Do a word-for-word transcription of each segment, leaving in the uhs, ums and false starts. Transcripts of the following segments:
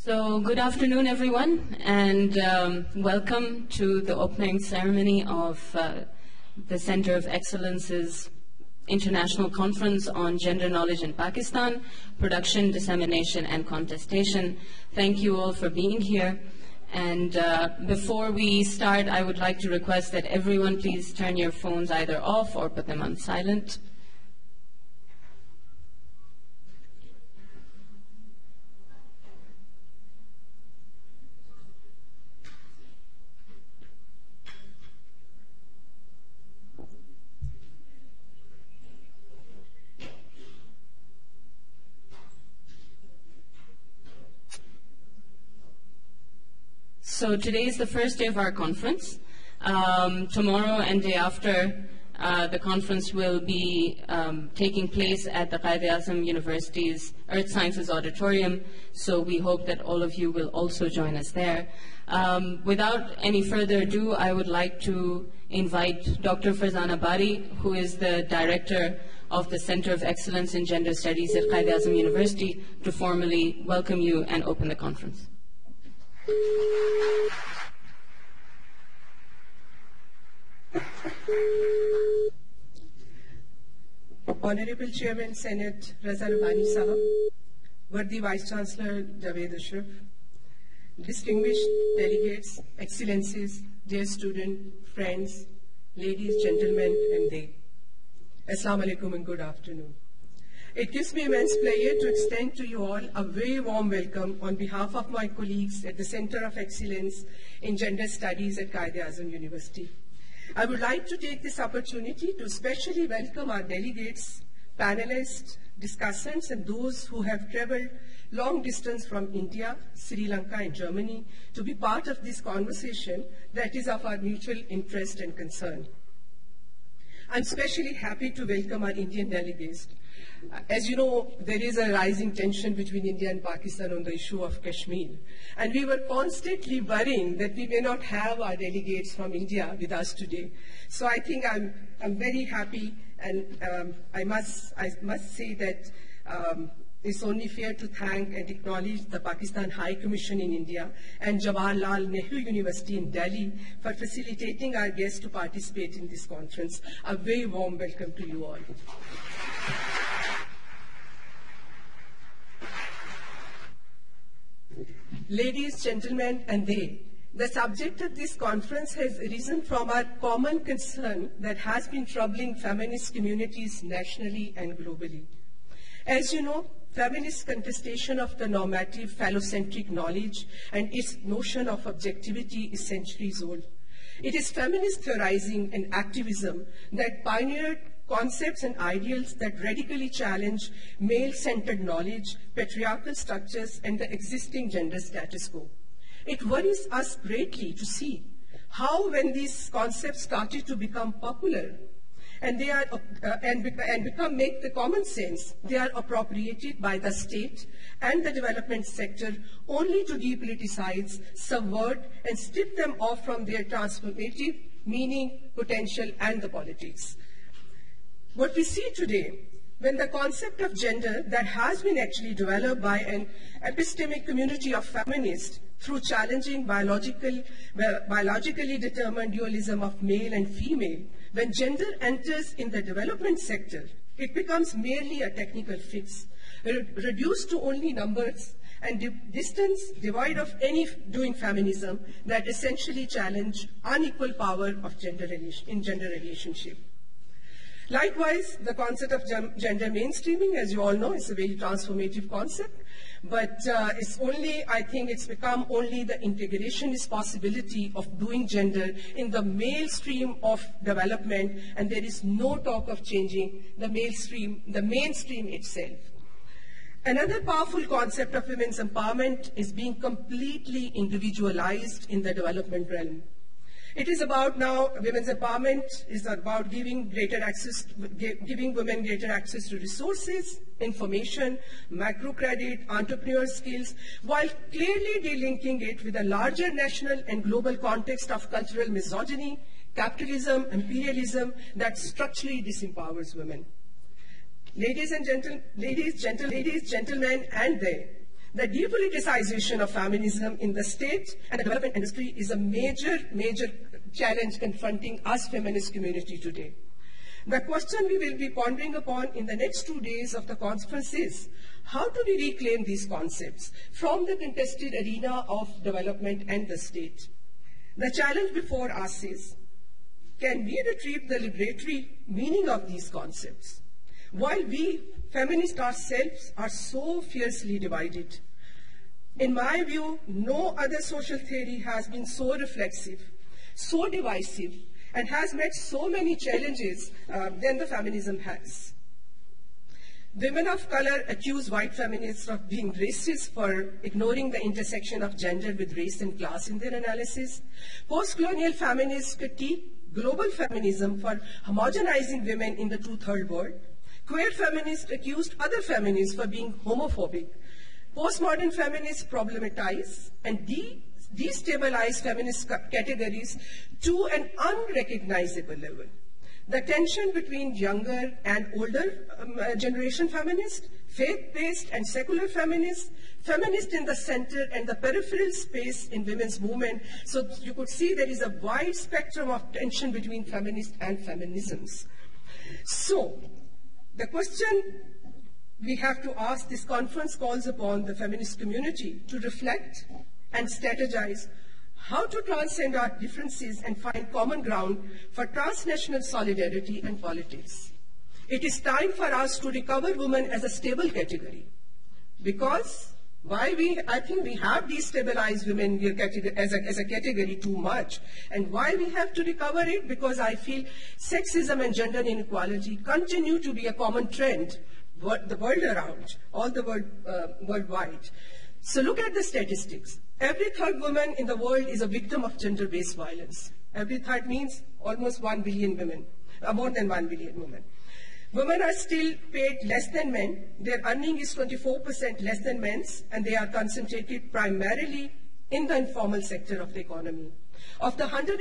So, good afternoon, everyone, and um, welcome to the opening ceremony of uh, the Center of Excellence's International Conference on Gender Knowledge in Pakistan, Production, Dissemination, and Contestation. Thank you all for being here. And uh, before we start, I would like to request that everyone please turn your phones either off or put them on silent. So today is the first day of our conference. Um, tomorrow and day after, uh, the conference will be um, taking place at the Quaid-i-Azam University's Earth Sciences Auditorium, so we hope that all of you will also join us there. Um, without any further ado, I would like to invite Doctor Farzana Bari, who is the Director of the Center of Excellence in Gender Studies at Quaid-i-Azam University, to formally welcome you and open the conference. Honorable Chairman, Senate Raza Rabbani Sahab, worthy Vice-Chancellor Jawaharlal, distinguished delegates, excellencies, dear students, friends, ladies, gentlemen, and they. Assalamu alaikum and good afternoon. It gives me immense pleasure to extend to you all a very warm welcome on behalf of my colleagues at the Center of Excellence in Gender Studies at Quaid-i-Azam University. I would like to take this opportunity to especially welcome our delegates, panelists, discussants, and those who have traveled long distance from India, Sri Lanka, and Germany to be part of this conversation that is of our mutual interest and concern. I'm especially happy to welcome our Indian delegates. As you know, there is a rising tension between India and Pakistan on the issue of Kashmir. And we were constantly worrying that we may not have our delegates from India with us today. So I think I'm, I'm very happy, and um, I, must, I must say that um, it's only fair to thank and acknowledge the Pakistan High Commission in India and Jawaharlal Nehru University in Delhi for facilitating our guests to participate in this conference. A very warm welcome to you all. Ladies, gentlemen, and they, the subject of this conference has arisen from our common concern that has been troubling feminist communities nationally and globally. As you know, feminist contestation of the normative phallocentric knowledge and its notion of objectivity is centuries old. It is feminist theorizing and activism that pioneered concepts and ideals that radically challenge male-centered knowledge, patriarchal structures, and the existing gender status quo. It worries us greatly to see how, when these concepts started to become popular and they are uh, and, and become make the common sense, they are appropriated by the state and the development sector only to depoliticize, subvert, and strip them off from their transformative meaning, potential, and the politics. What we see today, when the concept of gender that has been actually developed by an epistemic community of feminists through challenging biological, biologically determined dualism of male and female, when gender enters in the development sector, it becomes merely a technical fix, re reduced to only numbers and di distance devoid of any doing feminism that essentially challenge unequal power of gender in gender relationship. Likewise, the concept of gender mainstreaming, as you all know, is a very transformative concept, but uh, it's only, I think it's become only the integrationist possibility of doing gender in the mainstream of development, and there is no talk of changing the mainstream, the mainstream itself. Another powerful concept of women's empowerment is being completely individualized in the development realm. It is about now, women's empowerment is about giving greater access, giving women greater access to resources, information, microcredit, entrepreneur skills, while clearly delinking it with a larger national and global context of cultural misogyny, capitalism, imperialism that structurally disempowers women. Ladies and gentle, ladies, gentle, ladies, gentlemen, and they, The depoliticization of feminism in the state and the development industry is a major, major challenge confronting us feminist community today. The question we will be pondering upon in the next two days of the conference is, how do we reclaim these concepts from the contested arena of development and the state? The challenge before us is, can we retrieve the liberatory meaning of these concepts? While we, feminists ourselves, are so fiercely divided, in my view, no other social theory has been so reflexive, so divisive, and has met so many challenges uh, than the feminism has. Women of color accuse white feminists of being racist for ignoring the intersection of gender with race and class in their analysis. Post-colonial feminists critique global feminism for homogenizing women in the two-third world. Queer feminists accused other feminists for being homophobic. Postmodern feminists problematize and de destabilize feminist categories to an unrecognizable level. The tension between younger and older um, uh, generation feminists, faith-based and secular feminists, feminists in the center and the peripheral space in women's movement. So you could see there is a wide spectrum of tension between feminists and feminisms. So the question we have to ask, this conference calls upon the feminist community to reflect and strategize how to transcend our differences and find common ground for transnational solidarity and politics. It is time for us to recover women as a stable category, because why we, I think we have destabilized women as a, as a category too much, and why we have to recover it, because I feel sexism and gender inequality continue to be a common trend the world around, all the world, uh, worldwide. So look at the statistics. Every third woman in the world is a victim of gender-based violence. Every third means almost one billion women, uh, more than one billion women. Women are still paid less than men. Their earning is twenty-four percent less than men's, and they are concentrated primarily in the informal sector of the economy. Of the one hundred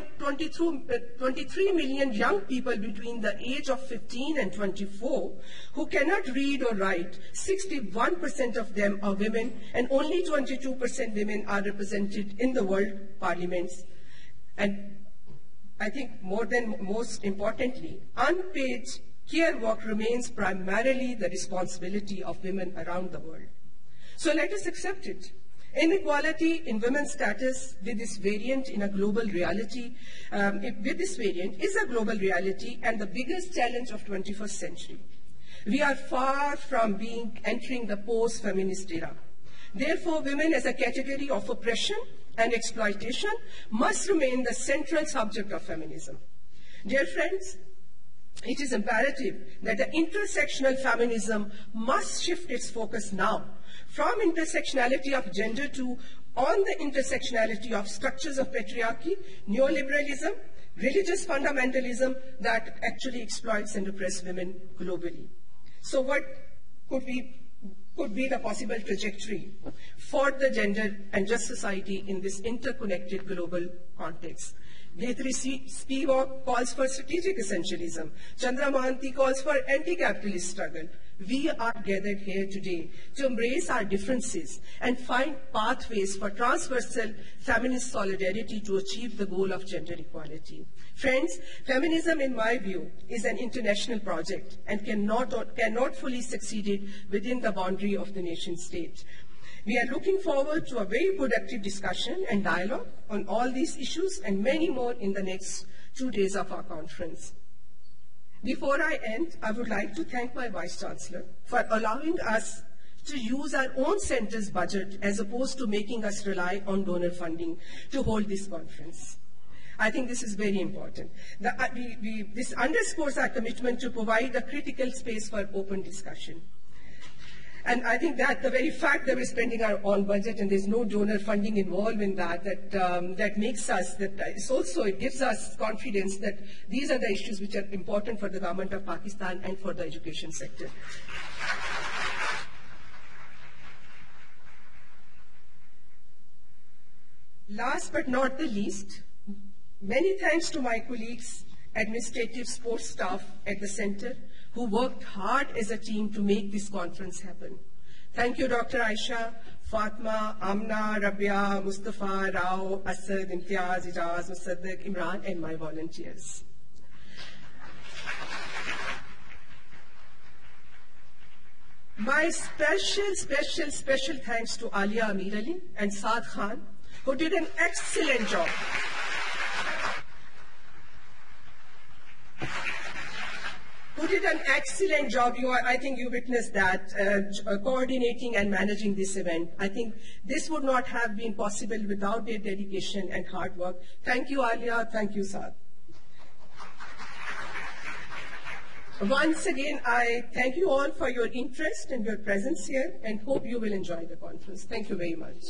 twenty-three million young people between the age of fifteen and twenty-four who cannot read or write, sixty-one percent of them are women, and only twenty-two percent women are represented in the world parliaments. And I think more than most importantly, unpaid care work remains primarily the responsibility of women around the world. So let us accept it. Inequality in women's status with this variant in a global reality, um, it, with this variant is a global reality and the biggest challenge of twenty-first century. We are far from being entering the post-feminist era. Therefore, women as a category of oppression and exploitation must remain the central subject of feminism. Dear friends, it is imperative that the intersectional feminism must shift its focus now from intersectionality of gender to on the intersectionality of structures of patriarchy, neoliberalism, religious fundamentalism that actually exploits and oppresses women globally. So what could be, could be the possible trajectory for the gender and just society in this interconnected global context? Gayatri Spivak calls for strategic essentialism. Chandra Mohanty calls for anti-capitalist struggle. We are gathered here today to embrace our differences and find pathways for transversal feminist solidarity to achieve the goal of gender equality. Friends, feminism, in my view, is an international project and cannot, cannot fully succeed within the boundary of the nation state. We are looking forward to a very productive discussion and dialogue on all these issues and many more in the next two days of our conference. Before I end, I would like to thank my Vice-Chancellor for allowing us to use our own center's budget as opposed to making us rely on donor funding to hold this conference. I think this is very important. The, uh, we, we, this underscores our commitment to provide a critical space for open discussion. And I think that the very fact that we're spending our own budget and there's no donor funding involved in that, that, um, that makes us, that it's also, it gives us confidence that these are the issues which are important for the government of Pakistan and for the education sector. Last but not the least, many thanks to my colleagues, administrative support staff at the center, who worked hard as a team to make this conference happen. Thank you, Doctor Aisha, Fatma, Amna, Rabia, Mustafa, Rao, Asad, Imtiaz, Ijaz, Musaddiq, Imran, and my volunteers. My special, special, special thanks to Alia Amir Ali and Saad Khan, who did an excellent job. Who did an excellent job. You are, I think you witnessed that, uh, coordinating and managing this event. I think this would not have been possible without their dedication and hard work. Thank you, Alia. Thank you, Saad. Once again, I thank you all for your interest and your presence here, and hope you will enjoy the conference. Thank you very much.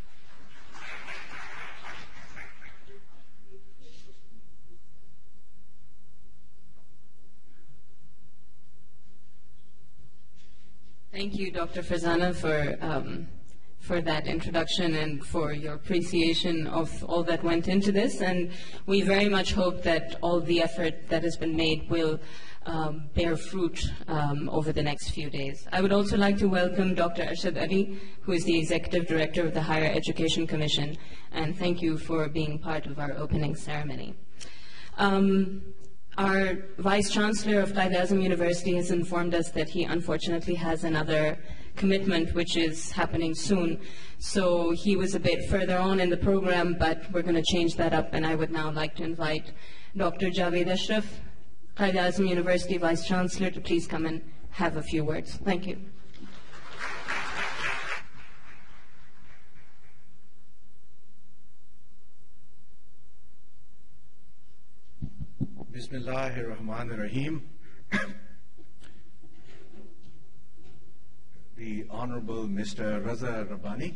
Thank you, Doctor Farzana, for, um, for that introduction and for your appreciation of all that went into this. And we very much hope that all the effort that has been made will um, bear fruit um, over the next few days. I would also like to welcome Doctor Arshad Ali, who is the Executive Director of the Higher Education Commission, and thank you for being part of our opening ceremony. Um, Our Vice-Chancellor of Quaid-i-Azam University has informed us that he unfortunately has another commitment which is happening soon. So he was a bit further on in the program, but we're going to change that up, and I would now like to invite Doctor Javed Ashraf, Quaid-i-Azam University Vice-Chancellor, to please come and have a few words. Thank you. Bismillahirrahmanirrahim. The Honorable Mister Raza Rabbani,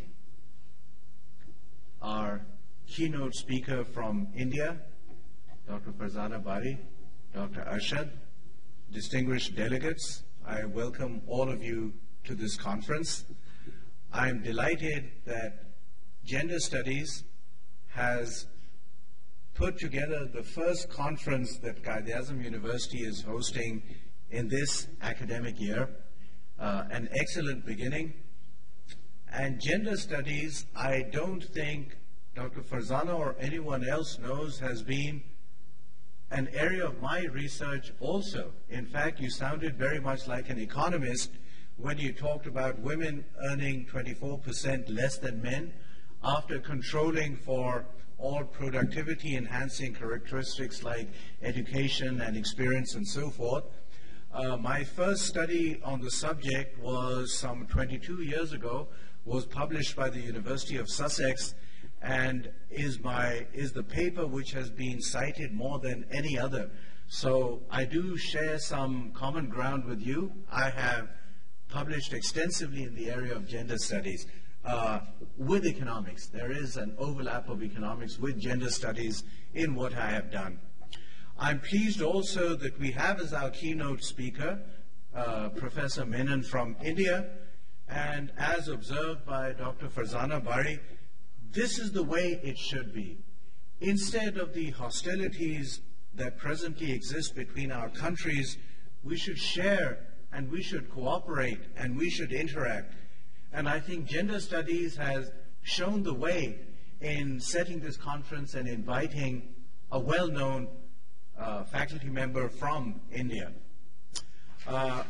our keynote speaker from India, Doctor Farzana Bari, Doctor Arshad, distinguished delegates, I welcome all of you to this conference. I am delighted that Gender Studies has put together the first conference that Quaid-i-Azam University is hosting in this academic year. Uh, an excellent beginning. And gender studies, I don't think Doctor Farzana or anyone else knows, has been an area of my research also. In fact, you sounded very much like an economist when you talked about women earning twenty-four percent less than men after controlling for all productivity enhancing characteristics like education and experience and so forth. Uh, my first study on the subject was some twenty-two years ago, was published by the University of Sussex, and is, my, is the paper which has been cited more than any other. So I do share some common ground with you. I have published extensively in the area of gender studies. Uh, with economics, there is an overlap of economics with gender studies in what I have done. I'm pleased also that we have as our keynote speaker uh, Professor Menon from India, and as observed by Doctor Farzana Bari, this is the way it should be. Instead of the hostilities that presently exist between our countries, we should share and we should cooperate and we should interact. And I think gender studies has shown the way in setting this conference and inviting a well-known uh, faculty member from India. Uh,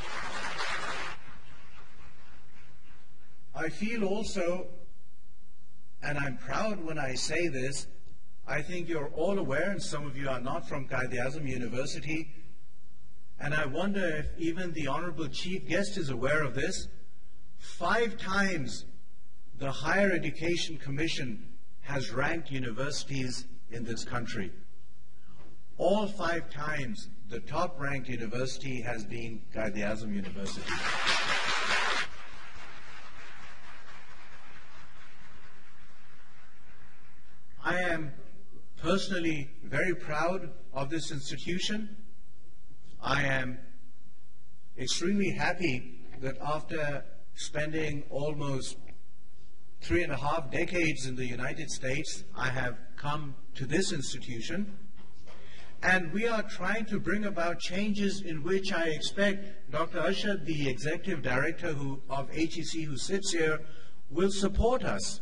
I feel also, and I'm proud when I say this, I think you're all aware, and some of you are not from Quaid-i-Azam University, and I wonder if even the Honorable Chief Guest is aware of this. Five times the Higher Education Commission has ranked universities in this country. All five times the top-ranked university has been Quaid-i-Azam University. I am personally very proud of this institution. I am extremely happy that after spending almost three and a half decades in the United States, I have come to this institution. And we are trying to bring about changes in which I expect Doctor Arshad, the Executive Director who, of H E C, who sits here, will support us.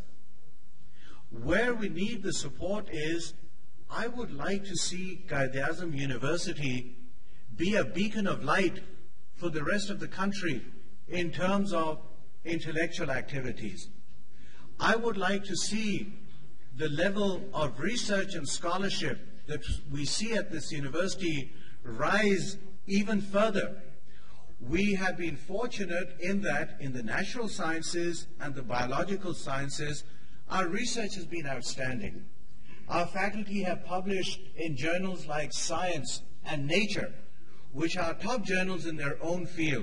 Where we need the support is, I would like to see Quaid-i-Azam University be a beacon of light for the rest of the country in terms of intellectual activities. I would like to see the level of research and scholarship that we see at this university rise even further. We have been fortunate in that in the natural sciences and the biological sciences, our research has been outstanding. Our faculty have published in journals like Science and Nature, which are top journals in their own field.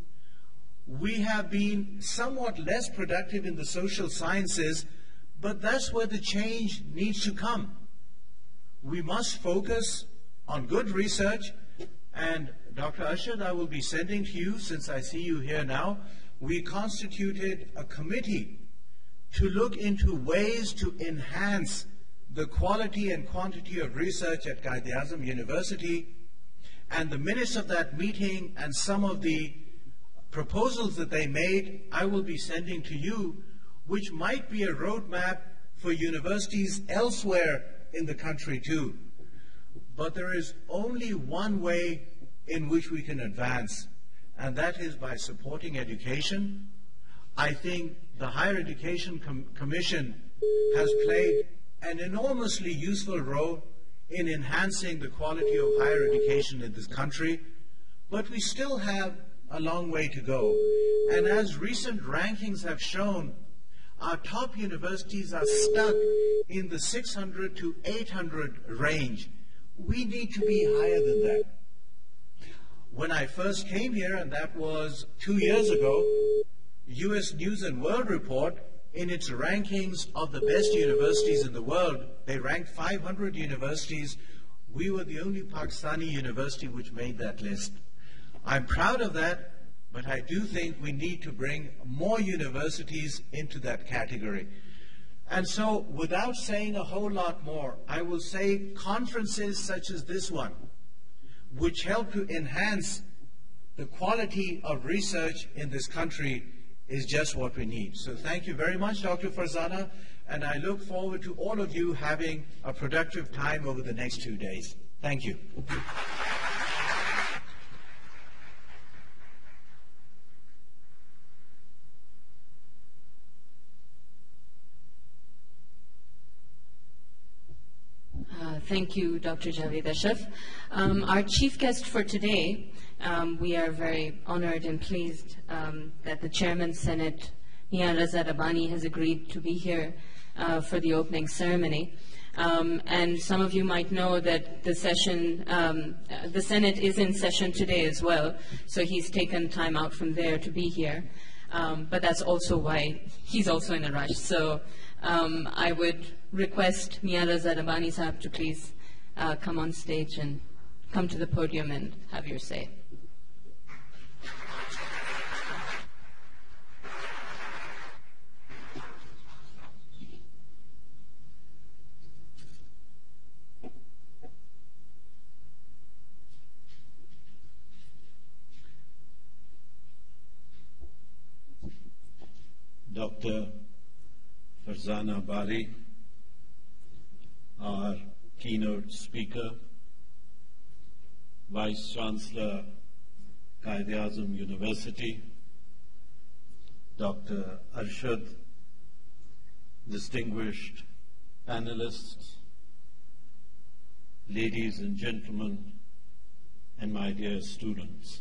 We have been somewhat less productive in the social sciences, but that's where the change needs to come. We must focus on good research, and Doctor Arshad, I will be sending to you, since I see you here now, we constituted a committee to look into ways to enhance the quality and quantity of research at Quaid-i-Azam University, and the minutes of that meeting and some of the proposals that they made, I will be sending to you, which might be a roadmap for universities elsewhere in the country too. But there is only one way in which we can advance, and that is by supporting education. I think the Higher Education Com- Commission has played an enormously useful role in enhancing the quality of higher education in this country, but we still have a long way to go. And as recent rankings have shown, our top universities are stuck in the six hundred to eight hundred range. We need to be higher than that. When I first came here, and that was two years ago, U S News and World Report, in its rankings of the best universities in the world, they ranked five hundred universities. We were the only Pakistani university which made that list. I'm proud of that, but I do think we need to bring more universities into that category. And so, without saying a whole lot more, I will say conferences such as this one, which help to enhance the quality of research in this country, is just what we need. So thank you very much, Doctor Farzana, and I look forward to all of you having a productive time over the next two days. Thank you. Uh, thank you, Doctor Javed Ashraf. Um, our chief guest for today, um, we are very honored and pleased um, that the Chairman Senate, Raza Rabbani, has agreed to be here uh, for the opening ceremony. Um, and some of you might know that the session, um, the Senate is in session today as well, so he's taken time out from there to be here. Um, but that's also why he's also in a rush. So um, I would request Mian Raza Rabbani Sahab to please uh, come on stage and come to the podium and have your say. Doctor Farzana Bari, our keynote speaker, Vice-Chancellor Quaid-i-Azam University, Doctor Arshad, distinguished panelists, ladies and gentlemen, and my dear students.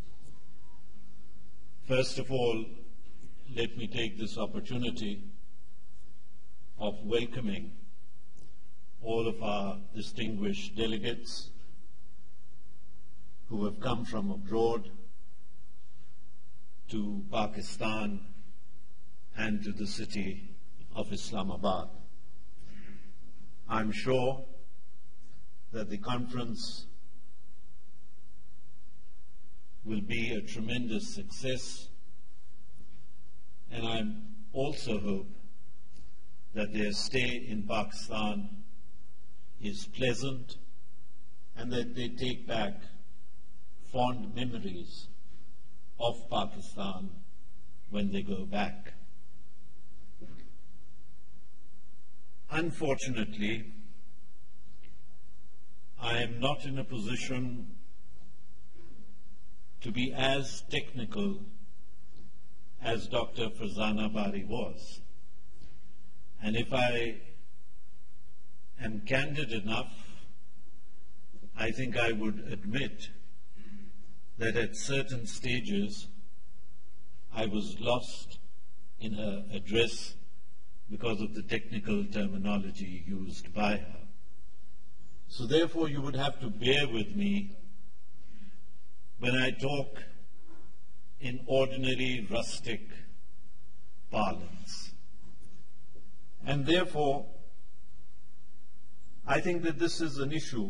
First of all, let me take this opportunity of welcoming all of our distinguished delegates who have come from abroad to Pakistan and to the city of Islamabad. I'm sure that the conference will be a tremendous success, and I also hope that their stay in Pakistan is pleasant and that they take back fond memories of Pakistan when they go back. unfortunately, I am not in a position to be as technical as Doctor Farzana Bari was. And if I am candid enough, I think I would admit that at certain stages I was lost in her address because of the technical terminology used by her. So therefore you would have to bear with me when I talk in ordinary rustic parlance. And therefore, I think that this is an issue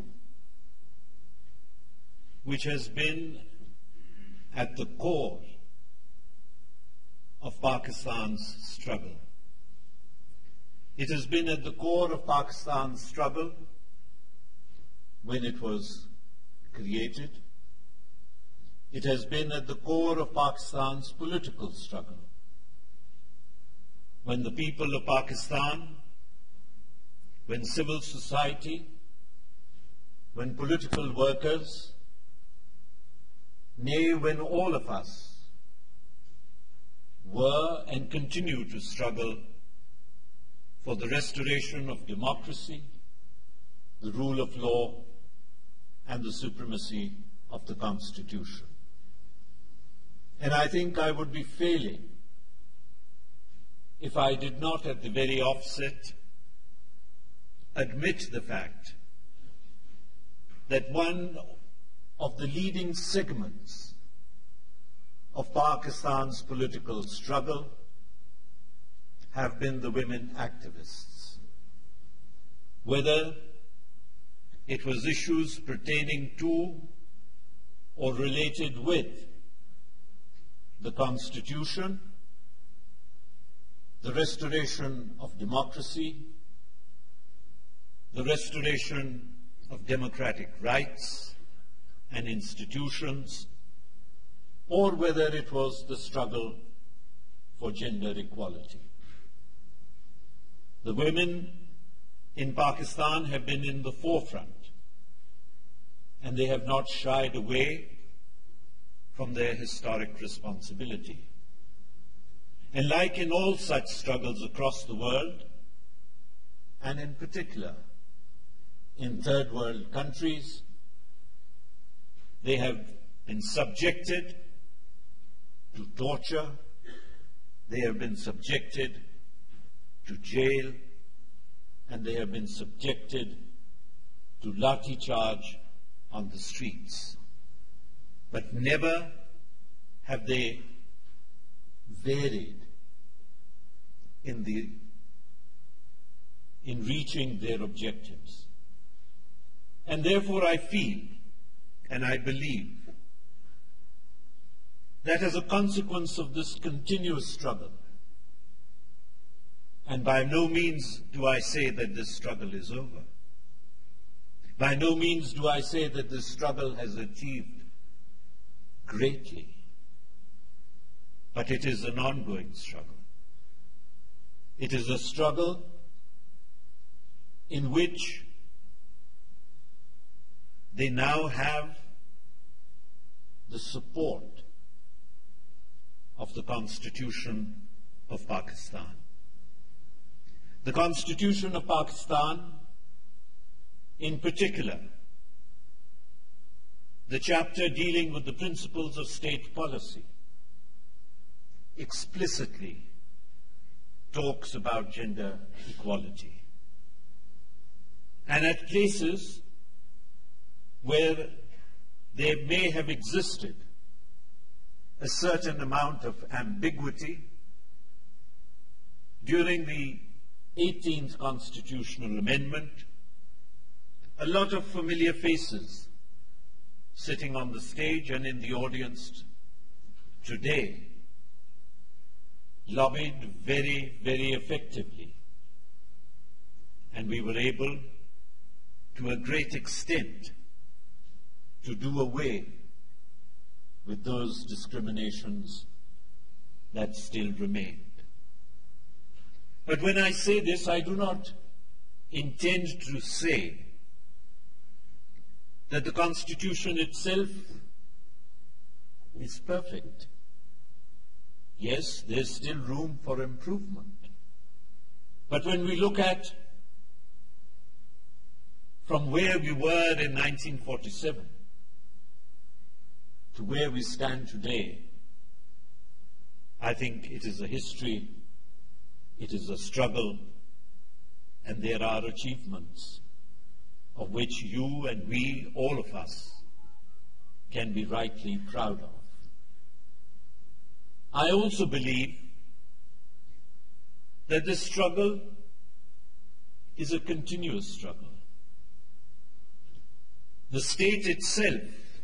which has been at the core of Pakistan's struggle. It has been at the core of Pakistan's struggle when it was created. It has been at the core of Pakistan's political struggle. When the people of Pakistan, when civil society, when political workers, nay, when all of us were and continue to struggle for the restoration of democracy, the rule of law, and the supremacy of the Constitution. And I think I would be failing if I did not at the very offset admit the fact that one of the leading segments of Pakistan's political struggle have been the women activists. Whether it was issues pertaining to or related with the Constitution, the restoration of democracy, the restoration of democratic rights and institutions, or whether it was the struggle for gender equality. The women in Pakistan have been in the forefront, and they have not shied away from their historic responsibility. And like in all such struggles across the world, and in particular in third world countries, they have been subjected to torture, they have been subjected to jail, and they have been subjected to lathi charge on the streets. But never have they varied in the in reaching their objectives. And therefore I feel and I believe that as a consequence of this continuous struggle, and by no means do I say that this struggle is over, by no means do I say that this struggle has achieved greatly, but it is an ongoing struggle. It is a struggle in which they now have the support of the Constitution of Pakistan. The Constitution of Pakistan, in particular, the chapter dealing with the principles of state policy, explicitly talks about gender equality. And at places where there may have existed a certain amount of ambiguity during the eighteenth constitutional amendment, a lot of familiar faces sitting on the stage and in the audience today lobbied very, very effectively. And we were able, to a great extent, to do away with those discriminations that still remained. But when I say this, I do not intend to say that the Constitution itself is perfect. Yes, there's still room for improvement. But when we look at from where we were in nineteen forty-seven to where we stand today, I think it is a history, it is a struggle, and there are achievements of which you and we, all of us, can be rightly proud of. I also believe that this struggle is a continuous struggle. The state itself,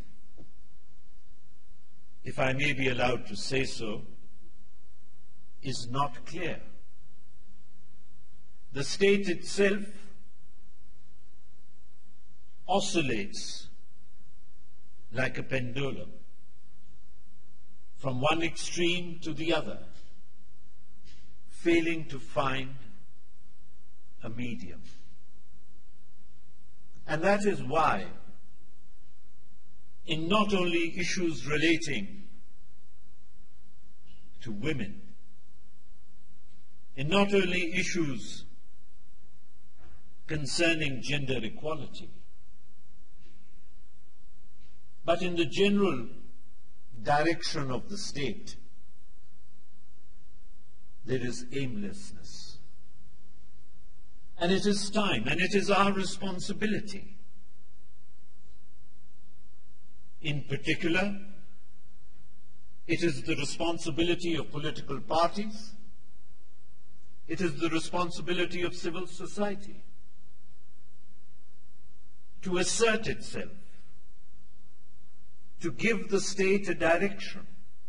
if I may be allowed to say so, is not clear. The state itself oscillates like a pendulum from one extreme to the other, failing to find a medium. And that is why, in not only issues relating to women, in not only issues concerning gender equality, but in the general direction of the state, there is aimlessness. And it is time, and it is our responsibility. In particular, it is the responsibility of political parties, it is the responsibility of civil society to assert itself, to give the state a direction,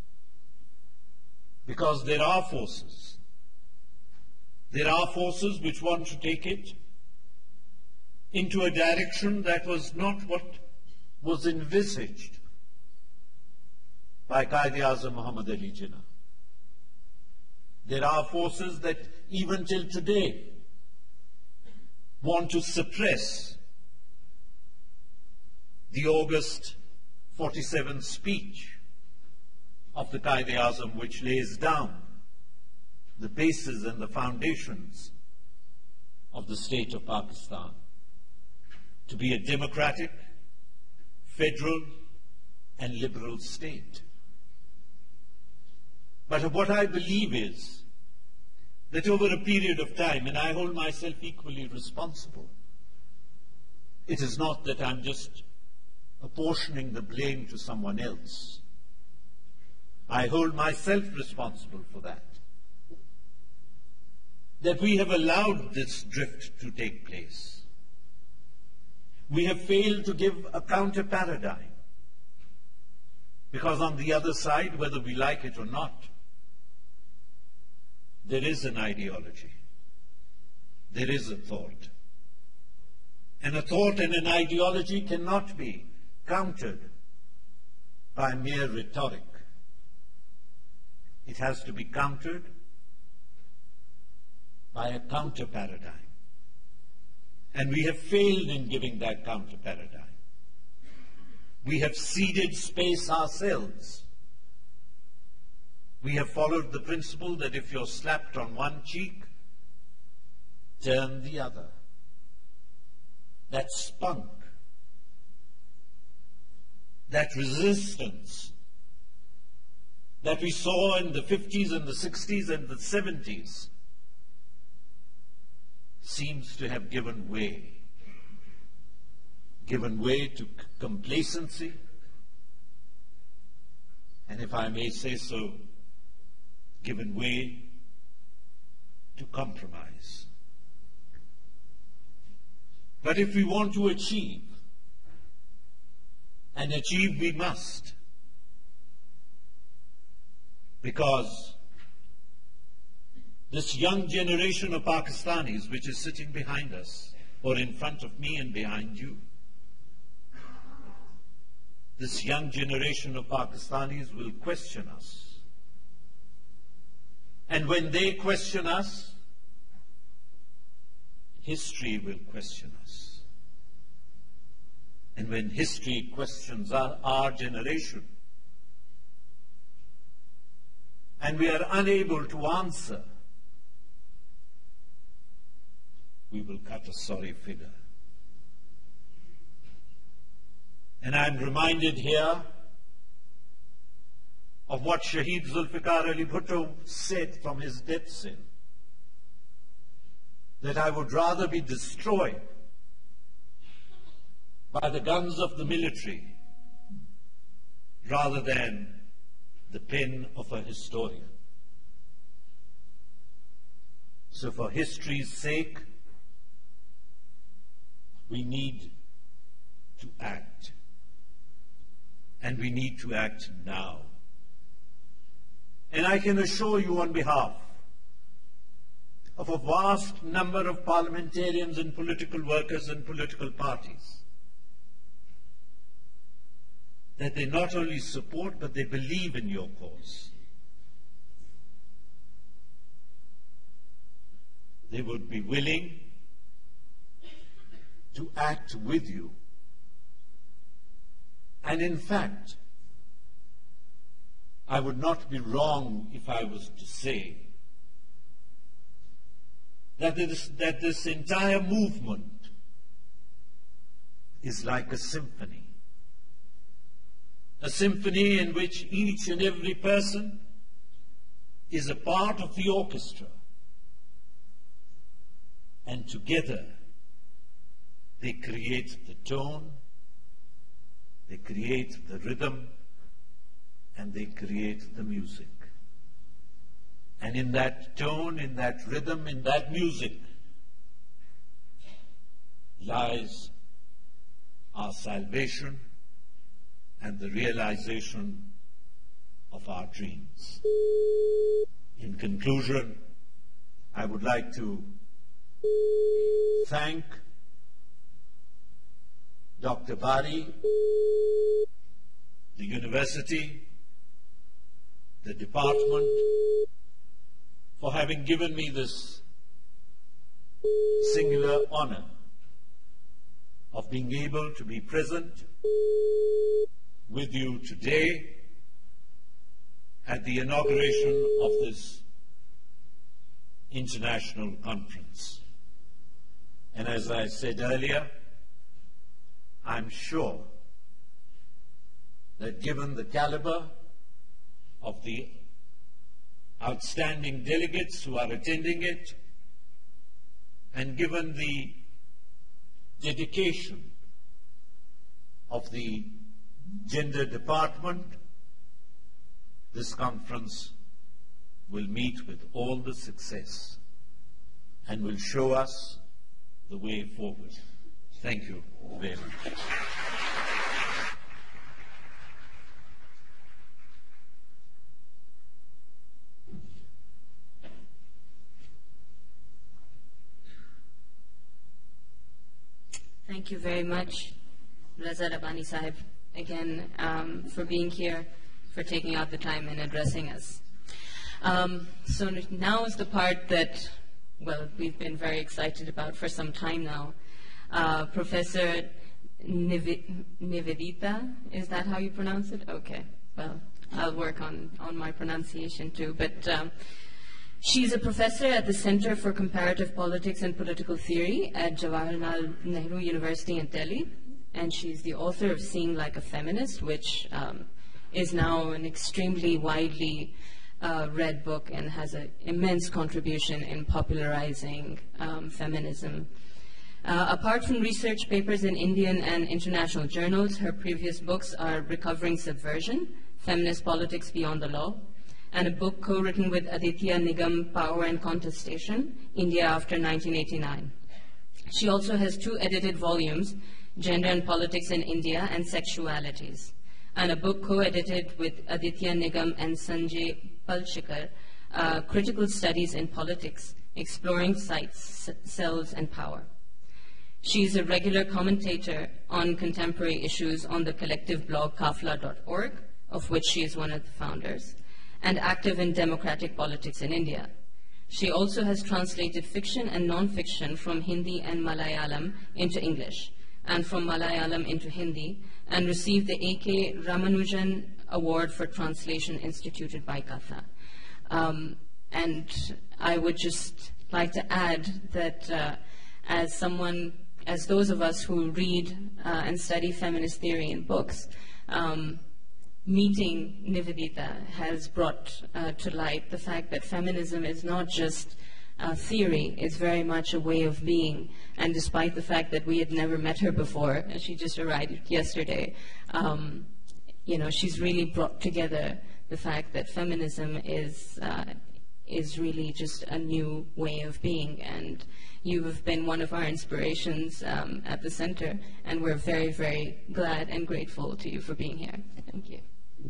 because there are forces. There are forces which want to take it into a direction that was not what was envisaged by Quaid-i-Azam Muhammad Ali Jinnah. There are forces that even till today want to suppress the August forty-seven speech of the Quaid-i-Azam, which lays down the basis and the foundations of the state of Pakistan to be a democratic, federal and liberal state. But what I believe is that over a period of time, and I hold myself equally responsible, it is not that I'm just apportioning the blame to someone else. I hold myself responsible for that. That we have allowed this drift to take place. We have failed to give a counter paradigm. Because on the other side, whether we like it or not, there is an ideology. There is a thought. And a thought and an ideology cannot be countered by mere rhetoric. It has to be countered by a counter paradigm. And we have failed in giving that counter paradigm. We have ceded space ourselves. We have followed the principle that if you're slapped on one cheek, turn the other. That spunk, that resistance that we saw in the fifties and the sixties and the seventies seems to have given way, given way to complacency, and if I may say so, given way to compromise. But if we want to achieve, and achieve we must, because this young generation of Pakistanis which is sitting behind us, or in front of me and behind you, this young generation of Pakistanis will question us. And when they question us, history will question us. And when history questions our, our generation, and we are unable to answer, we will cut a sorry figure. And I'm reminded here of what Shaheed Zulfikar Ali Bhutto said from his death cell, that I would rather be destroyed by the guns of the military rather than the pen of a historian. So for history's sake, we need to act. And we need to act now. And I can assure you on behalf of a vast number of parliamentarians and political workers and political parties that they not only support, but they believe in your cause. They would be willing to act with you. And in fact, I would not be wrong if I was to say that this, that this entire movement is like a symphony. A symphony in which each and every person is a part of the orchestra. And together, they create the tone, they create the rhythm, and they create the music. And in that tone, in that rhythm, in that music, lies our salvation and the realization of our dreams. In conclusion, I would like to thank Doctor Bari, the university, the department, for having given me this singular honor of being able to be present with you today at the inauguration of this international conference. And as I said earlier, I'm sure that given the caliber of the outstanding delegates who are attending it, and given the dedication of the gender department, this conference will meet with all the success and will show us the way forward. Thank you very much. Thank you very much, Raza Rabbani Sahib, again, um, for being here, for taking out the time and addressing us. Um, so now is the part that, well, we've been very excited about for some time now. Uh, Professor Nivedita, is that how you pronounce it? Okay, well, I'll work on, on my pronunciation too. But um, she's a professor at the Center for Comparative Politics and Political Theory at Jawaharlal Nehru University in Delhi. And she's the author of Seeing Like a Feminist, which um, is now an extremely widely uh, read book and has an immense contribution in popularizing um, feminism. Uh, apart from research papers in Indian and international journals, her previous books are Recovering Subversion, Feminist Politics Beyond the Law, and a book co-written with Aditya Nigam, Power and Contestation, India After nineteen eighty-nine. She also has two edited volumes, Gender and Politics in India and Sexualities, and a book co-edited with Aditya Nigam and Sanjay Palshikar, uh, Critical Studies in Politics, Exploring Sites, Cells and Power. She is a regular commentator on contemporary issues on the collective blog kafla dot org, of which she is one of the founders, and active in democratic politics in India. She also has translated fiction and non-fiction from Hindi and Malayalam into English, and from Malayalam into Hindi, and received the A K Ramanujan Award for Translation instituted by Katha. Um, and I would just like to add that uh, as someone, as those of us who read uh, and study feminist theory in books, um, meeting Nivedita has brought uh, to light the fact that feminism is not just a theory, it's very much a way of being. And despite the fact that we had never met her before, she just arrived yesterday, um, you know, she's really brought together the fact that feminism is, uh, is really just a new way of being. And you have been one of our inspirations um, at the center, and we're very, very glad and grateful to you for being here. Thank you.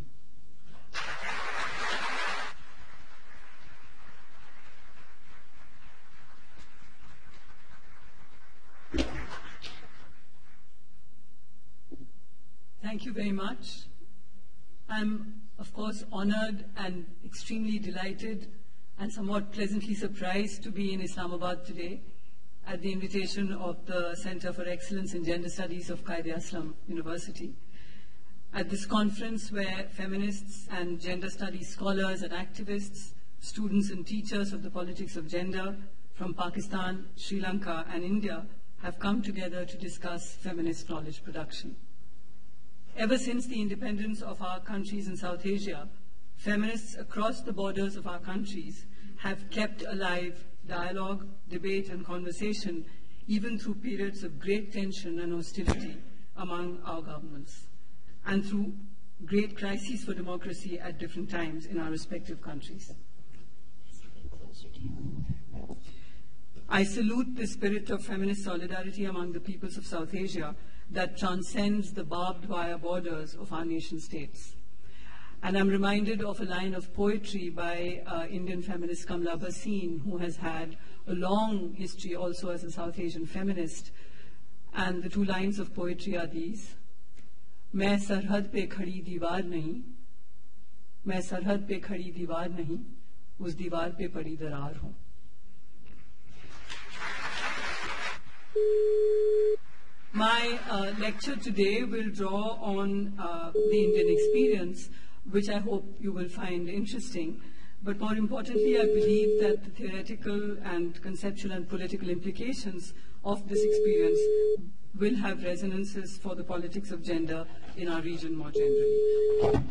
Thank you very much. I'm, of course, honored and extremely delighted and somewhat pleasantly surprised to be in Islamabad today at the invitation of the Center for Excellence in Gender Studies of Quaid-i-Azam University. At this conference where feminists and gender studies scholars and activists, students and teachers of the politics of gender from Pakistan, Sri Lanka and India have come together to discuss feminist knowledge production. Ever since the independence of our countries in South Asia, feminists across the borders of our countries have kept alive dialogue, debate and conversation, even through periods of great tension and hostility among our governments, and through great crises for democracy at different times in our respective countries. I salute the spirit of feminist solidarity among the peoples of South Asia that transcends the barbed wire borders of our nation states. And I'm reminded of a line of poetry by uh, Indian feminist Kamla Bhasin, who has had a long history also as a South Asian feminist. And the two lines of poetry are these: मैं सरहद पे खड़ी दीवार नहीं, मैं सरहद पे खड़ी दीवार नहीं, उस दीवार पे पड़ी दरार हूँ. My uh, lecture today will draw on uh, the Indian experience, which I hope you will find interesting. But more importantly, I believe that the theoretical and conceptual and political implications of this experience will have resonances for the politics of gender in our region more generally.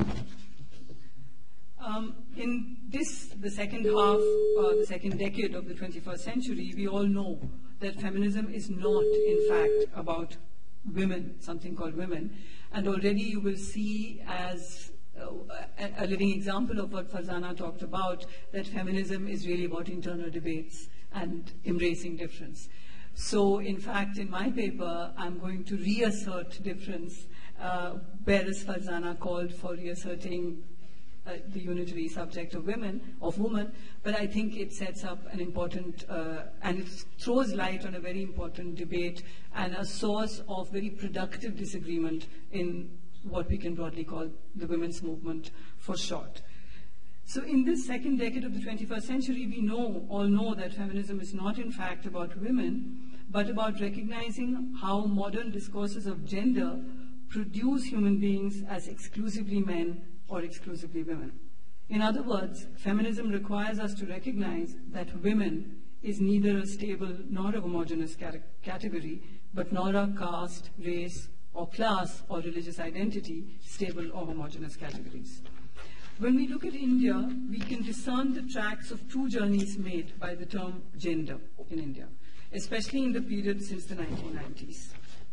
Um, in this, the second half, uh, the second decade of the twenty-first century, we all know that feminism is not, in fact, about women, something called women. And already you will see as uh, a, a living example of what Farzana talked about, that feminism is really about internal debates and embracing difference. So, in fact, in my paper, I'm going to reassert difference, uh, whereas Farzana called for reasserting Uh, the unitary subject of women, of woman, but I think it sets up an important, uh, and it throws light on a very important debate and a source of very productive disagreement in what we can broadly call the women's movement for short. So in this second decade of the twenty-first century, we know, all know that feminism is not in fact about women, but about recognizing how modern discourses of gender produce human beings as exclusively men or exclusively women. In other words, feminism requires us to recognize that women is neither a stable nor a homogeneous category, but nor a caste, race, or class, or religious identity, stable or homogeneous categories. When we look at India, we can discern the tracks of two journeys made by the term gender in India, especially in the period since the nineteen nineties.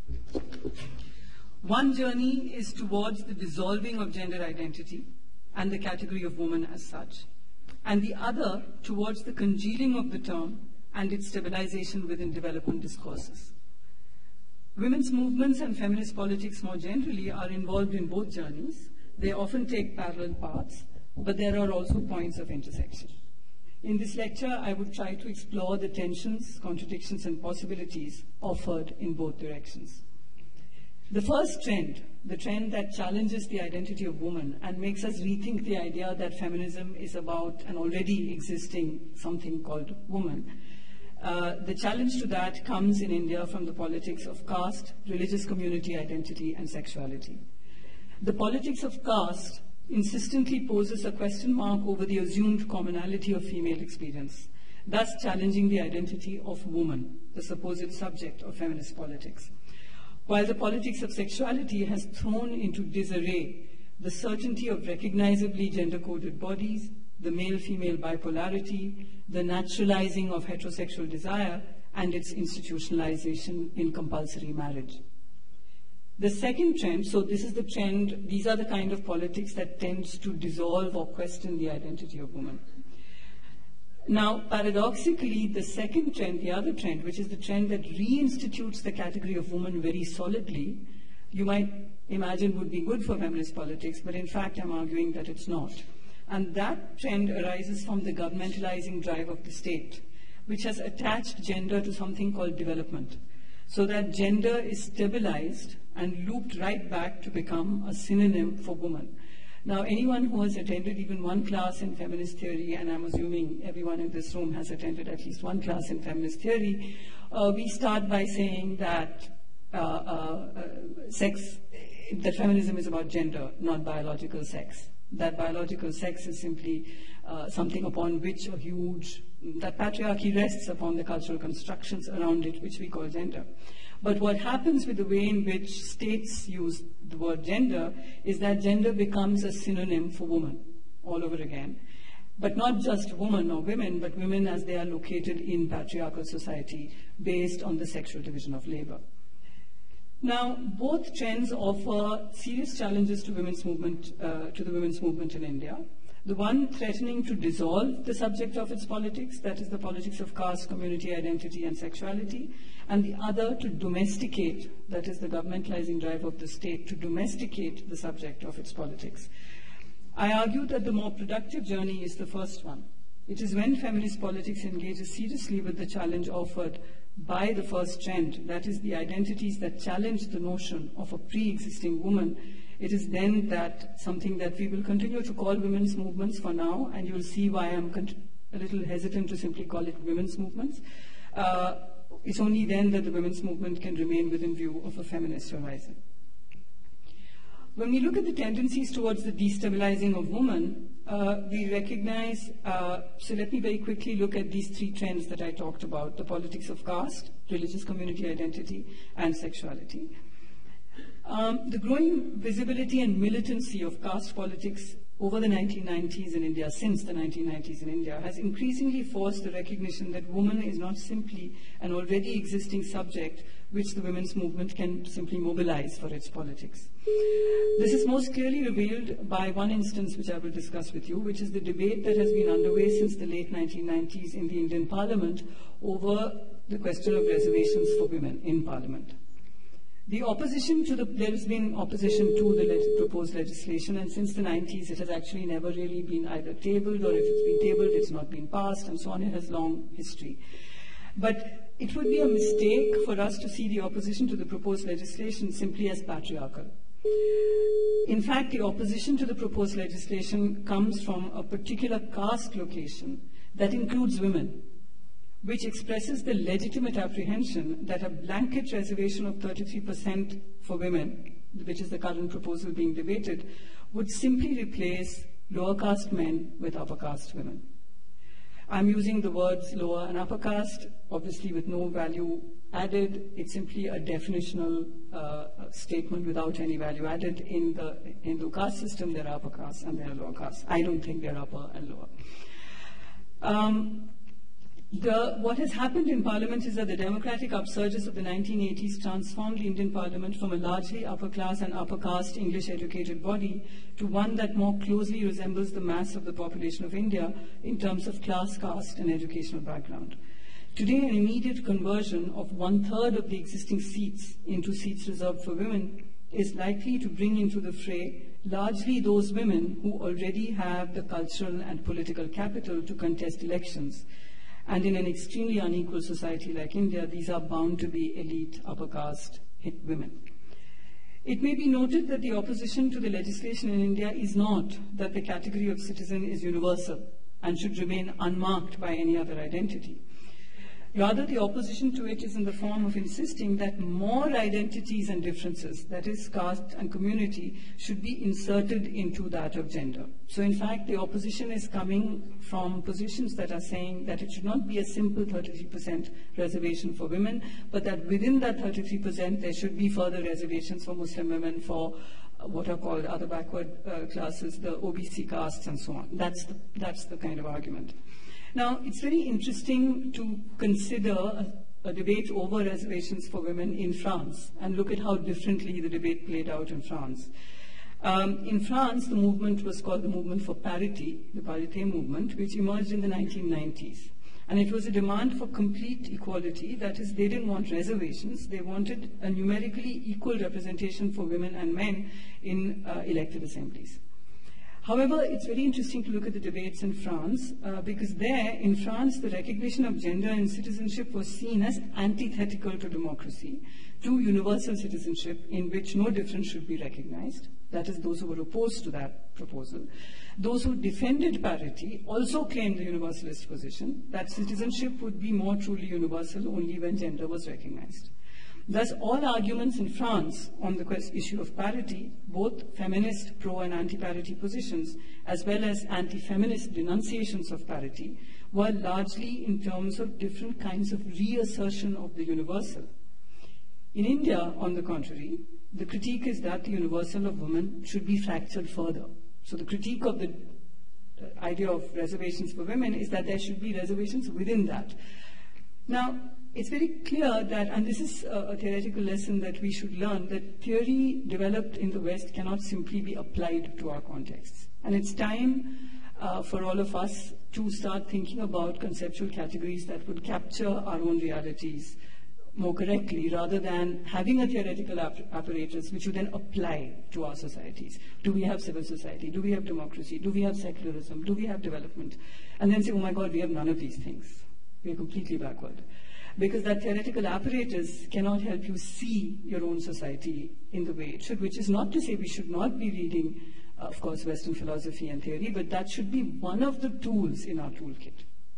One journey is towards the dissolving of gender identity and the category of woman as such, and the other towards the congealing of the term and its stabilization within development discourses. Women's movements and feminist politics more generally are involved in both journeys. They often take parallel paths, but there are also points of intersection. In this lecture, I would try to explore the tensions, contradictions, and possibilities offered in both directions. The first trend, the trend that challenges the identity of woman and makes us rethink the idea that feminism is about an already existing something called woman. Uh, the challenge to that comes in India from the politics of caste, religious community identity, and sexuality. The politics of caste insistently poses a question mark over the assumed commonality of female experience, thus challenging the identity of woman, the supposed subject of feminist politics. While the politics of sexuality has thrown into disarray the certainty of recognizably gender-coded bodies, the male-female bipolarity, the naturalizing of heterosexual desire, and its institutionalization in compulsory marriage. The second trend, so this is the trend, these are the kind of politics that tends to dissolve or question the identity of woman. Now, paradoxically, the second trend, the other trend, which is the trend that reinstitutes the category of woman very solidly, you might imagine would be good for feminist politics, but in fact I'm arguing that it's not. And that trend arises from the governmentalizing drive of the state, which has attached gender to something called development, so that gender is stabilized and looped right back to become a synonym for woman. Now, anyone who has attended even one class in feminist theory, and I'm assuming everyone in this room has attended at least one class in feminist theory, uh, we start by saying that uh, uh, uh, sex, that feminism is about gender, not biological sex. That biological sex is simply uh, something upon which a huge, that patriarchy rests upon the cultural constructions around it, which we call gender. But what happens with the way in which states use the word gender is that gender becomes a synonym for woman all over again. But not just woman or women, but women as they are located in patriarchal society based on the sexual division of labor. Now, both trends offer serious challenges to women's movement, uh, to the women's movement in India. The one threatening to dissolve the subject of its politics, that is the politics of caste, community identity, and sexuality, and the other to domesticate, that is the governmentalizing drive of the state, to domesticate the subject of its politics. I argue that the more productive journey is the first one. It is when feminist politics engages seriously with the challenge offered by the first trend, that is the identities that challenge the notion of a pre-existing woman, it is then that something that we will continue to call women's movements for now, and you'll see why I'm a little hesitant to simply call it women's movements. Uh, it's only then that the women's movement can remain within view of a feminist horizon. When we look at the tendencies towards the destabilizing of women, uh, we recognize, uh, so let me very quickly look at these three trends that I talked about, the politics of caste, religious community identity, and sexuality. Um, the growing visibility and militancy of caste politics over the nineteen nineties in India, since the nineteen nineties in India, has increasingly forced the recognition that woman is not simply an already existing subject which the women's movement can simply mobilize for its politics. This is most clearly revealed by one instance which I will discuss with you, which is the debate that has been underway since the late nineteen nineties in the Indian Parliament over the question of reservations for women in Parliament. The opposition to the, there has been opposition to the le proposed legislation, and since the nineties it has actually never really been either tabled, or if it's been tabled, it's not been passed, and so on. It has long history. But it would be a mistake for us to see the opposition to the proposed legislation simply as patriarchal. In fact, the opposition to the proposed legislation comes from a particular caste location that includes women, which expresses the legitimate apprehension that a blanket reservation of thirty-three percent for women, which is the current proposal being debated, would simply replace lower caste men with upper caste women. I'm using the words lower and upper caste, obviously with no value added. It's simply a definitional uh, statement without any value added. In the Hindu caste system, there are upper castes and there are lower castes. I don't think there are upper and lower. Um, The, what has happened in Parliament is that the democratic upsurges of the nineteen eighties transformed the Indian Parliament from a largely upper class and upper caste English educated body to one that more closely resembles the mass of the population of India in terms of class, caste and educational background. Today, an immediate conversion of one third of the existing seats into seats reserved for women is likely to bring into the fray largely those women who already have the cultural and political capital to contest elections. And in an extremely unequal society like India, these are bound to be elite upper caste women. It may be noted that the opposition to the legislation in India is not that the category of citizen is universal and should remain unmarked by any other identity. Rather, the opposition to it is in the form of insisting that more identities and differences, that is, caste and community, should be inserted into that of gender. So, in fact, the opposition is coming from positions that are saying that it should not be a simple thirty-three percent reservation for women, but that within that thirty-three percent there should be further reservations for Muslim women, for uh, what are called other backward uh, classes, the O B C castes, and so on. That's the, that's the kind of argument. Now, it's very interesting to consider a, a debate over reservations for women in France and look at how differently the debate played out in France. Um, in France, the movement was called the Movement for Parity, the Parité movement, which emerged in the nineteen nineties. And it was a demand for complete equality. That is, they didn't want reservations. They wanted a numerically equal representation for women and men in uh, elected assemblies. However, it's very interesting to look at the debates in France, uh, because there, in France, the recognition of gender in citizenship was seen as antithetical to democracy, to universal citizenship in which no difference should be recognized. That is, those who were opposed to that proposal. Those who defended parity also claimed the universalist position, that citizenship would be more truly universal only when gender was recognized. Thus, all arguments in France on the issue of parity, both feminist pro- and anti-parity positions, as well as anti-feminist denunciations of parity, were largely in terms of different kinds of reassertion of the universal. In India, on the contrary, the critique is that the universal of women should be fractured further. So the critique of the idea of reservations for women is that there should be reservations within that. Now, it's very clear that, and this is a, a theoretical lesson that we should learn, that theory developed in the West cannot simply be applied to our contexts. And it's time uh, for all of us to start thinking about conceptual categories that would capture our own realities more correctly, rather than having a theoretical ap- apparatus which you then apply to our societies. Do we have civil society? Do we have democracy? Do we have secularism? Do we have development? And then say, oh my God, we have none of these things. We are completely backward. Because that theoretical apparatus cannot help you see your own society in the way it should, which is not to say we should not be reading, uh, of course, Western philosophy and theory, but that should be one of the tools in our toolkit.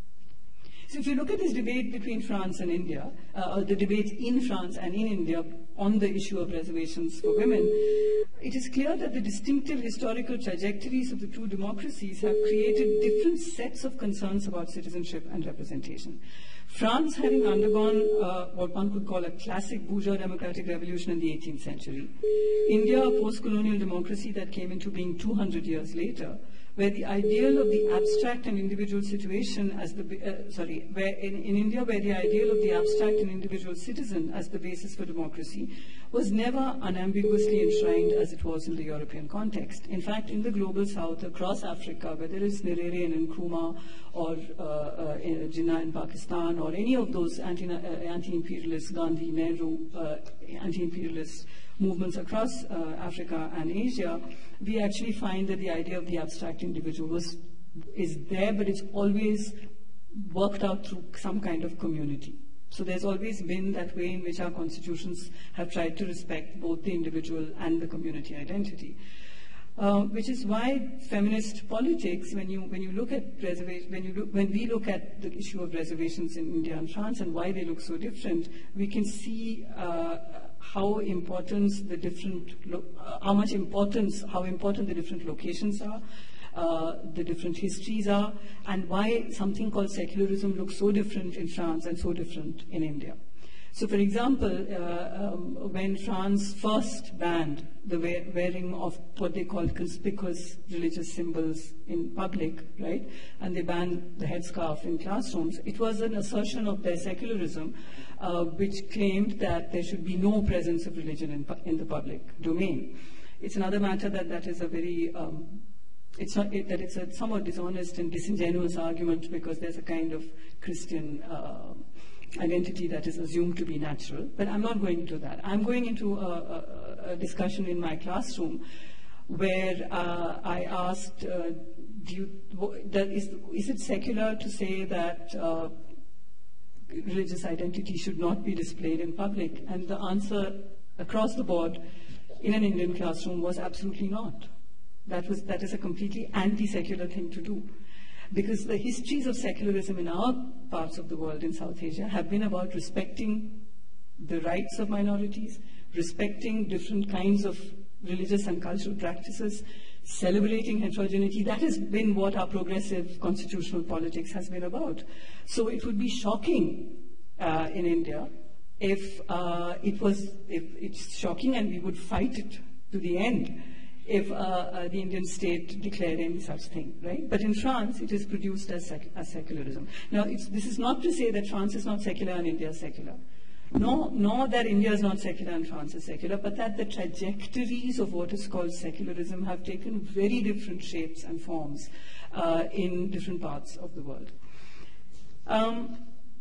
So if you look at this debate between France and India, uh, or the debate in France and in India on the issue of reservations for women, it is clear that the distinctive historical trajectories of the two democracies have created different sets of concerns about citizenship and representation. France having undergone uh, what one could call a classic bourgeois democratic revolution in the eighteenth century. India, a post-colonial democracy that came into being two hundred years later, where the ideal of the abstract and individual situation as the, uh, sorry, where in, in India, where the ideal of the abstract and individual citizen as the basis for democracy was never unambiguously enshrined as it was in the European context. In fact, in the global south, across Africa, whether it's Nyerere in Nkrumah or uh, uh, Jinnah in Pakistan, or any of those anti, uh, anti-imperialist, Gandhi, Nehru, uh, anti-imperialist movements across uh, Africa and Asia, we actually find that the idea of the abstract individual was, is there, but it's always worked out through some kind of community. So there's always been that way in which our constitutions have tried to respect both the individual and the community identity. Uh, which is why feminist politics, when you when you look at reservation, when you look, when we look at the issue of reservations in India and France and why they look so different, we can see uh, how important the different, lo- uh, how much importance, how important the different locations are, uh, the different histories are, and why something called secularism looks so different in France and so different in India. So, for example, uh, um, when France first banned the wear- wearing of what they called conspicuous religious symbols in public, right, and they banned the headscarf in classrooms, it was an assertion of their secularism, uh, which claimed that there should be no presence of religion in, pu- in the public domain. It's another matter that that is a very um, It's not it, that it's a somewhat dishonest and disingenuous argument, because there's a kind of Christian uh, identity that is assumed to be natural. But I'm not going into that. I'm going into a, a, a discussion in my classroom where uh, I asked, uh, do you, that is, is it secular to say that uh, religious identity should not be displayed in public? And the answer across the board in an Indian classroom was absolutely not. That was that is a completely anti-secular thing to do. Because the histories of secularism in our parts of the world, in South Asia, have been about respecting the rights of minorities, respecting different kinds of religious and cultural practices, celebrating heterogeneity. That has been what our progressive constitutional politics has been about. So it would be shocking uh, in India if uh, it was, if it's shocking, and we would fight it to the end if uh, uh, the Indian state declared any such thing, right? But in France, it is produced as, sec as secularism. Now, it's, this is not to say that France is not secular and India is secular. Nor, nor that India is not secular and France is secular, but that the trajectories of what is called secularism have taken very different shapes and forms uh, in different parts of the world. Um,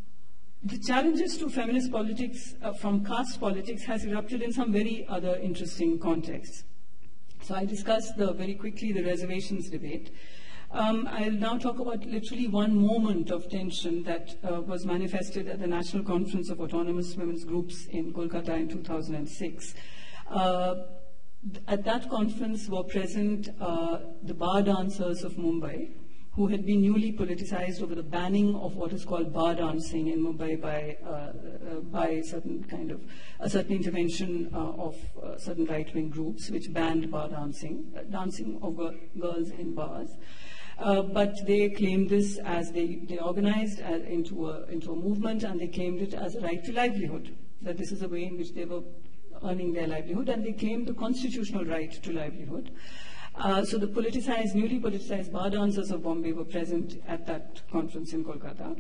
the challenges to feminist politics uh, from caste politics has erupted in some very other interesting contexts. So I discussed the, very quickly the reservations debate. Um, I'll now talk about literally one moment of tension that uh, was manifested at the National Conference of Autonomous Women's Groups in Kolkata in two thousand six. Uh, at that conference were present uh, the bar dancers of Mumbai, who had been newly politicized over the banning of what is called bar dancing in Mumbai by, uh, uh, by certain kind of, a certain intervention uh, of uh, certain right-wing groups which banned bar dancing, uh, dancing of girls in bars. Uh, but they claimed this as they, they organized uh, into, a, into a movement, and they claimed it as a right to livelihood, that this is a way in which they were earning their livelihood, and they claimed the constitutional right to livelihood. Uh, so the politicized, newly politicized bar dancers of Bombay were present at that conference in Kolkata.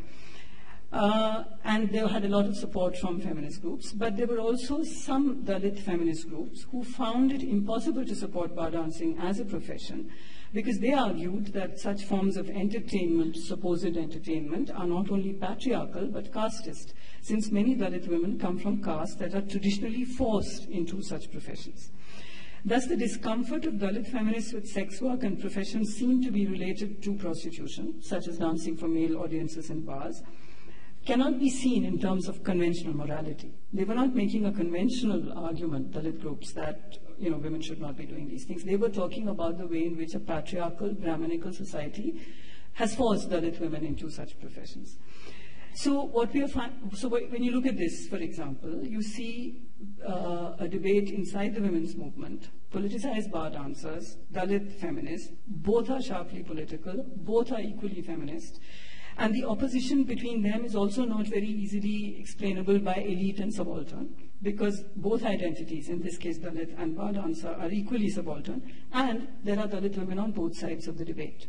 Uh, and they had a lot of support from feminist groups, but there were also some Dalit feminist groups who found it impossible to support bar dancing as a profession, because they argued that such forms of entertainment, supposed entertainment, are not only patriarchal but casteist, since many Dalit women come from castes that are traditionally forced into such professions. Thus, the discomfort of Dalit feminists with sex work and professions seemed to be related to prostitution, such as dancing for male audiences in bars, cannot be seen in terms of conventional morality. They were not making a conventional argument, Dalit groups, that you know, women should not be doing these things. They were talking about the way in which a patriarchal, Brahminical society has forced Dalit women into such professions. So what we are so when you look at this, for example, you see uh, a debate inside the women's movement, politicized bar dancers, Dalit feminists, both are sharply political, both are equally feminist, and the opposition between them is also not very easily explainable by elite and subaltern, because both identities, in this case Dalit and bar dancer, are equally subaltern, and there are Dalit women on both sides of the debate.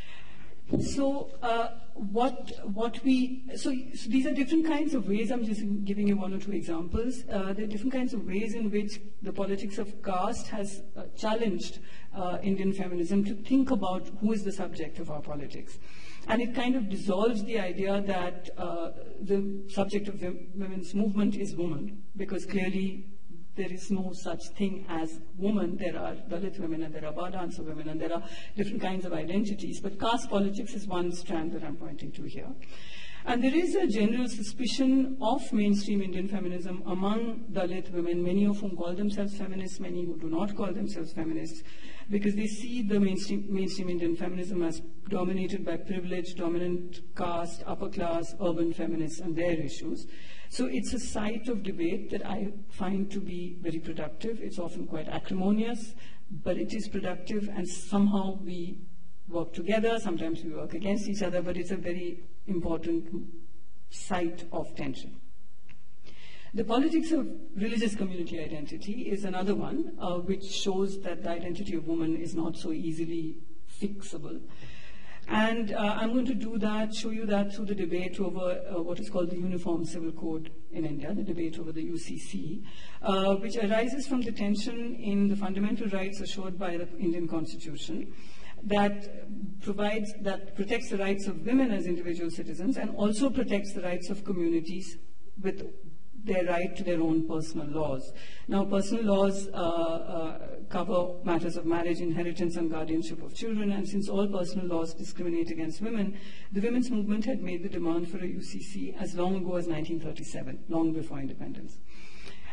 So, uh, what what we so, so these are different kinds of ways. I'm just giving you one or two examples. Uh, there are different kinds of ways in which the politics of caste has uh, challenged uh, Indian feminism to think about who is the subject of our politics, and it kind of dissolves the idea that uh, the subject of the women's movement is woman, because clearly there is no such thing as woman. There are Dalit women and there are bar dancer women and there are different kinds of identities. But caste politics is one strand that I'm pointing to here. And there is a general suspicion of mainstream Indian feminism among Dalit women, many of whom call themselves feminists, many who do not call themselves feminists, because they see the mainstream, mainstream Indian feminism as dominated by privileged, dominant caste, upper class, urban feminists and their issues. So it's a site of debate that I find to be very productive. It's often quite acrimonious, but it is productive, and somehow we work together. Sometimes we work against each other, but it's a very important site of tension. The politics of religious community identity is another one, uh, which shows that the identity of woman is not so easily fixable. And uh, I'm going to do that, show you that through the debate over uh, what is called the Uniform Civil Code in India, the debate over the U C C, uh, which arises from the tension in the fundamental rights assured by the Indian Constitution that provides, that protects the rights of women as individual citizens and also protects the rights of communities with their right to their own personal laws. Now, personal laws uh, uh, cover matters of marriage, inheritance, and guardianship of children, and since all personal laws discriminate against women, the women's movement had made the demand for a U C C as long ago as nineteen thirty-seven, long before independence.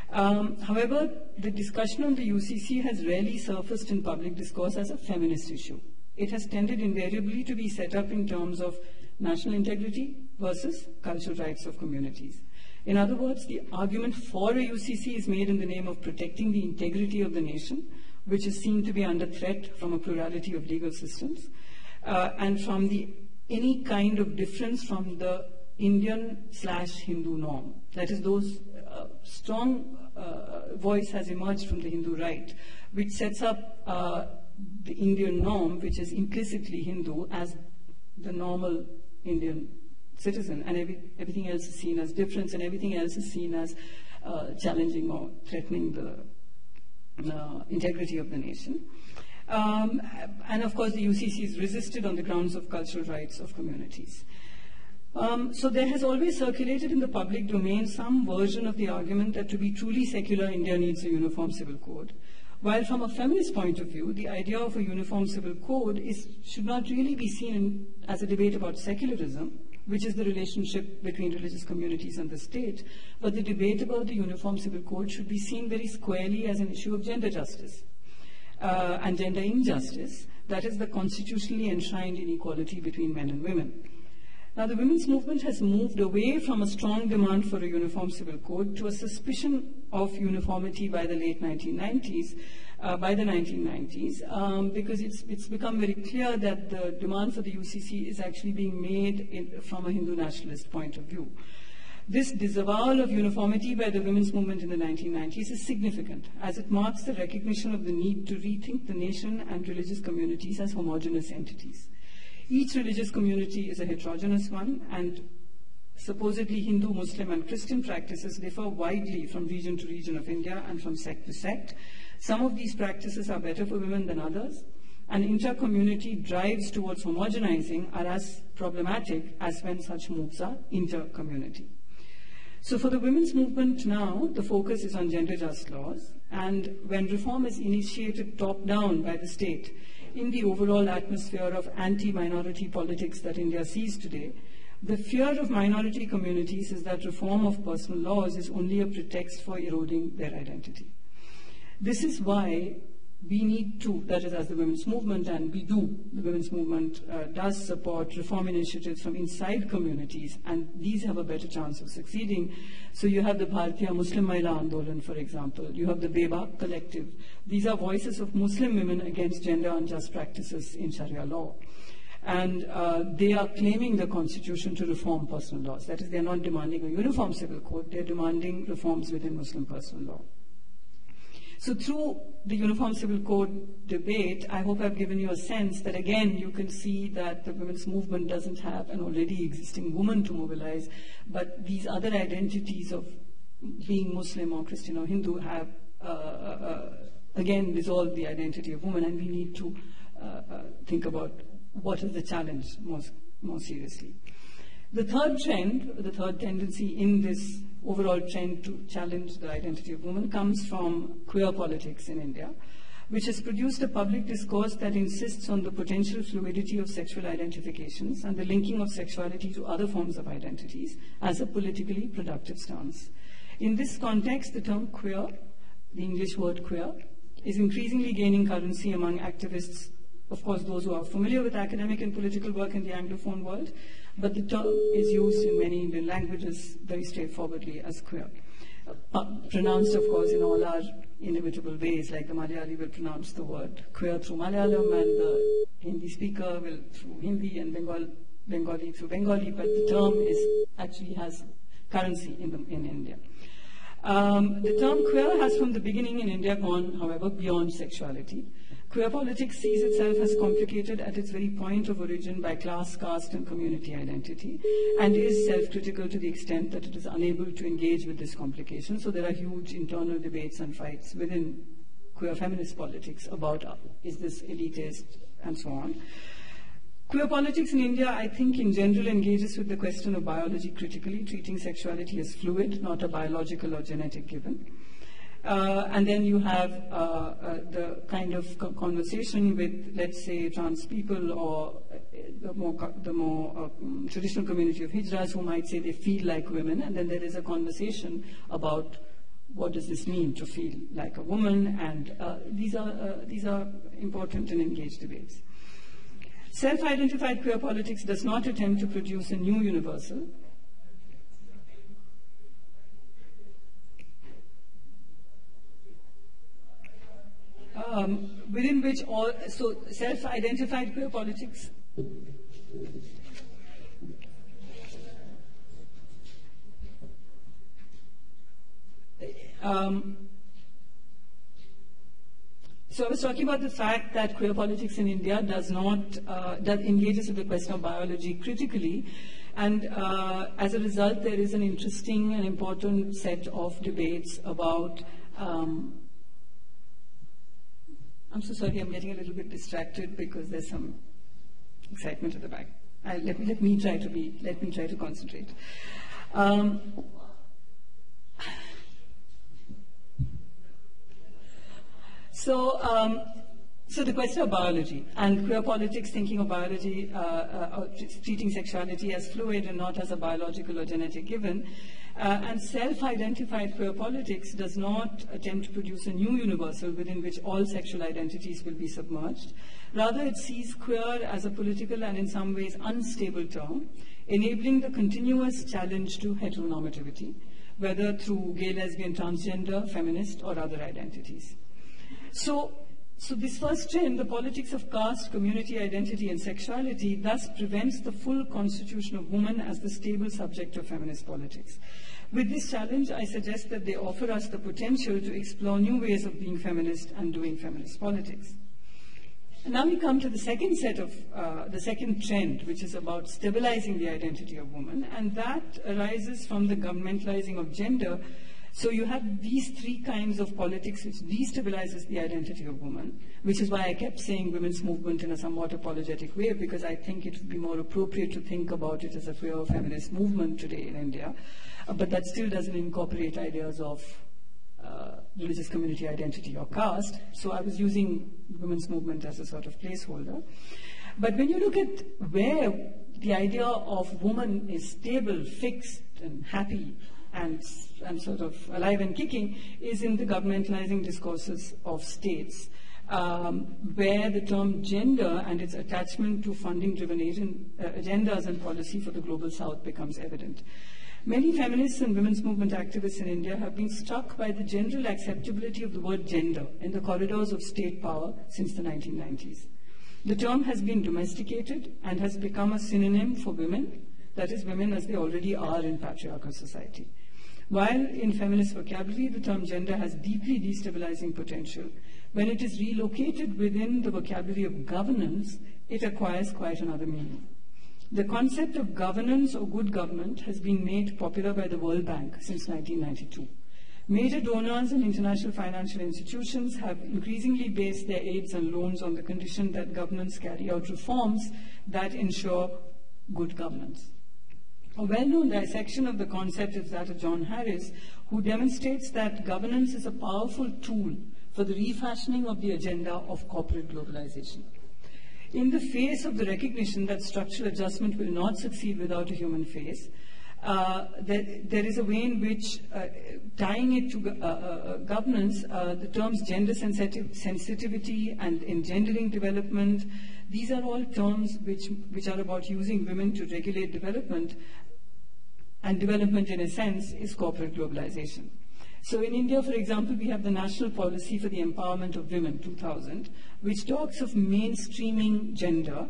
Um, however, the discussion on the U C C has rarely surfaced in public discourse as a feminist issue. It has tended invariably to be set up in terms of national integrity versus cultural rights of communities. In other words, the argument for a U C C is made in the name of protecting the integrity of the nation, which is seen to be under threat from a plurality of legal systems, uh, and from the any kind of difference from the Indian slash Hindu norm. That is, those uh, strong uh, voice has emerged from the Hindu right, which sets up uh, the Indian norm, which is implicitly Hindu, as the normal Indian citizen, and every, everything else is seen as difference, and everything else is seen as uh, challenging or threatening the uh, integrity of the nation. Um, and of course, the U C C is resisted on the grounds of cultural rights of communities. Um, so there has always circulated in the public domain some version of the argument that to be truly secular, India needs a uniform civil code. While from a feminist point of view, the idea of a uniform civil code is, should not really be seen as a debate about secularism, which is the relationship between religious communities and the state, but the debate about the uniform civil code should be seen very squarely as an issue of gender justice uh, and gender injustice, that is the constitutionally enshrined inequality between men and women. Now, the women's movement has moved away from a strong demand for a uniform civil code to a suspicion of uniformity by the late nineteen nineties, uh, by the nineteen nineties, um, because it's, it's become very clear that the demand for the U C C is actually being made in, from a Hindu nationalist point of view. This disavowal of uniformity by the women's movement in the nineteen nineties is significant, as it marks the recognition of the need to rethink the nation and religious communities as homogeneous entities. Each religious community is a heterogeneous one, and supposedly Hindu, Muslim, and Christian practices differ widely from region to region of India and from sect to sect. Some of these practices are better for women than others, and inter-community drives towards homogenizing are as problematic as when such moves are inter-community. So for the women's movement now, the focus is on gender-just laws, and when reform is initiated top-down by the state, in the overall atmosphere of anti-minority politics that India sees today, the fear of minority communities is that reform of personal laws is only a pretext for eroding their identity. This is why we need to, that is as the women's movement, and we do, the women's movement uh, does support reform initiatives from inside communities, and these have a better chance of succeeding. So you have the Bharatiya Muslim Mahila Andolan, for example. You have the Bebak Collective. These are voices of Muslim women against gender unjust practices in Sharia law. And uh, they are claiming the constitution to reform personal laws. That is, they are not demanding a uniform civil code, they are demanding reforms within Muslim personal law. So through the Uniform Civil Code debate, I hope I've given you a sense that, again, you can see that the women's movement doesn't have an already existing woman to mobilize, but these other identities of being Muslim or Christian or Hindu have, uh, uh, again, dissolved the identity of woman, and we need to uh, uh, think about what is the challenge most, more seriously. The third trend, the third tendency in this overall trend to challenge the identity of women comes from queer politics in India, which has produced a public discourse that insists on the potential fluidity of sexual identifications and the linking of sexuality to other forms of identities as a politically productive stance. In this context, the term queer, the English word queer, is increasingly gaining currency among activists, of course those who are familiar with academic and political work in the Anglophone world, but the term is used in many Indian languages very straightforwardly as queer. Uh, pronounced, of course, in all our inevitable ways, like the Malayali will pronounce the word queer through Malayalam, and the Hindi speaker will through Hindi, and Bengal, Bengali through Bengali, but the term is actually has currency in, the, in India. Um, the term queer has from the beginning in India gone, however, beyond sexuality. Queer politics sees itself as complicated at its very point of origin by class, caste, and community identity, and is self-critical to the extent that it is unable to engage with this complication. So there are huge internal debates and fights within queer feminist politics about uh, is this elitist and so on. Queer politics in India, I think, in general engages with the question of biology critically, treating sexuality as fluid, not a biological or genetic given. Uh, and then you have uh, uh, the kind of conversation with, let's say, trans people or uh, the more, the more uh, traditional community of hijras who might say they feel like women, and then there is a conversation about what does this mean to feel like a woman, and uh, these are uh, these are important and engaged debates. Self-identified queer politics does not attempt to produce a new universal. Um, within which all, so self-identified queer politics um, so I was talking about the fact that queer politics in India does not, uh, that engages with the question of biology critically, and uh, as a result there is an interesting and important set of debates about um, I'm so sorry, I'm getting a little bit distracted because there's some excitement at the back. I, let, me, let me try to be, let me try to concentrate. Um, so, um, so the question of biology and queer politics, thinking of biology, uh, uh, treating sexuality as fluid and not as a biological or genetic given. Uh, and self-identified queer politics does not attempt to produce a new universal within which all sexual identities will be submerged. Rather, it sees queer as a political and in some ways unstable term, enabling the continuous challenge to heteronormativity, whether through gay, lesbian, transgender, feminist, or other identities. So, so this first trend, the politics of caste, community identity, and sexuality, thus prevents the full constitution of woman as the stable subject of feminist politics. With this challenge, I suggest that they offer us the potential to explore new ways of being feminist and doing feminist politics. And now we come to the second set of, uh, the second trend, which is about stabilizing the identity of woman, and that arises from the governmentalizing of gender. So you have these three kinds of politics which destabilizes the identity of woman, which is why I kept saying women's movement in a somewhat apologetic way, because I think it would be more appropriate to think about it as a queer feminist movement today in India. Uh, but that still doesn't incorporate ideas of uh, religious community identity or caste. So I was using women's movement as a sort of placeholder. But when you look at where the idea of woman is stable, fixed, and happy, And, and sort of alive and kicking, is in the governmentalizing discourses of states, um, where the term gender and its attachment to funding-driven uh, agendas and policy for the global south becomes evident. Many feminists and women's movement activists in India have been struck by the general acceptability of the word gender in the corridors of state power since the nineteen nineties. The term has been domesticated and has become a synonym for women, that is, women as they already are in patriarchal society. While in feminist vocabulary, the term gender has deeply destabilizing potential, when it is relocated within the vocabulary of governance, it acquires quite another meaning. The concept of governance or good government has been made popular by the World Bank since nineteen ninety-two. Major donors and international financial institutions have increasingly based their aids and loans on the condition that governments carry out reforms that ensure good governance. A well-known dissection of the concept is that of John Harris, who demonstrates that governance is a powerful tool for the refashioning of the agenda of corporate globalization. In the face of the recognition that structural adjustment will not succeed without a human face, uh, there, there is a way in which, uh, tying it to uh, uh, governance, uh, the terms gender sensitive, sensitivity and engendering development, these are all terms which, which are about using women to regulate development. And development, in a sense, is corporate globalization. So in India, for example, we have the National Policy for the Empowerment of Women, two thousand, which talks of mainstreaming gender,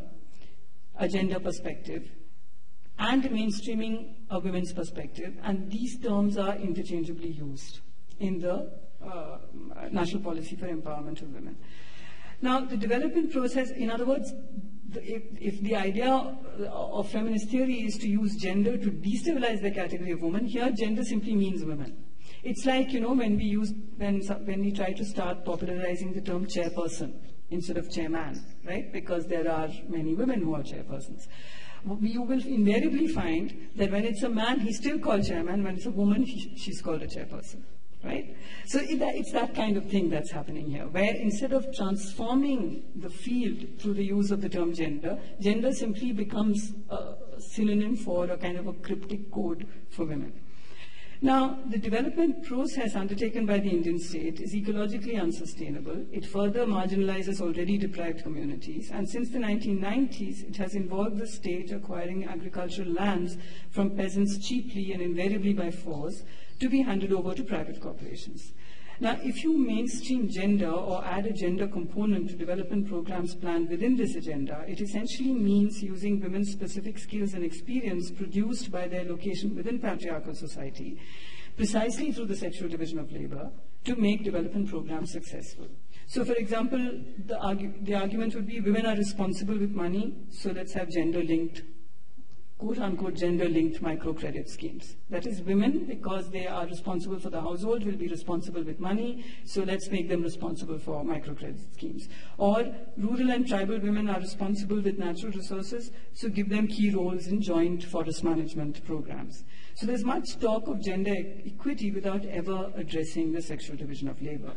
a gender perspective, and mainstreaming a women's perspective, and these terms are interchangeably used in the uh, National Policy for Empowerment of Women. Now, the development process, in other words, If, if the idea of feminist theory is to use gender to destabilize the category of woman, here gender simply means women. It's like, you know, when we use, when, when we try to start popularizing the term chairperson instead of chairman, right? Because there are many women who are chairpersons. You will invariably find that when it's a man, he's still called chairman. When it's a woman, he, she's called a chairperson. Right? So it, it's that kind of thing that's happening here, where instead of transforming the field through the use of the term gender, gender simply becomes a synonym for a kind of a cryptic code for women. Now, the development process undertaken by the Indian state is ecologically unsustainable. It further marginalizes already deprived communities. And since the nineteen nineties, it has involved the state acquiring agricultural lands from peasants cheaply and invariably by force to be handed over to private corporations. Now, if you mainstream gender or add a gender component to development programs planned within this agenda, it essentially means using women's specific skills and experience produced by their location within patriarchal society, precisely through the sexual division of labor, to make development programs successful. So, for example, the, argu the argument would be women are responsible with money, so let's have gender-linked quote-unquote gender-linked microcredit schemes. That is, women, because they are responsible for the household, will be responsible with money, so let's make them responsible for microcredit schemes. Or rural and tribal women are responsible with natural resources, so give them key roles in joint forest management programs. So there's much talk of gender equity without ever addressing the sexual division of labor.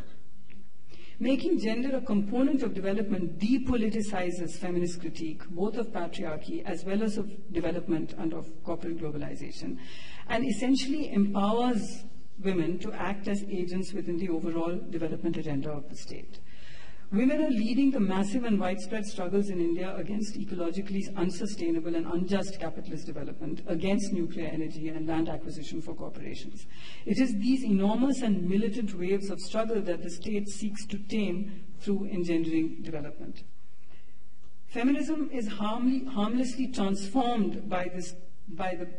Making gender a component of development depoliticizes feminist critique, both of patriarchy as well as of development and of corporate globalization, and essentially empowers women to act as agents within the overall development agenda of the state. Women are leading the massive and widespread struggles in India against ecologically unsustainable and unjust capitalist development, against nuclear energy and land acquisition for corporations. It is these enormous and militant waves of struggle that the state seeks to tame through engendering development. Feminism is harmly, harmlessly transformed by this By, the,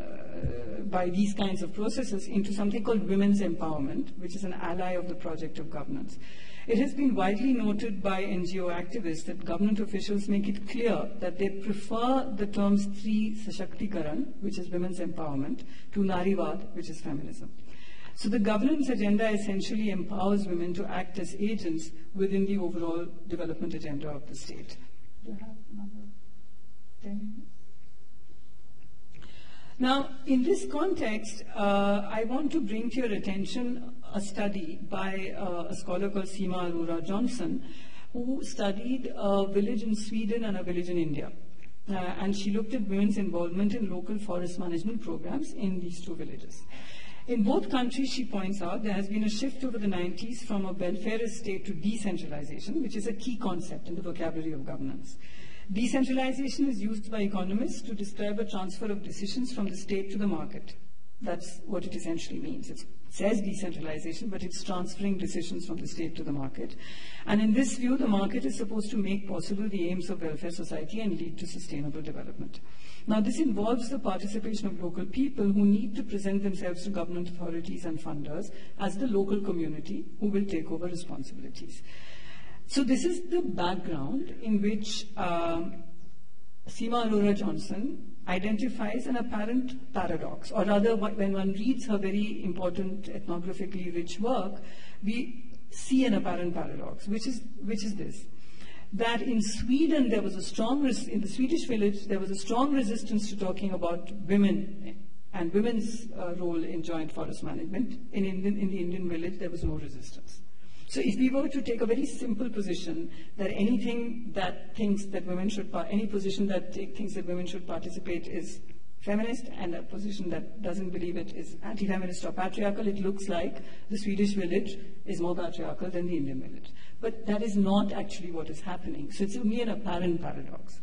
uh, by these kinds of processes into something called women's empowerment, which is an ally of the project of governance. It has been widely noted by N G O activists that government officials make it clear that they prefer the terms Stree Sashktikaran, which is women's empowerment, to Narivad, which is feminism. So the governance agenda essentially empowers women to act as agents within the overall development agenda of the state. Do you have another ten minutes? Now, in this context, uh, I want to bring to your attention a study by uh, a scholar called Seema Arora Johnson, who studied a village in Sweden and a village in India. Uh, and she looked at women's involvement in local forest management programs in these two villages. In both countries, she points out, there has been a shift over the nineties from a welfarist state to decentralization, which is a key concept in the vocabulary of governance. Decentralization is used by economists to describe a transfer of decisions from the state to the market. That's what it essentially means. It says decentralization, but it's transferring decisions from the state to the market. And in this view, the market is supposed to make possible the aims of welfare society and lead to sustainable development. Now, this involves the participation of local people who need to present themselves to government authorities and funders as the local community who will take over responsibilities. So this is the background in which um, Seema Arora Johnson identifies an apparent paradox, or rather when one reads her very important ethnographically rich work, we see an apparent paradox, which is, which is this, that in Sweden there was a strong, res in the Swedish village, there was a strong resistance to talking about women and women's uh, role in joint forest management. In, Indian, in the Indian village, there was no resistance. So if we were to take a very simple position that anything that thinks that women should, any position that thinks that women should participate is feminist, and a position that doesn't believe it is anti-feminist or patriarchal, it looks like the Swedish village is more patriarchal than the Indian village. But that is not actually what is happening. So it's only an apparent paradox.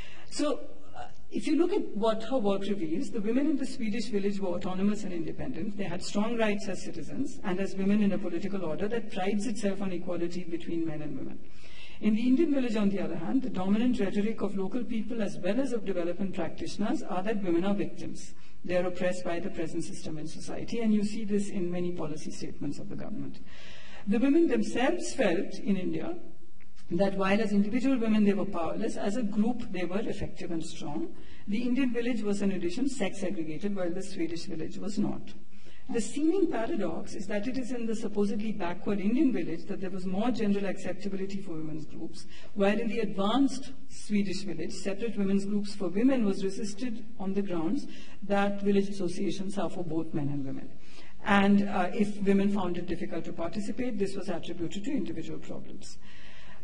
So uh, if you look at what her work reveals, the women in the Swedish village were autonomous and independent. They had strong rights as citizens and as women in a political order that prides itself on equality between men and women. In the Indian village, on the other hand, the dominant rhetoric of local people as well as of development practitioners are that women are victims. They are oppressed by the present system in society, and you see this in many policy statements of the government. The women themselves felt in India that while as individual women they were powerless, as a group they were effective and strong. The Indian village was in addition sex segregated, while the Swedish village was not. The seeming paradox is that it is in the supposedly backward Indian village that there was more general acceptability for women's groups, while in the advanced Swedish village, separate women's groups for women was resisted on the grounds that village associations are for both men and women. And uh, if women found it difficult to participate, this was attributed to individual problems.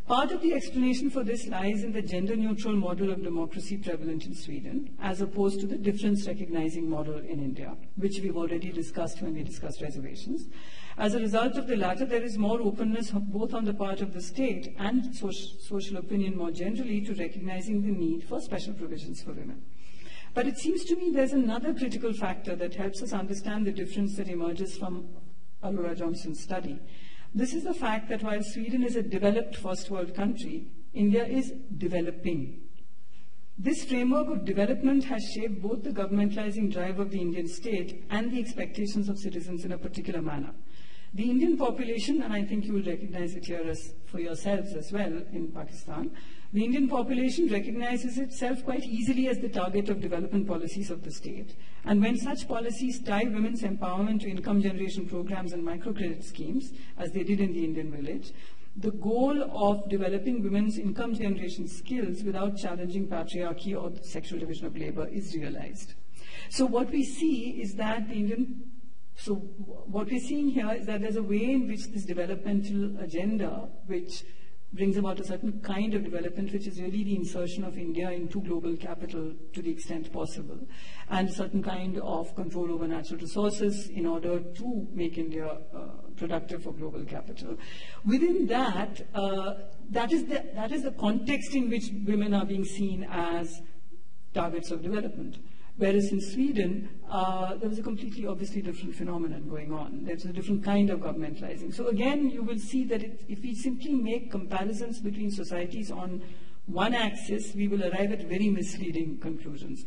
Part of the explanation for this lies in the gender-neutral model of democracy prevalent in Sweden, as opposed to the difference-recognizing model in India, which we've already discussed when we discussed reservations. As a result of the latter, there is more openness both on the part of the state and social opinion more generally to recognizing the need for special provisions for women. But it seems to me there's another critical factor that helps us understand the difference that emerges from Aurora Johnson's study. This is the fact that while Sweden is a developed first world country, India is developing. This framework of development has shaped both the governmentalizing drive of the Indian state and the expectations of citizens in a particular manner. The Indian population, and I think you will recognize it here as for yourselves as well in Pakistan, the Indian population recognizes itself quite easily as the target of development policies of the state. And when such policies tie women's empowerment to income generation programs and microcredit schemes, as they did in the Indian village, the goal of developing women's income generation skills without challenging patriarchy or the sexual division of labor is realized. So what we see is that the Indian So what we're seeing here is that there's a way in which this developmental agenda, which brings about a certain kind of development, which is really the insertion of India into global capital to the extent possible, and a certain kind of control over natural resources in order to make India uh, productive for global capital. Within that, uh, that is the, that is the context in which women are being seen as targets of development. Whereas in Sweden, uh, there was a completely obviously different phenomenon going on. There's a different kind of governmentalizing. So again, you will see that it, if we simply make comparisons between societies on one axis, we will arrive at very misleading conclusions.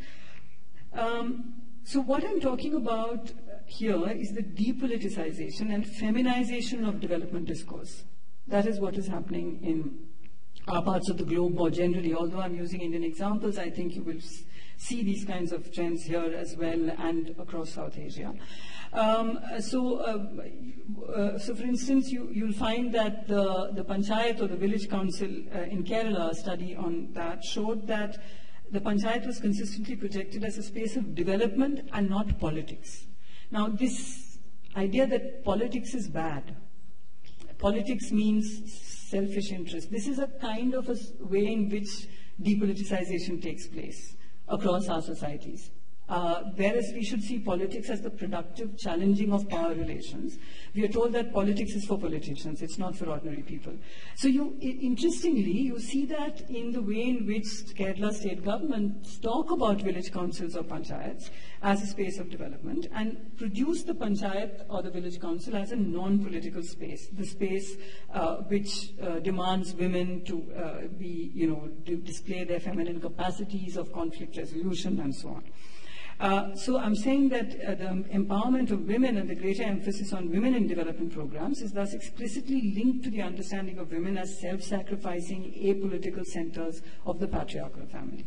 Um, so what I'm talking about here is the depoliticization and feminization of development discourse. That is what is happening in our parts of the globe more generally. Although I'm using Indian examples, I think you will see these kinds of trends here as well and across South Asia. Um, so, uh, uh, so for instance, you, you'll find that the, the Panchayat or the village council uh, in Kerala, a study on that, showed that the Panchayat was consistently projected as a space of development and not politics. Now, this idea that politics is bad, politics means selfish interest, this is a kind of a way in which depoliticization takes place across our societies. Uh, whereas we should see politics as the productive challenging of power relations, we are told that politics is for politicians, it's not for ordinary people. So you, interestingly, you see that in the way in which Kerala state governments talk about village councils or panchayats as a space of development and produce the panchayat or the village council as a non-political space, the space uh, which uh, demands women to uh, be, you know, to display their feminine capacities of conflict resolution and so on. Uh, so I'm saying that uh, the empowerment of women and the greater emphasis on women in development programs is thus explicitly linked to the understanding of women as self-sacrificing, apolitical centers of the patriarchal family.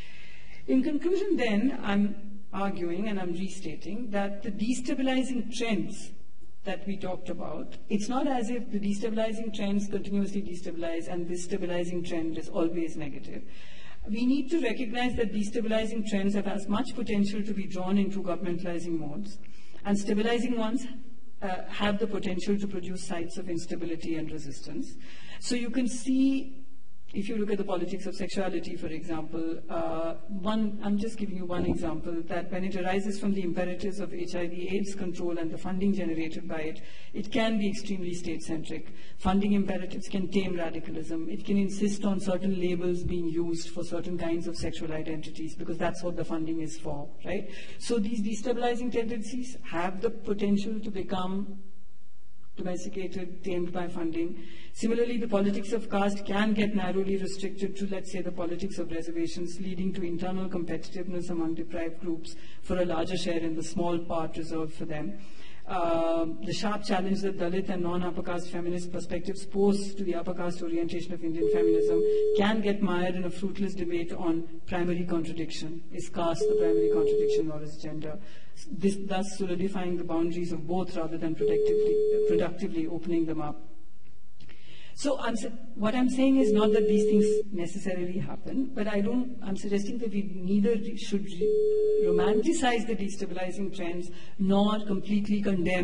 In conclusion then, I'm arguing and I'm restating that the destabilizing trends that we talked about, it's not as if the destabilizing trends continuously destabilize and this stabilizing trend is always negative. We need to recognize that destabilizing trends have as much potential to be drawn into governmentalizing modes, and stabilizing ones uh, have the potential to produce sites of instability and resistance. So you can see, if you look at the politics of sexuality, for example, uh, one, I'm just giving you one example, that when it arises from the imperatives of H I V AIDS control and the funding generated by it, it can be extremely state-centric. Funding imperatives can tame radicalism. It can insist on certain labels being used for certain kinds of sexual identities because that's what the funding is for, right? So these destabilizing tendencies have the potential to become domesticated, tamed by funding. Similarly, the politics of caste can get narrowly restricted to, let's say, the politics of reservations, leading to internal competitiveness among deprived groups for a larger share in the small part reserved for them. Uh, the sharp challenge that Dalit and non-upper caste feminist perspectives pose to the upper caste orientation of Indian feminism can get mired in a fruitless debate on primary contradiction. Is caste the primary contradiction or is gender? This, thus solidifying the boundaries of both rather than productively, productively opening them up. So I'm, what I'm saying is not that these things necessarily happen, but I don't, I'm suggesting that we neither should romanticize the destabilizing trends nor completely condemn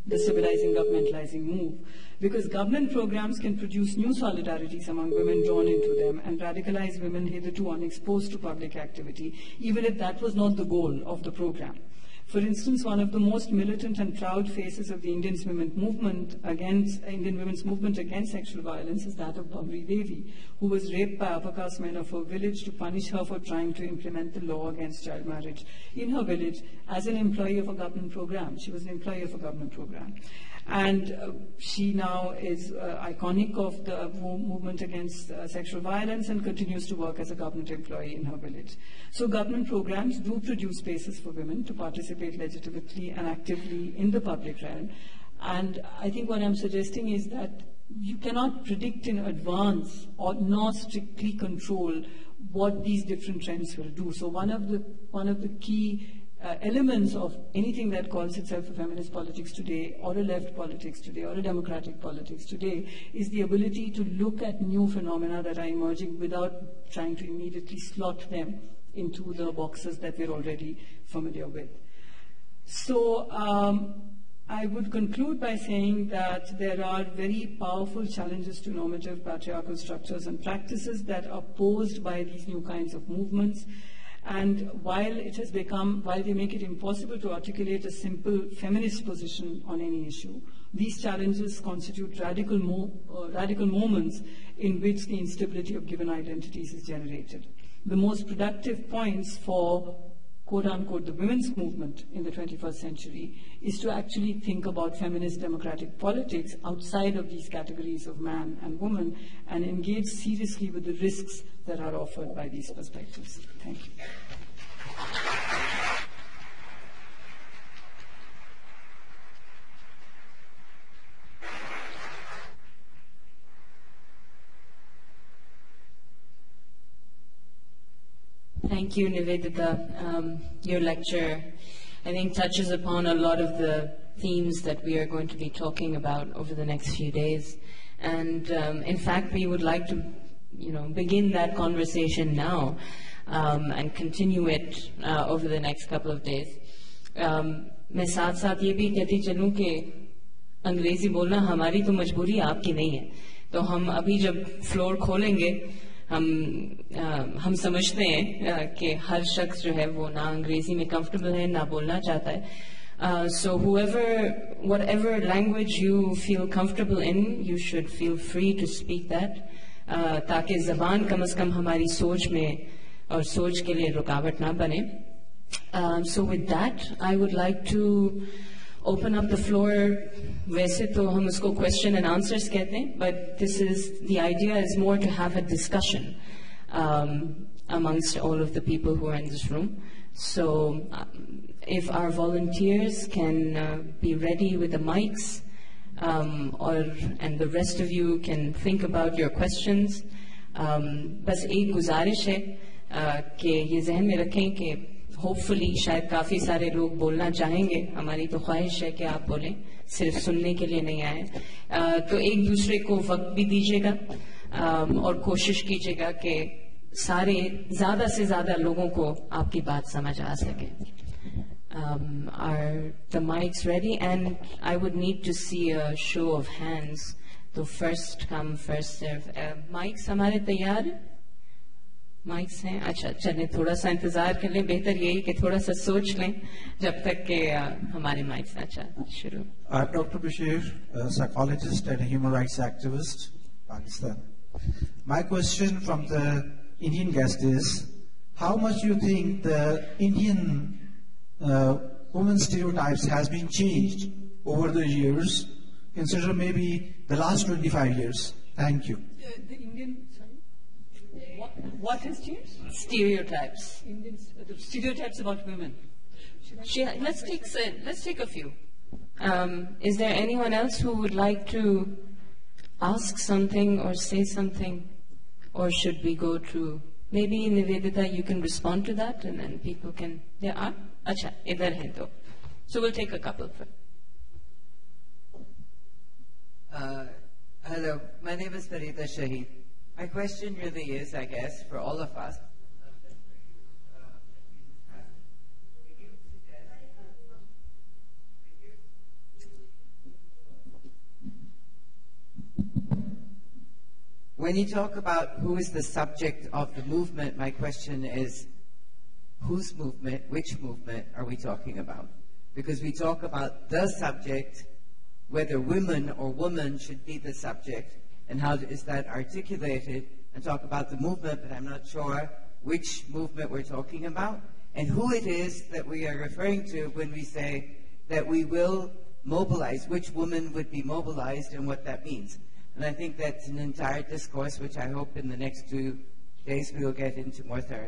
the civilizing, governmentalizing move. Because government programs can produce new solidarities among women drawn into them and radicalize women hitherto unexposed to public activity, even if that was not the goal of the program. For instance, one of the most militant and proud faces of the Indian women's movement against Indian women's movement against sexual violence is that of Bari Devi, who was raped by upper caste men of her village to punish her for trying to implement the law against child marriage in her village as an employee of a government program. She was an employee of a government program. And uh, she now is uh, iconic of the mo movement against uh, sexual violence and continues to work as a government employee in her village. So government programs do produce spaces for women to participate legitimately and actively in the public realm. And I think what I'm suggesting is that you cannot predict in advance or nor strictly control what these different trends will do. So one of the, one of the key Uh, elements of anything that calls itself a feminist politics today, or a left politics today, or a democratic politics today, is the ability to look at new phenomena that are emerging without trying to immediately slot them into the boxes that we're already familiar with. So um, I would conclude by saying that there are very powerful challenges to normative patriarchal structures and practices that are posed by these new kinds of movements. And while it has become, while they make it impossible to articulate a simple feminist position on any issue, these challenges constitute radical, mo uh, radical moments in which the instability of given identities is generated. The most productive points for quote-unquote the women's movement in the twenty-first century is to actually think about feminist democratic politics outside of these categories of man and woman and engage seriously with the risks that are offered by these perspectives. Thank you. Thank you, Nivedita. Um, your lecture, I think, touches upon a lot of the themes that we are going to be talking about over the next few days. And um, in fact, we would like to, you know, begin that conversation now um, and continue it uh, over the next couple of days. Um, मैं साथ साथ ये भी कहती चलूँ कि अंग्रेजी बोलना हमारी तो मजबूरी आपकी नहीं है. तो हम अभी जब फ्लोर खोलेंगे हम आ, हम समझते हैं कि हर शख्स जो है वो ना अंग्रेजी में कंफर्टेबल है ना बोलना चाहता है. So whoever, whatever language you feel comfortable in, you should feel free to speak that, uh, ताकि ज़बान कम से कम हमारी सोच में और सोच के लिए रुकावट ना बने. Um, so with that, I would like to open up the floor. वैसे तो हम उसको question and answers कहते हैं, but this is, the idea is more to have a discussion um, amongst all of the people who are in this room. So um, if our volunteers can uh, be ready with the mics, um, or and the rest of you can think about your questions. Um, बस एक गुजारिश है uh, कि ये जहन में रखें कि होपफुली शायद काफ़ी सारे लोग बोलना चाहेंगे. हमारी तो ख्वाहिश है कि आप बोलें, सिर्फ सुनने के लिए नहीं आए. uh, तो एक दूसरे को वक्त भी दीजिएगा um, और कोशिश कीजिएगा कि सारे ज़्यादा से ज़्यादा लोगों को आपकी बात समझ आ सके. Um, are the mics ready? And I would need to see a show of hands. So first come, first serve. Uh, mics हमारे तैयार? माइक्स हैं. अच्छा, चलें थोड़ा सा इंतजार कर लें. बेहतर यही कि थोड़ा सा सोच लें जब तक कि हमारे माइक्स. अच्छा, शुरू. I'm Doctor Bashir, a psychologist and a human rights activist, Pakistan. My question from the Indian guest is, how much do you think the Indian uh, women stereotypes has been changed over the years, consider maybe the last twenty-five years? Thank you. Uh, the Indian, sorry? What, what has changed? Stereotypes. Indian, uh, the stereotypes about women. She, let's take let's take a few. Um, is there anyone else who would like to ask something or say something, or should we go to maybe Nivedita? You can respond to that, and then people can. There are. Acha, idhar hai to. So we'll take a couple. Uh, hello, my name is Farida Shahid. My question really is, I guess, for all of us. when you talk about who is the subject of the movement, my question is, whose movement, which movement are we talking about? Because we talk about the subject, whether women or woman should be the subject, and how is that articulated, and talk about the movement, but I'm not sure which movement we're talking about, and who it is that we are referring to when we say that we will mobilize, which woman would be mobilized and what that means. And I think that's an entire discourse which I hope in the next two days we will get into more thoroughly.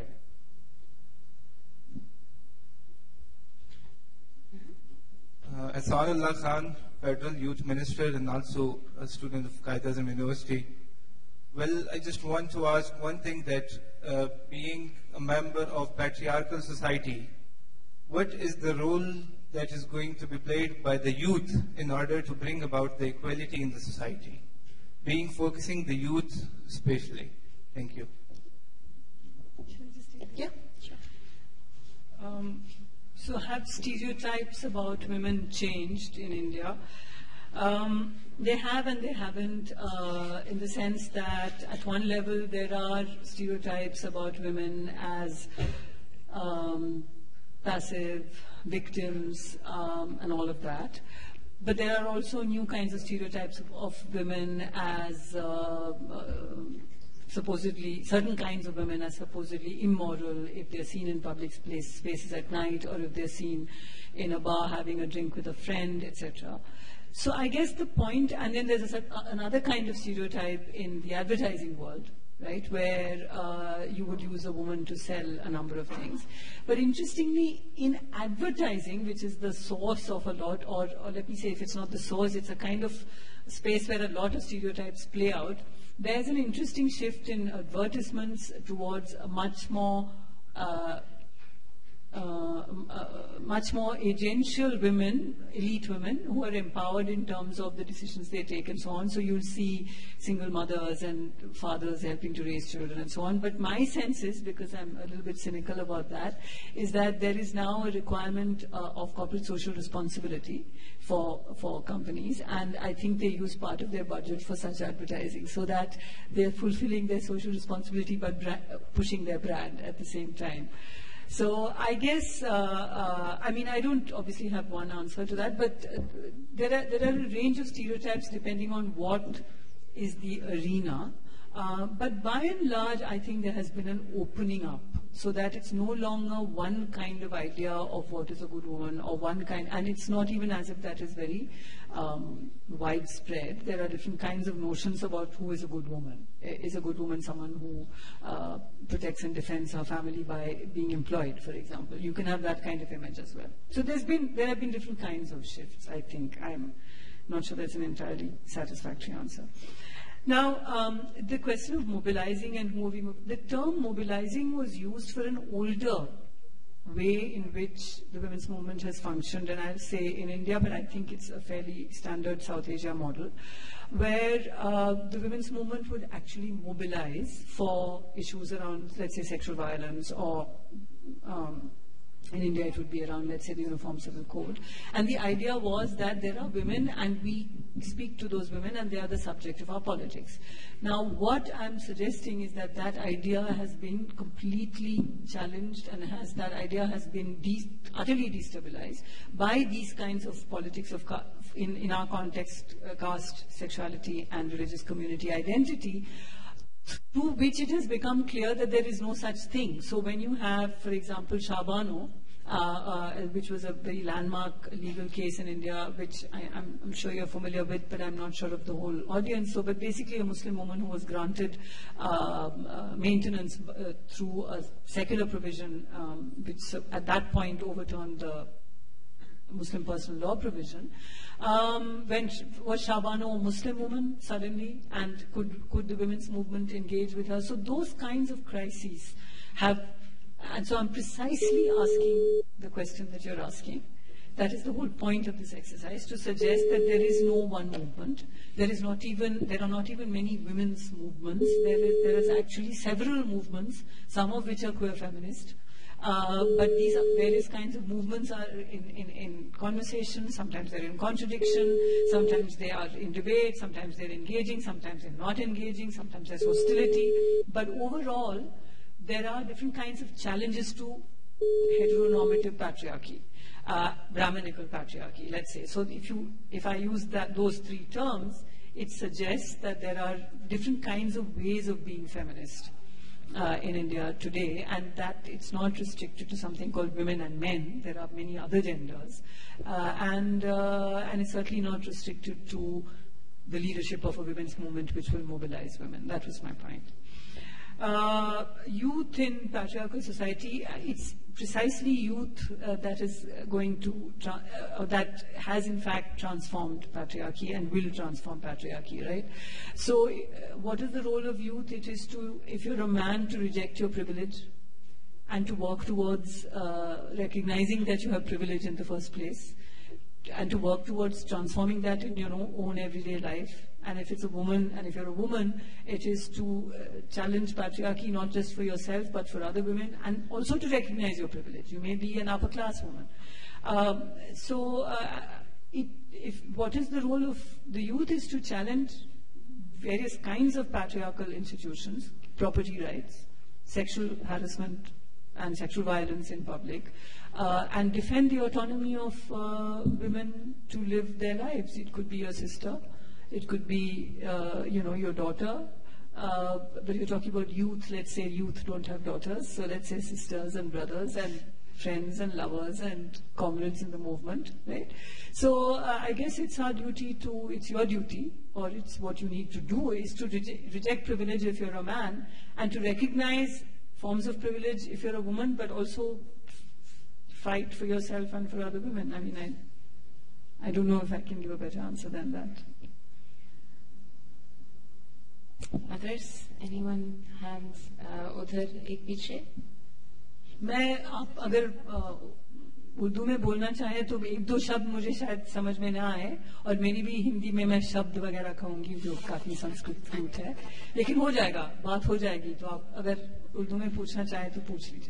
Uh, Asarullah Khan, Federal Youth Minister and also a student of Quaid-i-Azam University. Well, I just want to ask one thing, that uh, being a member of patriarchal society, what is the role that is going to be played by the youth in order to bring about the equality in the society? Being focusing the youth especially. Thank you. Yeah, sure. Um, so have stereotypes about women changed in India? Um, they have and they haven't, uh, in the sense that at one level there are stereotypes about women as um, passive, victims, um, and all of that. But there are also new kinds of stereotypes of, of women as uh, uh, supposedly, certain kinds of women as supposedly immoral if they're seen in public place, spaces at night, or if they're seen in a bar having a drink with a friend, et cetera. So I guess the point, and then there's a, another kind of stereotype in the advertising world, right, where uh, you would use a woman to sell a number of things. But interestingly, in advertising, which is the source of a lot, or, or let me say, if it's not the source, it's a kind of space where a lot of stereotypes play out, there's an interesting shift in advertisements towards a much more uh, Uh, uh, much more agential women, elite women, who are empowered in terms of the decisions they take and so on. So you'll see single mothers and fathers helping to raise children and so on. But my sense is, because I'm a little bit cynical about that, is that there is now a requirement uh, of corporate social responsibility for, for companies, and I think they use part of their budget for such advertising, so that they're fulfilling their social responsibility but bra- pushing their brand at the same time. So I guess, uh, uh, I mean, I don't obviously have one answer to that, but uh, there are there are a range of stereotypes depending on what is the arena. Uh, but by and large, I think there has been an opening up, so that it's no longer one kind of idea of what is a good woman, or one kind, and it's not even as if that is very um, widespread. There are different kinds of notions about who is a good woman. Is a good woman someone who uh, protects and defends her family by being employed, for example? You can have that kind of image as well. So there's been, there have been different kinds of shifts, I think. I'm not sure that's an entirely satisfactory answer. Now, um, the question of mobilizing and who we, the term mobilizing was used for an older way in which the women's movement has functioned, and I'll say in India, but I think it's a fairly standard South Asia model, where uh, the women's movement would actually mobilize for issues around, let's say, sexual violence, or um, in India it would be around, let's say, the Uniform Civil Code. And the idea was that there are women, and we speak to those women, and they are the subject of our politics. Now, what I'm suggesting is that that idea has been completely challenged, and has that idea has been de- utterly destabilized by these kinds of politics of ca- in, in our context, uh, caste, sexuality, and religious community identity, through which it has become clear that there is no such thing. So when you have, for example, Shabano, uh, uh, which was a very landmark legal case in India, which I, I'm, I'm sure you're familiar with, but I'm not sure of the whole audience. So, but basically a Muslim woman who was granted um, uh, maintenance uh, through a secular provision, um, which at that point overturned the Muslim personal law provision. Um, when was Shabano a Muslim woman suddenly, and could could the women's movement engage with her? So those kinds of crises have, and so I'm precisely asking the question that you're asking. That is the whole point of this exercise, to suggest that there is no one movement. There is not even there are not even many women's movements. There is there is actually several movements, some of which are queer feminist. Uh, but these are various kinds of movements are in, in, in conversation, sometimes they're in contradiction, sometimes they are in debate, sometimes they're engaging, sometimes they're not engaging, sometimes there's hostility. But overall, there are different kinds of challenges to heteronormative patriarchy, uh, Brahminical patriarchy, let's say. So if, you, if I use that, those three terms, it suggests that there are different kinds of ways of being feminist uh, in India today, and that it's not restricted to something called women and men. There are many other genders, uh, and, uh, and it's certainly not restricted to the leadership of a women's movement which will mobilize women. That was my point. Uh, youth in patriarchal society, it's precisely youth uh, that is going to, tra uh, that has in fact transformed patriarchy and will transform patriarchy, right? So uh, what is the role of youth? It is to, if you're a man, to reject your privilege and to work towards uh, recognizing that you have privilege in the first place, and to work towards transforming that in your own everyday life. And if it's a woman, and if you're a woman, it is to uh, challenge patriarchy not just for yourself, but for other women, and also to recognize your privilege. You may be an upper class woman. Um, so, uh, it, if, what is the role of the youth is to challenge various kinds of patriarchal institutions, property rights, sexual harassment, and sexual violence in public, uh, and defend the autonomy of uh, women to live their lives. It could be your sister, it could be, uh, you know, your daughter, uh, but you're talking about youth. Let's say youth don't have daughters, so let's say sisters and brothers and friends and lovers and comrades in the movement, right? So uh, I guess it's our duty to, it's your duty, or it's what you need to do, is to reject, reject privilege if you're a man, and to recognize forms of privilege if you're a woman, but also fight for yourself and for other women. I mean, I, I don't know if I can give a better answer than that. Others? Anyone? Hands? Udhar, ek piche? मैं आप अगर उर्दू में बोलना चाहे तो एक दो शब्द मुझे शायद समझ में ना आए, और मेरी भी हिंदी में मैं शब्द वगैरह कहूंगी जो काफी संस्कृत है, लेकिन हो जाएगा, बात हो जाएगी. तो आप अगर उर्दू में पूछना चाहे तो पूछ लीजिए.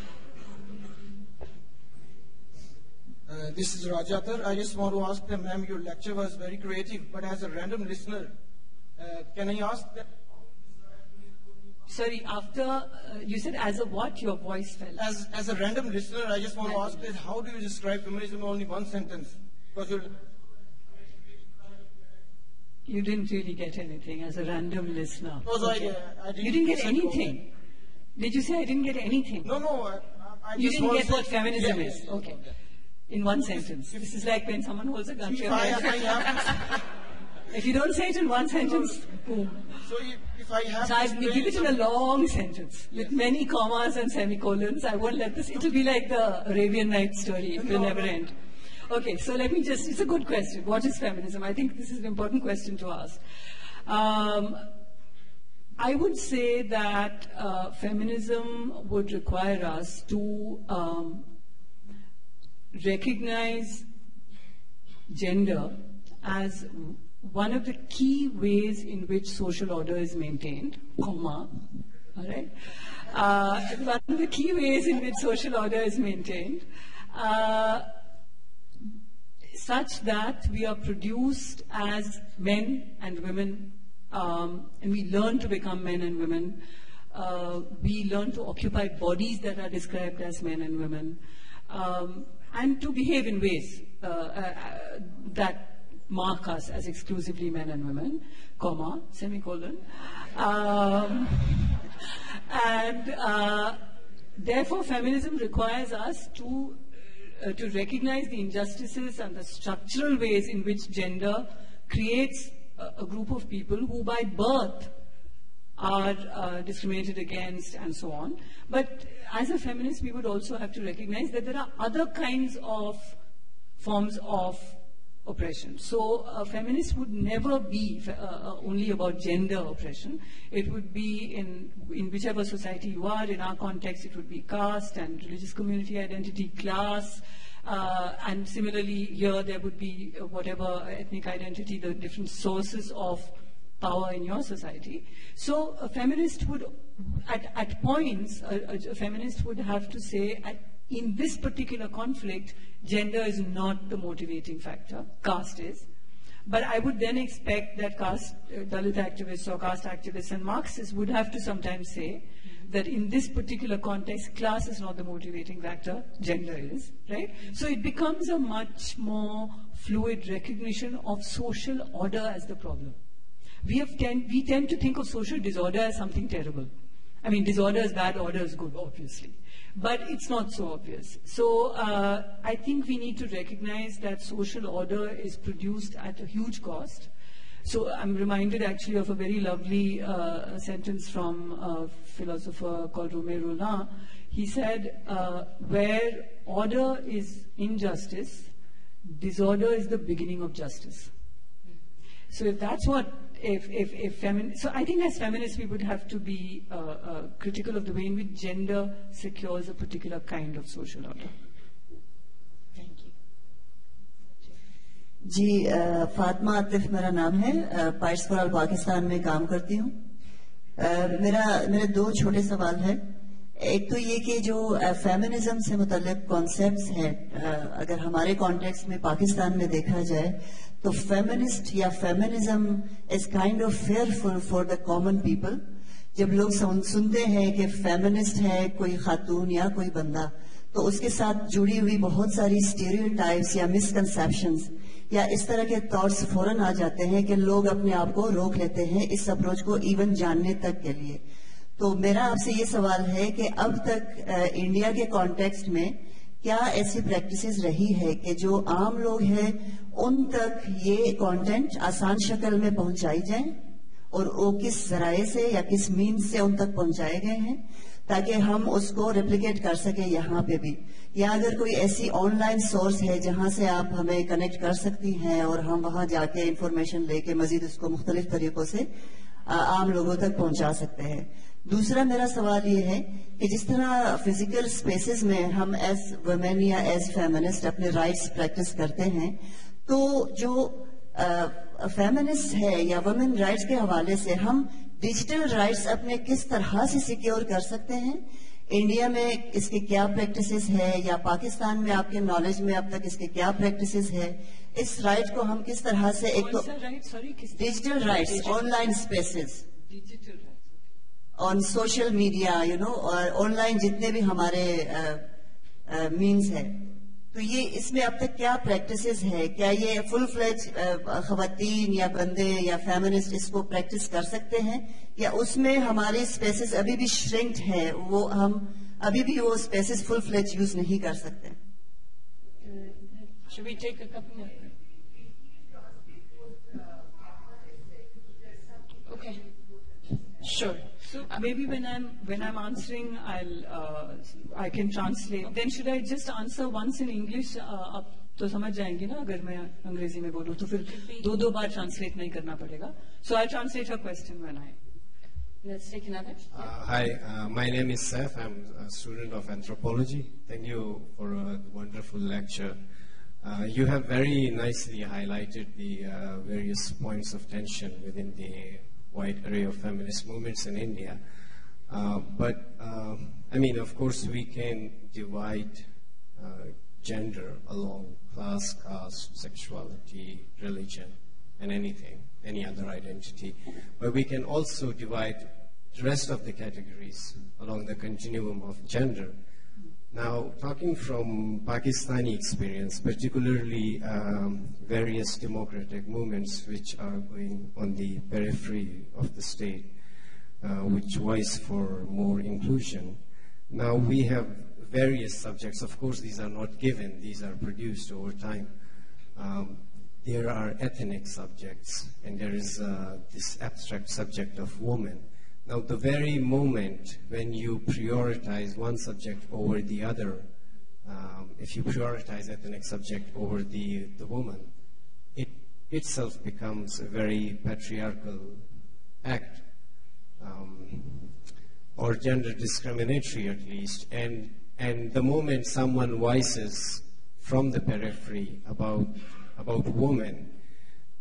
Uh, this is Raja. I just want to ask them, ma'am, your lecture was very creative, but as a random listener, uh, can I ask that? Sorry, after uh, you said as a what, your voice fell. As as a random listener, I just want to ask that, how do you describe feminism in only one sentence? Because you're You didn't really get anything as a random listener. No, Okay. I, I didn't You didn't get anything. Comment. Did you say I didn't get anything? No, no. I, I You just didn't want get to what say- feminism yeah, is. yeah, Okay. yeah. In one sentence. This is like when someone holds a gun to If your I, head. I have If you don't say it in one sentence, boom. to, so if, if I have So to I explain give it in a some- long sentence with many commas and semicolons. I won't let this. It'll be like the Arabian Nights story. It will No, never no. end. Okay, so let me just. It's a good question. What is feminism? I think this is an important question to ask. Um, I would say that uh, feminism would require us to um, recognize gender as one of the key ways in which social order is maintained, comma, all right? Uh, one of the key ways in which social order is maintained, uh, such that we are produced as men and women, um, and we learn to become men and women. Uh, we learn to occupy bodies that are described as men and women, um, and to behave in ways uh, uh, that mark us as exclusively men and women, comma, semicolon. Um, and uh, therefore, feminism requires us to, uh, to recognize the injustices and the structural ways in which gender creates a, a group of people who by birth are uh, discriminated against and so on. But as a feminist, we would also have to recognize that there are other kinds of forms of oppression. So a feminist would never be uh, only about gender oppression. It would be in, in whichever society you are. In our context, it would be caste and religious community identity, class, uh, and similarly here there would be whatever ethnic identity, the different sources of power in your society. So a feminist would, at, at points, a, a, a feminist would have to say, at, in this particular conflict, gender is not the motivating factor, caste is. But I would then expect that caste, uh, Dalit activists or caste activists and Marxists would have to sometimes say that in this particular context, class is not the motivating factor, gender is, right? So it becomes a much more fluid recognition of social order as the problem. We, have tend, we tend to think of social disorder as something terrible. I mean, disorder is bad, order is good, obviously. But it's not so obvious. So uh, I think we need to recognize that social order is produced at a huge cost. So I'm reminded actually of a very lovely uh, sentence from a philosopher called Romain Rolland. He said, uh, where order is injustice, disorder is the beginning of justice. So if that's what, if, if, if femin so I think as feminists we would have to be uh, uh, critical of the way in which gender secures a particular kind of social order. Thank you. जी फातिमा आतिफ मेरा नाम है, पाइट्स for all Pakistan में काम करती हूँ. मेरा मेरे दो छोटे सवाल हैं. एक तो ये कि जो फेमिनिज्म से मुतल्लिक कॉन्सेप्ट्स हैं, अगर हमारे कॉन्टेक्स्ट में पाकिस्तान में देखा जाए तो फेमिनिस्ट या feminism is kind of fearful for the common people. जब लोग सुन, सुनते हैं कि फेमिनिस्ट है कोई खातून या कोई बंदा, तो उसके साथ जुड़ी हुई बहुत सारी स्टीरियोटाइप्स या मिसकंसेप्शंस या इस तरह के थॉट्स फौरन आ जाते हैं कि लोग अपने आप को रोक लेते हैं इस अप्रोच को इवन जानने तक के लिए. तो मेरा आपसे ये सवाल है कि अब तक आ, इंडिया के कॉन्टेक्स्ट में क्या ऐसी प्रैक्टिसेस रही है कि जो आम लोग हैं उन तक ये कंटेंट आसान शक्ल में पहुंचाई जाए, और वो किस जराए से या किस मीन्स से उन तक पहुंचाए गए हैं ताकि हम उसको रेप्लिकेट कर सके यहाँ पे भी, या अगर कोई ऐसी ऑनलाइन सोर्स है जहां से आप हमें कनेक्ट कर सकती हैं और हम वहां जाके इंफॉर्मेशन लेके मजीद उसको मुख्तलिफ तरीकों से आम लोगों तक पहुंचा सकते हैं. दूसरा मेरा सवाल ये है कि जिस तरह फिजिकल स्पेसेस में हम एज वुमेन या एज फेमिनिस्ट अपने राइट्स प्रैक्टिस करते हैं, तो जो फेमिनिस्ट है या वुमेन राइट्स के हवाले से हम डिजिटल राइट्स अपने किस तरह से सिक्योर कर सकते हैं? इंडिया में इसके क्या प्रैक्टिसेस है या पाकिस्तान में आपके नॉलेज में अब तक इसके क्या प्रैक्टिसेस है? इस राइट को हम किस तरह से एक तो digital rights, online spaces, on social media, you know, और ऑनलाइन जितने भी हमारे मीन्स है, तो ये इसमें अब तक क्या प्रैक्टिसेस है? क्या ये फुल फ्लेज खवातीन या बंदे या फेमिनिस्ट इसको प्रैक्टिस कर सकते हैं, या उसमें हमारे स्पेसेस अभी भी श्रिंक्ड है, वो हम अभी भी वो स्पेसेस फुल फ्लेज यूज नहीं कर सकते? Should we take a couple more? Okay. Sure. So uh, maybe when I'm when I'm answering, I'll uh, I can translate. Then should I just answer once in English? Uh, आप तो समझ जाएंगे ना अगर मैं अंग्रेजी में बोलूँ तो फिर दो दो बार translate नहीं करना पड़ेगा. So I'll translate her question when I. Let's take another. Uh, hi, uh, my name is Seth. I'm a student of anthropology. Thank you for a wonderful lecture. Uh, you have very nicely highlighted the uh, various points of tension within the wide array of feminist movements in India. Uh, but, uh, I mean, of course, we can divide uh, gender along class, caste, sexuality, religion, and anything, any other identity. But we can also divide the rest of the categories along the continuum of gender. Now, talking from Pakistani experience, particularly um, various democratic movements which are going on the periphery of the state, uh, which voice for more inclusion. Now, we have various subjects. Of course, these are not given. These are produced over time. Um, there are ethnic subjects, and there is uh, this abstract subject of woman. Now, the very moment when you prioritize one subject over the other, um, if you prioritize ethnic subject over the, the woman, it itself becomes a very patriarchal act, um, or gender discriminatory at least. And, and the moment someone voices from the periphery about, about women,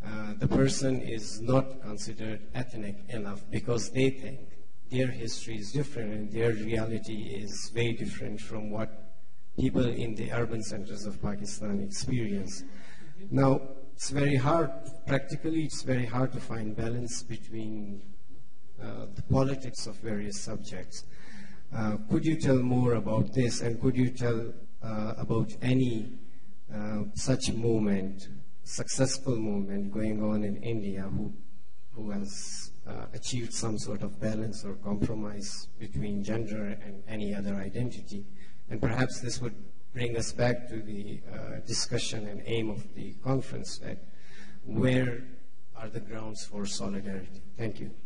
uh, the person is not considered ethnic enough because they think their history is different and their reality is very different from what people in the urban centers of Pakistan experience. Now, it's very hard, practically it's very hard to find balance between uh, the politics of various subjects. Uh, could you tell more about this, and could you tell uh, about any uh, such movement, successful movement going on in India who, who has uh, achieved some sort of balance or compromise between gender and any other identity? And perhaps this would bring us back to the uh, discussion and aim of the conference, that where are the grounds for solidarity? Thank you.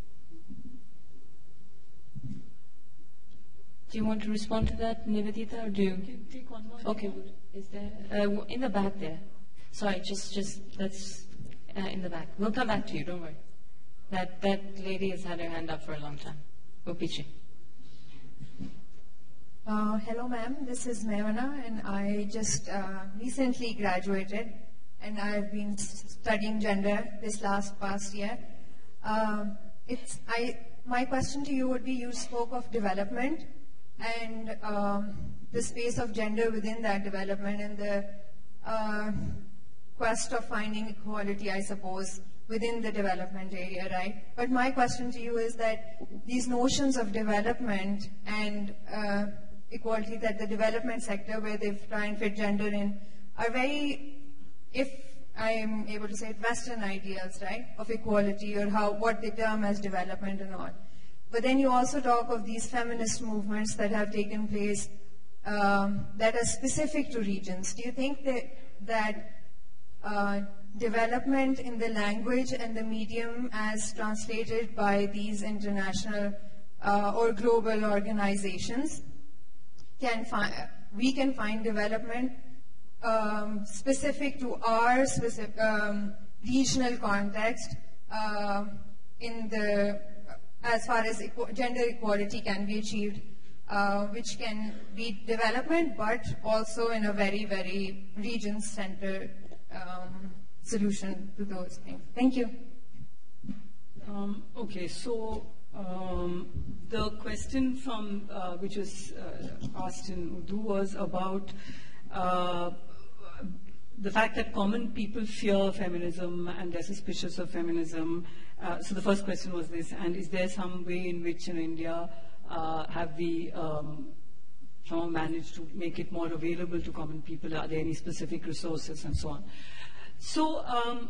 Do you want to respond to that, Nivedita, or do you? Can take one more. Okay, is there, uh, in the back there. Sorry, just, just, let's, uh, in the back. We'll come back to you, don't worry. That, that lady has had her hand up for a long time. Go piche. Uh, hello, ma'am. This is Menon, and I just uh, recently graduated, and I've been studying gender this last past year. Uh, it's I. My question to you would be: you spoke of development and um, the space of gender within that development, and the uh, quest of finding equality, I suppose, within the development area, right? But my question to you is that these notions of development and uh, equality that the development sector, where they try and fit gender in, are very, if I am able to say it, Western ideals, right, of equality, or how what they term as development and all. But then you also talk of these feminist movements that have taken place um, that are specific to regions. Do you think that, that uh, development in the language and the medium as translated by these international uh, or global organizations, can find, we can find development um, specific to our specific um, regional context uh, in the as far as equ gender equality can be achieved, uh, which can be development, but also in a very, very region-centered um, solution to those things. Thank you. Um, okay, so um, the question from uh, which was uh, asked in Urdu was about uh, the fact that common people fear feminism and they're suspicious of feminism. Uh, so the first question was this: and is there some way in which in India uh, have we um, somehow managed to make it more available to common people? Are there any specific resources and so on? So um,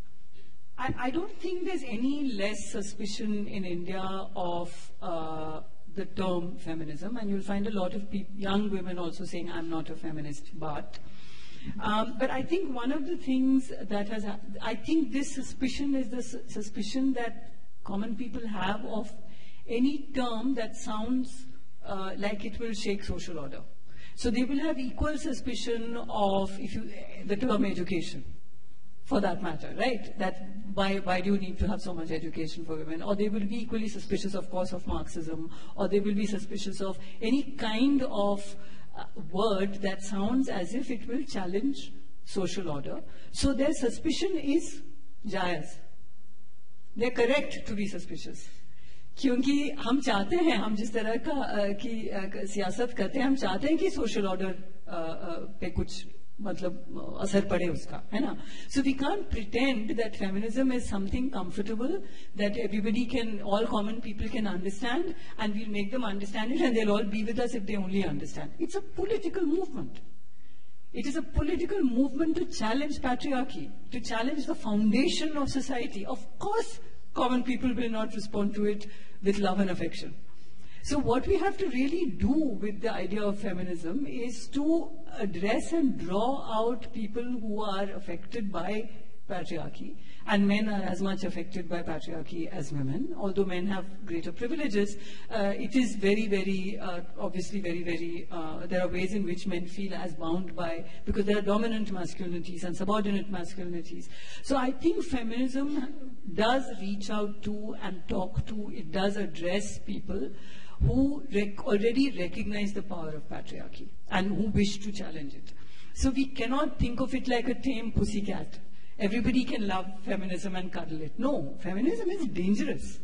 I, I don't think there's any less suspicion in India of uh, the term feminism, and you'll find a lot of young women also saying, I'm not a feminist, but... Um, but I think one of the things that has, I think this suspicion is the su suspicion that common people have of any term that sounds uh, like it will shake social order. So they will have equal suspicion of if you, the term education, for that matter, right? That why, why do you need to have so much education for women? Or they will be equally suspicious, of course, of Marxism, or they will be suspicious of any kind of Uh, word that sounds as if it will challenge social order. So their suspicion is jayaz. They're correct to be suspicious. क्योंकि हम चाहते हैं, हम जिस तरह का की सियासत करते हैं, हम चाहते हैं कि सोशल ऑर्डर पे कुछ मतलब असर पड़े उसका, है ना? So we can't pretend that feminism is something comfortable that everybody can, all common people can understand, and we'll make them understand it, and they'll all be with us if they only understand. It's a political movement. It is a political movement to challenge patriarchy, to challenge the foundation of society. Of course, common people will not respond to it with love and affection. So what we have to really do with the idea of feminism is to address and draw out people who are affected by patriarchy. And men are as much affected by patriarchy as women, although men have greater privileges. Uh, it is very, very, uh, obviously very, very, uh, there are ways in which men feel as bound by, because there are dominant masculinities and subordinate masculinities. So I think feminism does reach out to and talk to, it does address people who rec already recognize the power of patriarchy and who wish to challenge it. So we cannot think of it like a tame pussycat. everybody can love feminism and cuddle it. No, feminism is dangerous.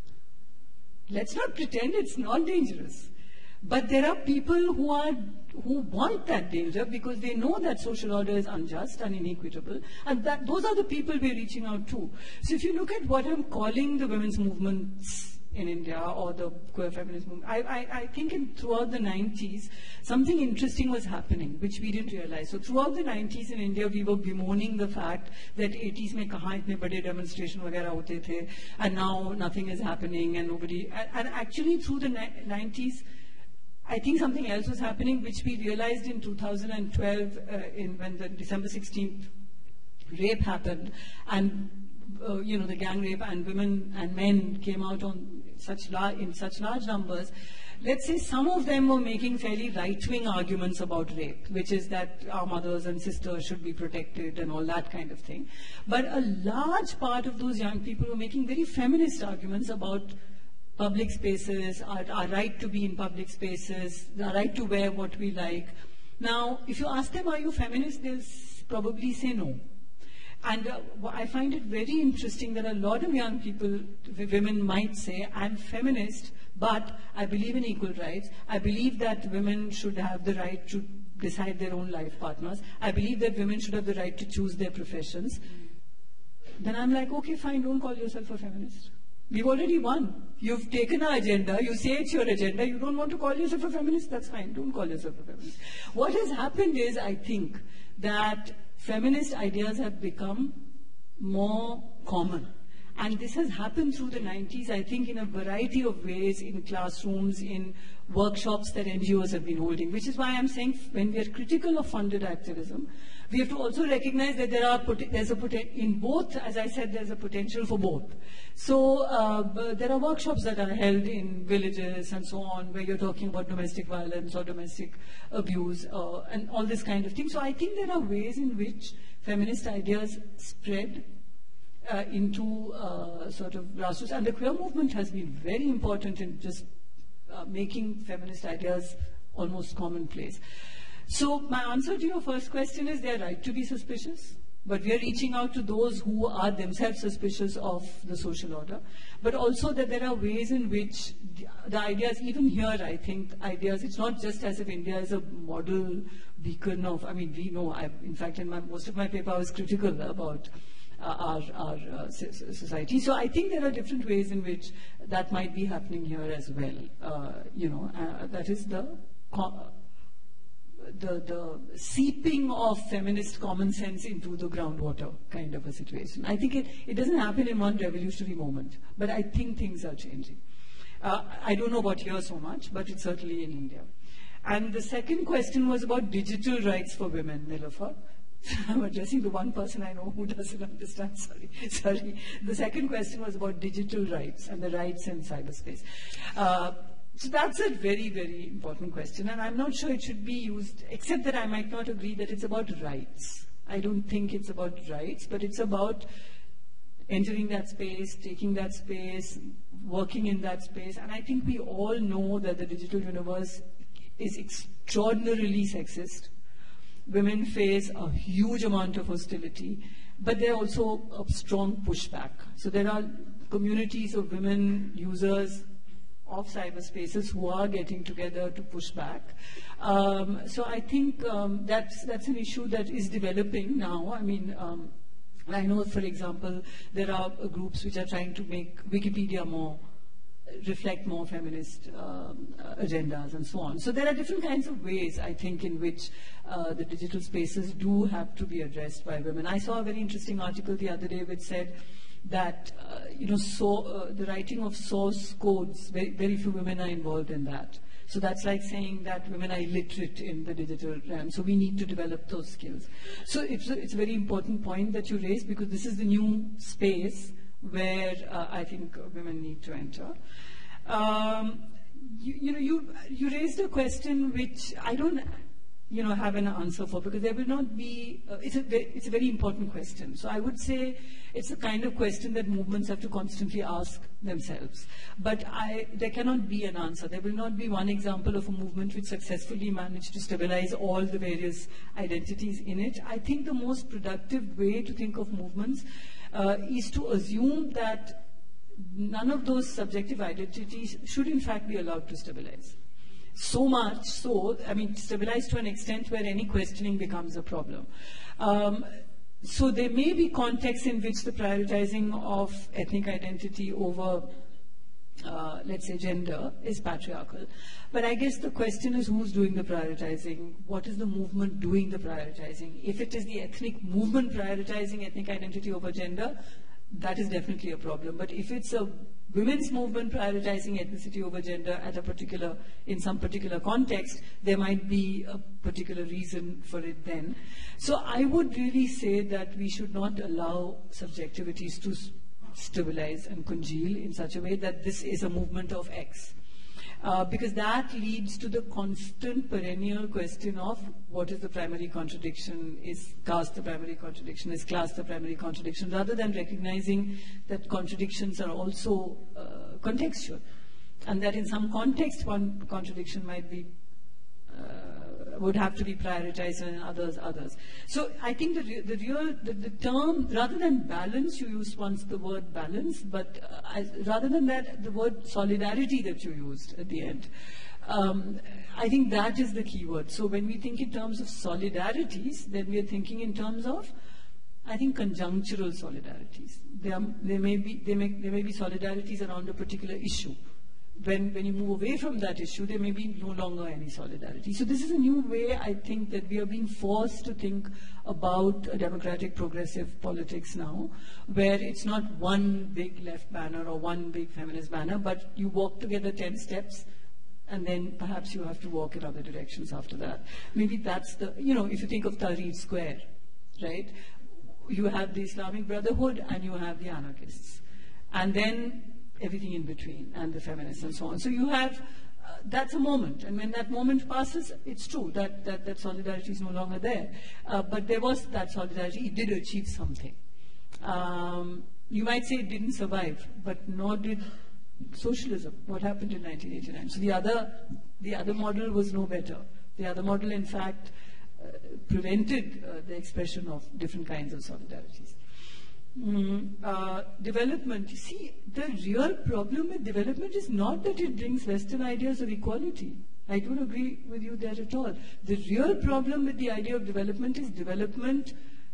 Let's not pretend it's not dangerous. But there are people who are who want that danger because they know that social order is unjust and inequitable, and that those are the people we're reaching out to. So if you look at what I'm calling the women's movements in India or the queer feminist movement, I, I, I think in, throughout the nineties, something interesting was happening, which we didn't realize. So throughout the nineties in India, we were bemoaning the fact that eighties mein kahan itne bade demonstration वगैरह होते थे, and now nothing is happening, and nobody, and, and actually through the nineties, I think something else was happening, which we realized in two thousand twelve, uh, in when the December sixteenth rape happened, and uh, you know, the gang rape, and women and men came out on such lar- in such large numbers. Let's say some of them were making fairly right-wing arguments about rape, which is that our mothers and sisters should be protected and all that kind of thing. But a large part of those young people were making very feminist arguments about public spaces, our, our right to be in public spaces, our right to wear what we like. Now, if you ask them, are you feminist, they'll s- probably say no. And uh, I find it very interesting that a lot of young people, women might say, I'm feminist, but I believe in equal rights. I believe that women should have the right to decide their own life partners. I believe that women should have the right to choose their professions. Then I'm like, okay, fine, don't call yourself a feminist. We've already won. You've taken our agenda. You say it's your agenda. You don't want to call yourself a feminist? That's fine. Don't call yourself a feminist. What has happened is, I think, that feminist ideas have become more common. And this has happened through the nineties, I think, in a variety of ways, in classrooms, in workshops that N G Os have been holding, which is why I'm saying when we are critical of funded activism, we have to also recognize that there are there's a poten- in both, as I said, there's a potential for both. So uh, there are workshops that are held in villages and so on, where you're talking about domestic violence or domestic abuse uh, and all this kind of thing. So I think there are ways in which feminist ideas spread uh, into uh, sort of grassroots, and the queer movement has been very important in just uh, making feminist ideas almost commonplace. So my answer to your first question is they're right to be suspicious, but we are reaching out to those who are themselves suspicious of the social order, but also that there are ways in which the, the ideas, even here I think ideas, it's not just as if India is a model beacon of, I mean we know, I, in fact in my, most of my paper I was critical about uh, our, our uh, society. So I think there are different ways in which that might be happening here as well. Uh, you know, uh, that is the... Co- The, the seeping of feminist common sense into the groundwater kind of a situation. I think it, it doesn't happen in one revolutionary moment, but I think things are changing. Uh, I don't know about here so much, but it's certainly in India. And the second question was about digital rights for women, Nilofer. I'm addressing the one person I know who doesn't understand, sorry. sorry. The second question was about digital rights and the rights in cyberspace. Uh, So that's a very, very important question, and I'm not sure it should be used, except that I might not agree that it's about rights. I don't think it's about rights, but it's about entering that space, taking that space, working in that space, and I think we all know that the digital universe is extraordinarily sexist. Women face a huge amount of hostility, but there are also a strong pushback. So there are communities of women users of cyberspaces who are getting together to push back. Um, so I think um, that's, that's an issue that is developing now. I mean, um, I know, for example, there are uh, groups which are trying to make Wikipedia more, reflect more feminist um, uh, agendas and so on. So there are different kinds of ways, I think, in which uh, the digital spaces do have to be addressed by women. I saw a very interesting article the other day which said that, uh, you know, so, uh, the writing of source codes, very, very few women are involved in that. So that's like saying that women are illiterate in the digital realm. So we need to develop those skills. So it's a, it's a very important point that you raised, because this is the new space where uh, I think women need to enter. Um, you, you know, you, you raised a question which I don't, you know, have an answer for, because there will not be, uh, it's, a ve- it's a very important question. So I would say it's the kind of question that movements have to constantly ask themselves. But I, there cannot be an answer. There will not be one example of a movement which successfully managed to stabilize all the various identities in it. I think the most productive way to think of movements uh, is to assume that none of those subjective identities should in fact be allowed to stabilize. So much so, I mean, stabilize to an extent where any questioning becomes a problem. Um, so there may be contexts in which the prioritizing of ethnic identity over, uh, let's say, gender is patriarchal. But I guess the question is who's doing the prioritizing? What is the movement doing the prioritizing? If it is the ethnic movement prioritizing ethnic identity over gender, that is definitely a problem. But if it's a women's movement prioritizing ethnicity over gender at a particular, in some particular context, there might be a particular reason for it then. So I would really say that we should not allow subjectivities to stabilize and congeal in such a way that this is a movement of X. Uh, because that leads to the constant perennial question of what is the primary contradiction, is caste the primary contradiction, is class the primary contradiction, rather than recognizing that contradictions are also uh, contextual, and that in some context one contradiction might be uh, would have to be prioritized and in others others. So I think the, re- the real the, the term, rather than balance, you used once the word balance, but uh, I, rather than that, the word solidarity that you used at the end. Um, I think that is the key word. So when we think in terms of solidarities, then we are thinking in terms of, I think, conjunctural solidarities. There, there may be there may there may be solidarities around a particular issue. When, when you move away from that issue, there may be no longer any solidarity. So this is a new way, I think, that we are being forced to think about a democratic progressive politics now, where it's not one big left banner or one big feminist banner, but you walk together ten steps, and then perhaps you have to walk in other directions after that. Maybe that's the, you know, if you think of Tahrir Square, right? You have the Islamic Brotherhood and you have the anarchists. And then everything in between, and the feminists and so on. So you have, uh, that's a moment, and when that moment passes, it's true that, that, that solidarity is no longer there. Uh, but there was that solidarity, it did achieve something. Um, you might say it didn't survive, but nor did socialism. What happened in nineteen eighty-nine? So the other, the other model was no better. The other model, in fact, uh, prevented uh, the expression of different kinds of solidarities. Mm, uh, development. You see, the real problem with development is not that it brings Western ideas of equality. I don't agree with you there at all. The real problem with the idea of development is development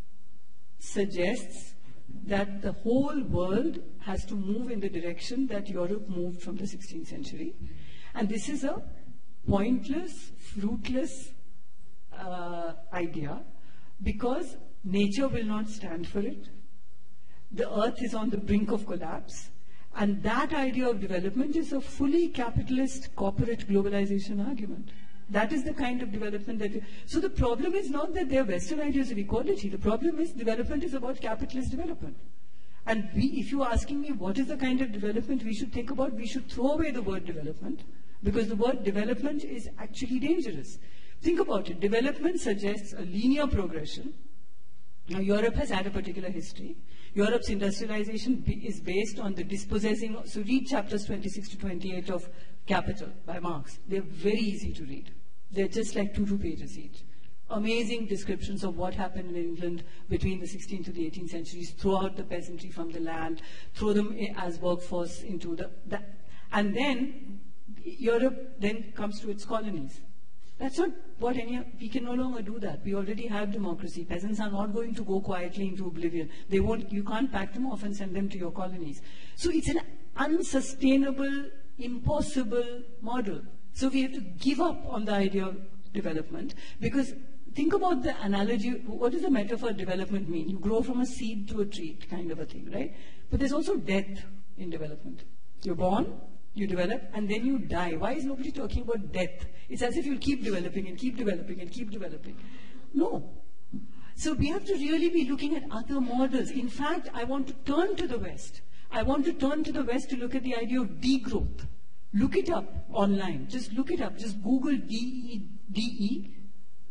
suggests that the whole world has to move in the direction that Europe moved from the sixteenth century. And this is a pointless, fruitless uh, idea, because nature will not stand for it. The earth is on the brink of collapse, and that idea of development is a fully capitalist corporate globalization argument. That is the kind of development that... So the problem is not that there are Western ideas of equality. The problem is development is about capitalist development. And we, if you're asking me what is the kind of development we should think about, we should throw away the word development, because the word development is actually dangerous. Think about it. Development suggests a linear progression. Now, Europe has had a particular history. Europe's industrialization is based on the dispossessing. So read chapters twenty-six to twenty-eight of Capital by Marx. They're very easy to read. They're just like two, two pages each. Amazing descriptions of what happened in England between the sixteenth to the eighteenth centuries. Throw out the peasantry from the land, throw them as workforce into the... the and then Europe then comes to its colonies. That's not what any, we can no longer do that. We already have democracy. Peasants are not going to go quietly into oblivion. They won't, you can't pack them off and send them to your colonies. So it's an unsustainable, impossible model. So we have to give up on the idea of development, because think about the analogy. What does the metaphor development mean? You grow from a seed to a tree, kind of a thing, right? But there's also death in development. You're born, you develop, and then you die. Why is nobody talking about death? It's as if you'll keep developing and keep developing and keep developing. No. So we have to really be looking at other models. In fact, I want to turn to the West. I want to turn to the West to look at the idea of degrowth. Look it up online. Just look it up. Just Google D E, D E,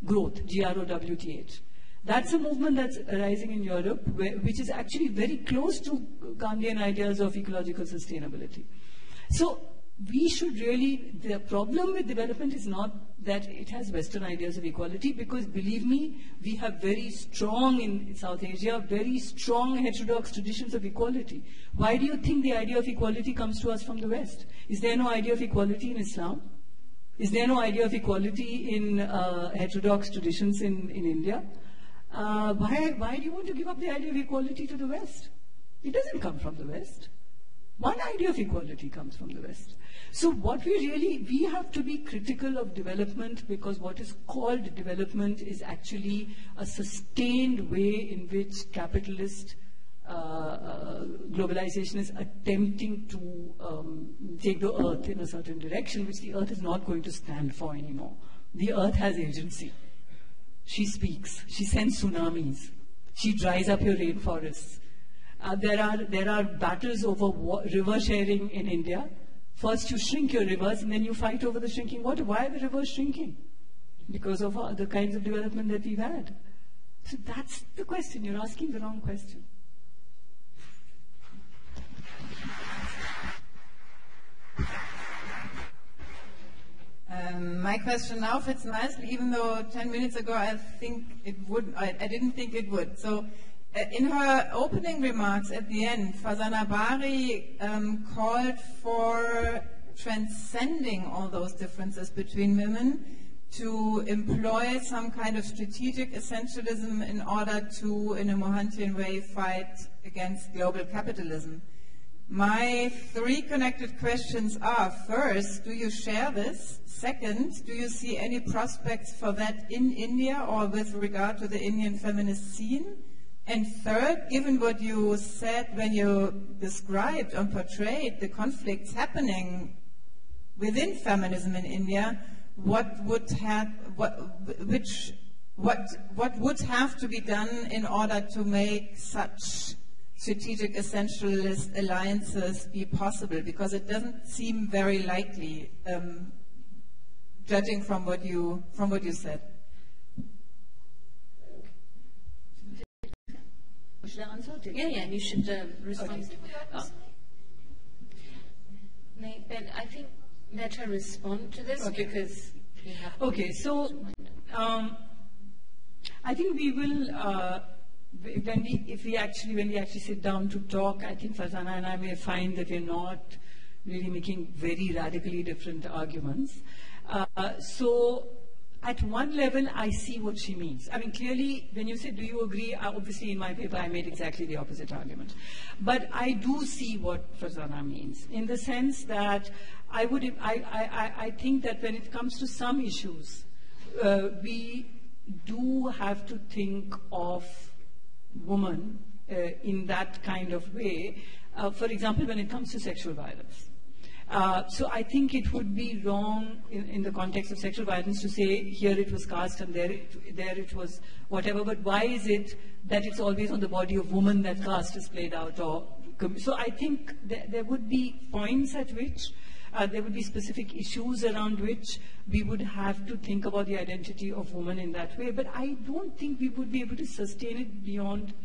growth, G R O W T H. That's a movement that's arising in Europe, where, which is actually very close to Gandhian ideas of ecological sustainability. So we should really, the problem with development is not that it has Western ideas of equality, because believe me, we have very strong in South Asia, very strong heterodox traditions of equality. Why do you think the idea of equality comes to us from the West? Is there no idea of equality in Islam? Is there no idea of equality in uh, heterodox traditions in, in India? Uh, why, why do you want to give up the idea of equality to the West? It doesn't come from the West. One idea of equality comes from the West. So what we really, we have to be critical of development, because what is called development is actually a sustained way in which capitalist uh, uh, globalization is attempting to um, take the earth in a certain direction, which the earth is not going to stand for anymore. The earth has agency. She speaks. She sends tsunamis. She dries up your rainforests. Uh, there are there are battles over river sharing in India. First you shrink your rivers, and then you fight over the shrinking water. Why are the rivers shrinking? Because of uh, the kinds of development that we've had. So that's the question. You're asking the wrong question. Um, my question now fits nicely, even though ten minutes ago I think it would. I, I didn't think it would. So, uh, in her opening remarks at the end, Farzana Bari um, called for transcending all those differences between women, to employ some kind of strategic essentialism in order to, in a Mohantian way, fight against global capitalism. My three connected questions are: first, do you share this? Second, do you see any prospects for that in India or with regard to the Indian feminist scene? And third, given what you said when you described and portrayed the conflicts happening within feminism in India, what would have what which what what would have to be done in order to make such strategic essentialist alliances be possible? Because it doesn't seem very likely, um, judging from what you from what you said. Should I answer? Yeah, yeah, you should uh, respond. Okay. Uh, then I think let her respond to this, okay, because we have. Okay, so um, I think we will. Uh, When we, if we actually, when we actually sit down to talk, I think Farzana and I may find that we're not really making very radically different arguments. Uh, so, at one level, I see what she means. I mean, clearly, when you say, do you agree? Obviously, in my paper, I made exactly the opposite argument. But I do see what Farzana means, in the sense that I would, I, I, I think that when it comes to some issues, uh, we do have to think of woman uh, in that kind of way. Uh, for example, when it comes to sexual violence. Uh, so I think it would be wrong in, in the context of sexual violence to say here it was caste and there it, there it was whatever, but why is it that it's always on the body of woman that caste is played out? Or so I think there, there would be points at which uh, there would be specific issues around which we would have to think about the identity of woman in that way, but I don't think we would be able to sustain it beyond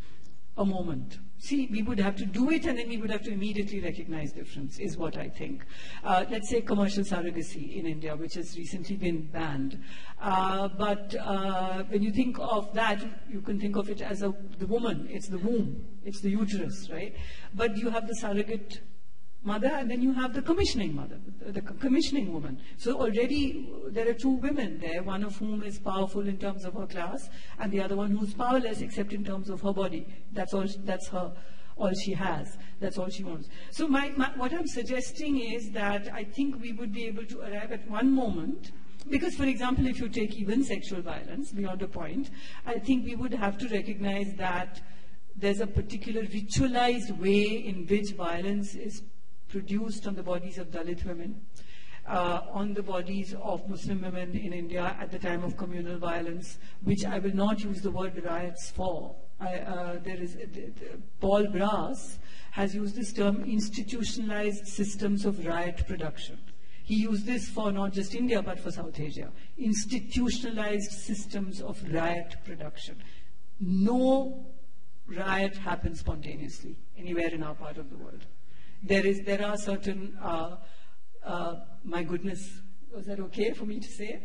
a moment. See, we would have to do it and then we would have to immediately recognize difference, is what I think. Uh, let's say commercial surrogacy in India, which has recently been banned. Uh, but uh, when you think of that, you can think of it as a, the woman, it's the womb, it's the uterus, right? But you have the surrogate mother, and then you have the commissioning mother, the commissioning woman. So already there are two women there, one of whom is powerful in terms of her class, and the other one who's powerless except in terms of her body. That's all. That's her. All she has. That's all she wants. So my, my, what I'm suggesting is that I think we would be able to arrive at one moment. Because, for example, if you take even sexual violence beyond a point, I think we would have to recognize that there's a particular ritualized way in which violence is produced on the bodies of Dalit women, uh, on the bodies of Muslim women in India at the time of communal violence, which I will not use the word riots for. I, uh, there is uh, Paul Brass has used this term, institutionalized systems of riot production. He used this for not just India but for South Asia. Institutionalized systems of riot production. No riot happens spontaneously anywhere in our part of the world. There is, there are certain, uh, uh, my goodness, was that okay for me to say?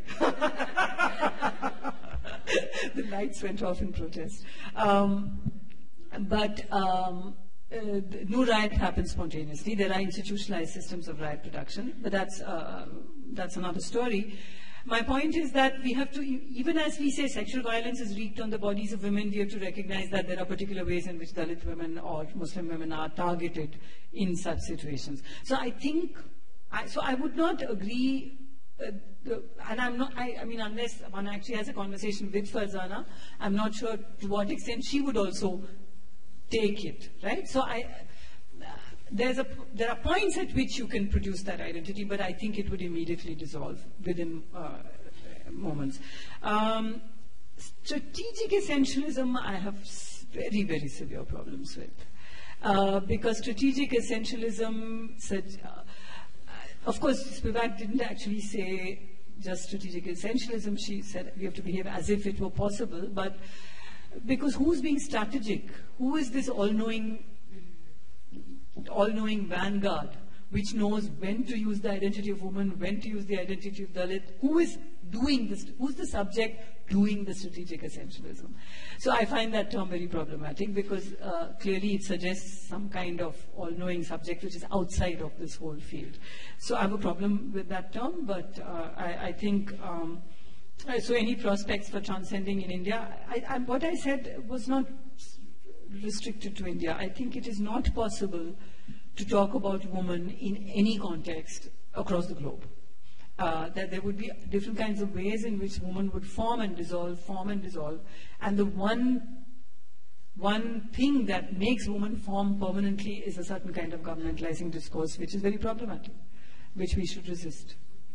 The lights went off in protest. Um, but um, uh, no riot happens spontaneously. There are institutionalized systems of riot production, but that's, uh, that's another story. My point is that we have to, even as we say sexual violence is wreaked on the bodies of women, we have to recognize that there are particular ways in which Dalit women or Muslim women are targeted in such situations. So I think, I, so I would not agree, uh, the, and I'm not, I, I mean, unless one actually has a conversation with Farzana, I'm not sure to what extent she would also take it, right? So I, There's a, there are points at which you can produce that identity, but I think it would immediately dissolve within uh, moments. Um, strategic essentialism, I have very, very severe problems with. Uh, because strategic essentialism, said, uh, of course, Spivak didn't actually say just strategic essentialism. She said we have to behave as if it were possible, but because who's being strategic? Who is this all-knowing all-knowing vanguard which knows when to use the identity of woman, when to use the identity of Dalit? Who is doing this? Who's the subject doing the strategic essentialism? So I find that term very problematic because uh, clearly it suggests some kind of all-knowing subject which is outside of this whole field. So I have a problem with that term, but uh, I, I think um, so any prospects for transcending in India, I, I, what I said was not restricted to India. I think it is not possible to talk about women in any context across the globe. Uh, that there would be different kinds of ways in which women would form and dissolve, form and dissolve, and the one, one thing that makes women form permanently is a certain kind of governmentalizing discourse, which is very problematic, which we should resist.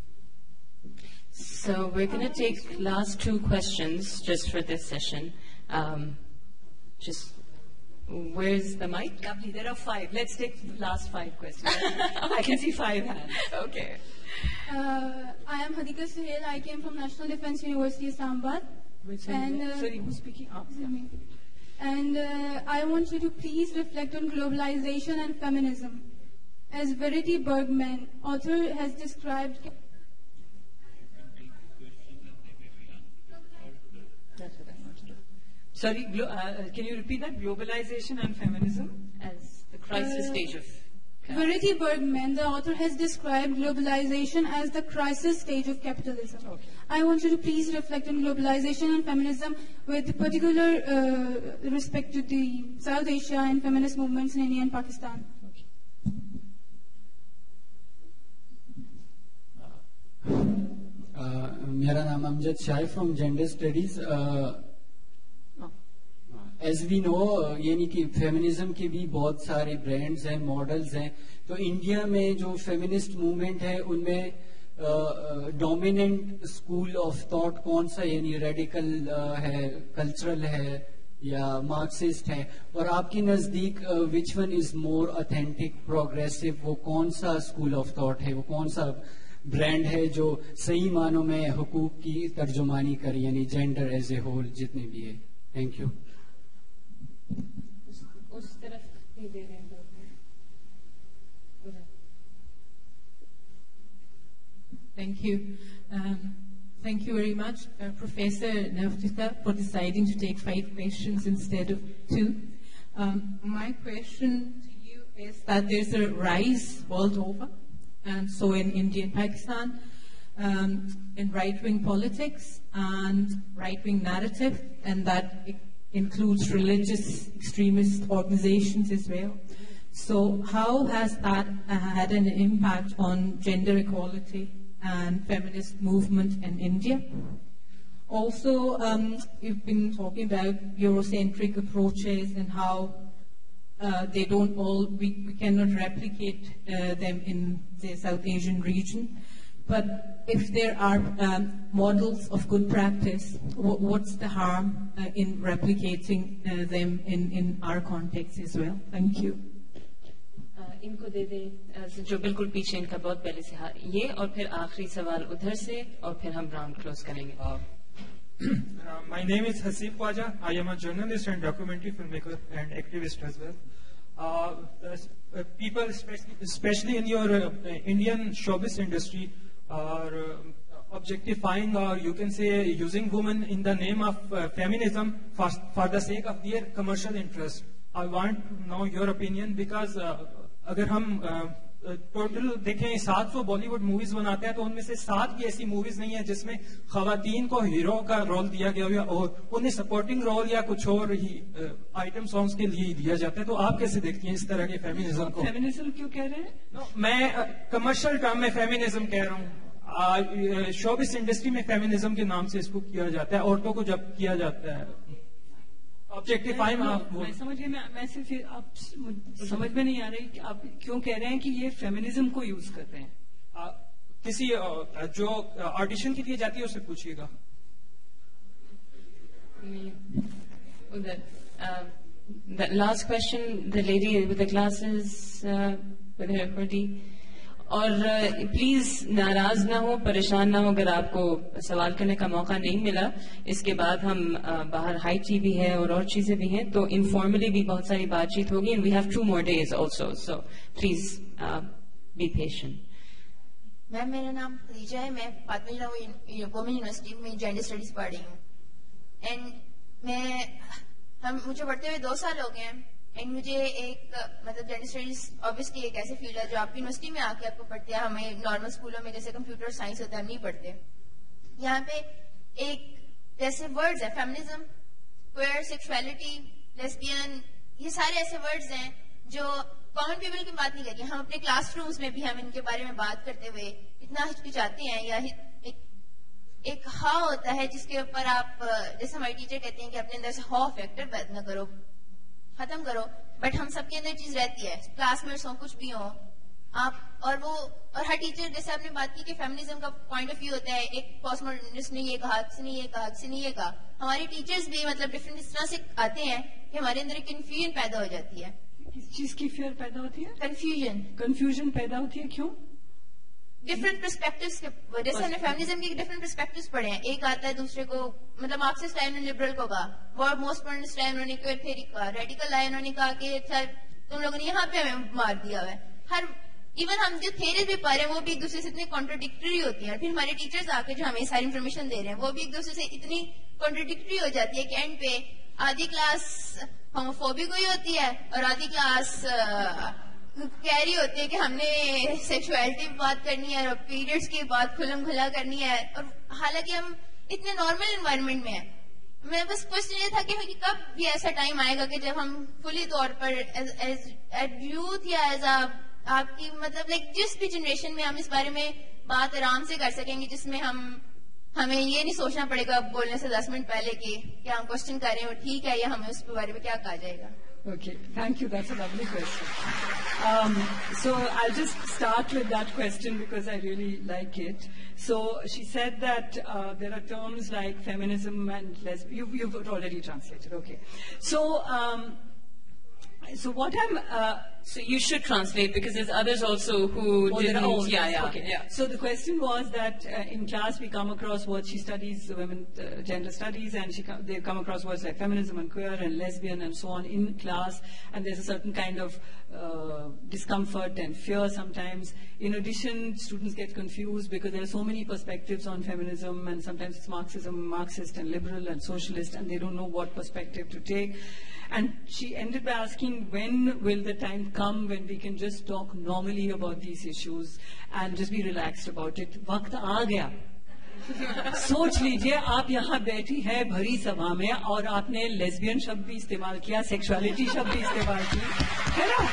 So we're going to take last two questions just for this session. Um, just Where's the mic? Lovely. There are five. Let's take the last five questions. Okay. I can see five hands. Okay. Uh, I am Hadika Suhail. I came from National Defense University, Islamabad. Wait, sorry, and, uh, sorry, who's speaking up? Yeah. And uh, I want you to please reflect on globalization and feminism. As Verity Bergman, author, has described... That's what I want to do. Sorry, uh, can you repeat that? Globalization and feminism as the crisis uh, stage of... Verity Bergman, the author, has described globalization as the crisis stage of capitalism. Okay. I want you to please reflect on globalization and feminism with particular uh, respect to the South Asia and feminist movements in India and Pakistan. Okay. Uh, मेरा नाम Amjad Shah from Gender Studies. Uh, As we know, यानी कि feminism के भी बहुत सारे brands हैं, models हैं. तो इंडिया में जो फेमिनिस्ट मूवमेंट है उनमें डोमिनेंट स्कूल ऑफ थॉट कौन सा, यानी रेडिकल uh, है, कल्चरल है या मार्क्सिस्ट है, और आपके नजदीक which one is more authentic progressive, वो कौन सा स्कूल ऑफ थॉट है, वो कौन सा ब्रांड है जो सही मानों में हुकूक की तर्जुमानी करे, यानी जेंडर एज ए होल जितने भी है. Thank you. Thank you. Um, thank you very much, uh, Professor Nivedita, for deciding to take five questions instead of two. Um, my question to you is that there's a rise world over, and so in India and Pakistan, um, in right-wing politics and right-wing narrative, and that it includes religious extremist organizations as well. So how has that uh, had an impact on gender equality and feminist movement in India? Also, um, you've been talking about Eurocentric approaches and how uh, they don't all, we, we cannot replicate uh, them in the South Asian region. But if there are um, models of good practice, w what's the harm uh, in replicating uh, them in, in our context as well? Thank you. Uh, इनको दे दे जो बिल्कुल पीछे इनका बहुत पहले से हार ये और फिर आखिरी सवाल उधर से और फिर हम राउंड क्लोज करेंगे. Uh, my name is Hasif Khwaja. I am a journalist and documentary filmmaker and activist as well. Uh, uh, people, especially, especially in your uh, Indian showbiz industry, are uh, objectifying, or you can say using women in the name of uh, feminism for, for the sake of their commercial interest. I want to know your opinion because uh, अगर हम total uh, देखें सात सौ Bollywood movies बनाते हैं तो उनमें से सात भी ऐसी मूवीज नहीं है जिसमें खवातीन को हीरो का रोल दिया गया हो और उन्हें सपोर्टिंग रोल या कुछ और ही आइटम सॉन्ग्स के लिए ही दिया जाता है. तो आप कैसे देखती हैं इस तरह के फेमिनिज्म को? फेमिनिज्म क्यों कह रहे हैं? no, मैं कमर्शियल टर्म में फेमिनिज्म कह रहा हूँ. शोबिस इंडस्ट्री में फेमिनिज्म के नाम से इसको किया जाता है, औरतों को जब किया जाता है ऑब्जेक्टिफाई. मैं समझ गई, मैं, मैं सिर्फ आप समझ में नहीं आ रही कि आप क्यों कह रहे हैं कि ये फेमिनिज्म को यूज करते हैं. आ, किसी जो ऑडिशन के लिए जाती है उससे पूछिएगा. The last question, the lady with the glasses, uh, with her hoodie. और प्लीज नाराज ना हो, परेशान ना हो अगर आपको सवाल करने का मौका नहीं मिला. इसके बाद हम बाहर हाई टी भी है और और चीजें भी हैं, तो इनफॉर्मली भी बहुत सारी बातचीत होगी. And we have two more days also, so please be patient. Ma'am मेरा नाम खदीजा है, मैं फातिमा वुमेन यूनिवर्सिटी में जेंडर स्टडीज पढ़ रही हूँ. एंड मैं हम मुझे पढ़ते हुए दो साल हो गए हैं. एंड मुझे एक मतलब जेंडर स्टडीज ऑब्वियसली एक ऐसे फील्ड है जो आपकी यूनिवर्सिटी में आके आपको पढ़ते हैं. हमें नॉर्मल स्कूलों में जैसे कंप्यूटर साइंस होता है हम नहीं पढ़ते. यहाँ पे एक जैसे वर्ड्स है फेमिनिज्म, क्वेयर, सेक्सुअलिटी, लेस्बियन, ये सारे ऐसे वर्ड्स हैं जो कॉमन पीपल की बात नहीं करती. हम अपने क्लासरूम्स में भी हम इनके बारे में बात करते हुए इतना हिचकिचाते हैं. या एक, एक हा होता है जिसके ऊपर आप, जैसे हमारे टीचर कहते हैं कि अपने अंदर से हा फैक्टर पैदा न करो, खत्म करो. बट हम सबके अंदर चीज रहती है, क्लासमेट्स हो, कुछ भी हो आप. और वो और हर टीचर, जैसे आपने बात की कि फेमिनिज्म का पॉइंट ऑफ व्यू होता है, एक पोस्टमॉडर्निस्ट ने ये कहा, किसी ने ये कहा, किसी ने ये कहा. हमारे टीचर्स भी मतलब डिफरेंट इस तरह से आते हैं कि हमारे अंदर एक कंफ्यूजन पैदा हो जाती है. किस चीज की फियर पैदा होती है? कंफ्यूजन. कंफ्यूजन पैदा होती है क्यों? डिफरेंट पर्सपेक्टिव्स के वजह से. हमने फेमिनिज्म के डिफरेंट पर्सपेक्टिव्स पढ़े हैं. एक आता है दूसरे को, मतलब मार्क्सिस्ट लाइन ने लिबरल को कहा, वर्ड मोस्ट मॉडर्निस्ट लाइन उन्होंने क्वेयर थ्योरी कहा, रेडिकल लाइन उन्होंने कहा कि तुम लोगों ने यहाँ पे हमें मार दिया हुआ है. हर इवन हम जो थ्योरीज भी पढ़ रहे हैं वो भी एक दूसरे से इतनी कॉन्ट्रोडिक्टरी होती है. फिर हमारे टीचर्स आके जो हमें सारी इन्फॉर्मेशन दे रहे हैं वो भी एक दूसरे से इतनी कॉन्ट्रोडिक्टरी हो जाती है कि एंड पे आधी क्लास होमोफोबिक हुई होती है और आधी क्लास कह रही होती है कि हमने सेक्सुअलिटी की बात करनी है और पीरियड्स की बात खुलम खुला करनी है. और हालांकि हम इतने नॉर्मल एनवायरनमेंट में हैं. मेरा बस क्वेश्चन ये था कि कब भी ऐसा टाइम आएगा कि जब हम फुली तौर पर एज यूथ या एज आपकी मतलब लाइक जिस भी जनरेशन में हम इस बारे में बात आराम से कर सकेंगे, जिसमें हम हमें ये नहीं सोचना पड़ेगा बोलने से दस मिनट पहले कि क्या हम क्वेश्चन कर रहे हैं ठीक है या हमें उस बारे में क्या कहा जाएगा. Okay, thank you. That's a lovely question. Um, so I'll just start with that question because I really like it. So she said that uh, there are terms like feminism and lesbian. You've, you've already translated. Okay. So um, so what I'm. Uh, so you should translate because there's others also who oh, didn't. Oh, yeah, yeah, okay. yeah. So the question was that uh, in class we come across what she studies, women uh, gender studies, and she they come across words like feminism and queer and lesbian and so on in class, and there's a certain kind of uh, discomfort and fear sometimes. In addition, students get confused because there are so many perspectives on feminism, and sometimes it's Marxism, Marxist and liberal and socialist, and they don't know what perspective to take. And she ended by asking, when will the time come when we can just talk normally about these issues and just be relaxed about it? वक्त आ गया. सोच लीजिए आप यहाँ बैठी है भरी सभा में और आपने लेस्बियन शब्द भी इस्तेमाल किया, सेक्सुअलिटी शब्द भी इस्तेमाल की, है ना?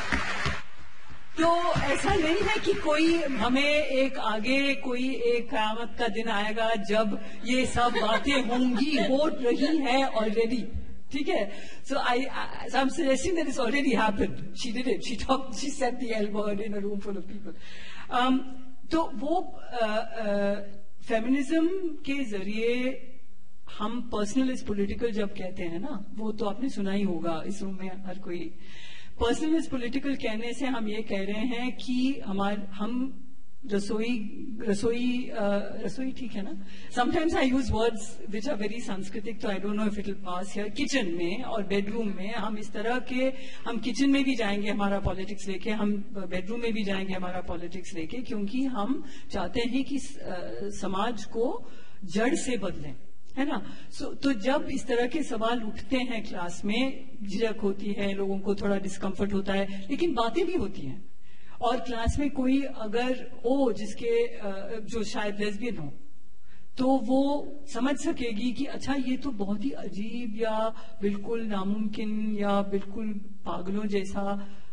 तो ऐसा नहीं है कि कोई हमें एक आगे कोई एक क़यामत का दिन आएगा जब ये सब बातें होंगी, हो रही है ऑलरेडी. ठीक है? So I, I, so I'm suggesting that it's already happened. She did it. She talked. She said the L word in a room full of people. Um, तो वो फेमिनिज्म के जरिए हम पर्सनल इज पॉलिटिकल जब कहते हैं ना, वो तो आपने सुना ही होगा इस रूम में हर कोई. पर्सनलिस्ट पॉलिटिकल कहने से हम ये कह रहे हैं कि हमार हम रसोई रसोई uh, रसोई ठीक है ना. Sometimes I use words which are very सांस्कृतिक, तो I don't know if it will pass here. Kitchen में और बेडरूम में हम इस तरह के, हम किचन में भी जाएंगे हमारा पॉलिटिक्स लेके, हम बेडरूम में भी जाएंगे हमारा पॉलिटिक्स लेके, क्योंकि हम चाहते हैं कि uh, समाज को जड़ से बदलें, है ना. सो so, तो जब इस तरह के सवाल उठते हैं क्लास में, झिझक होती है, लोगों को थोड़ा डिस्कम्फर्ट होता है, लेकिन बातें भी होती हैं. और क्लास में कोई अगर हो जिसके जो शायद लेस्बियन हो, तो वो समझ सकेगी कि अच्छा ये तो बहुत ही अजीब या बिल्कुल नामुमकिन या बिल्कुल पागलों जैसा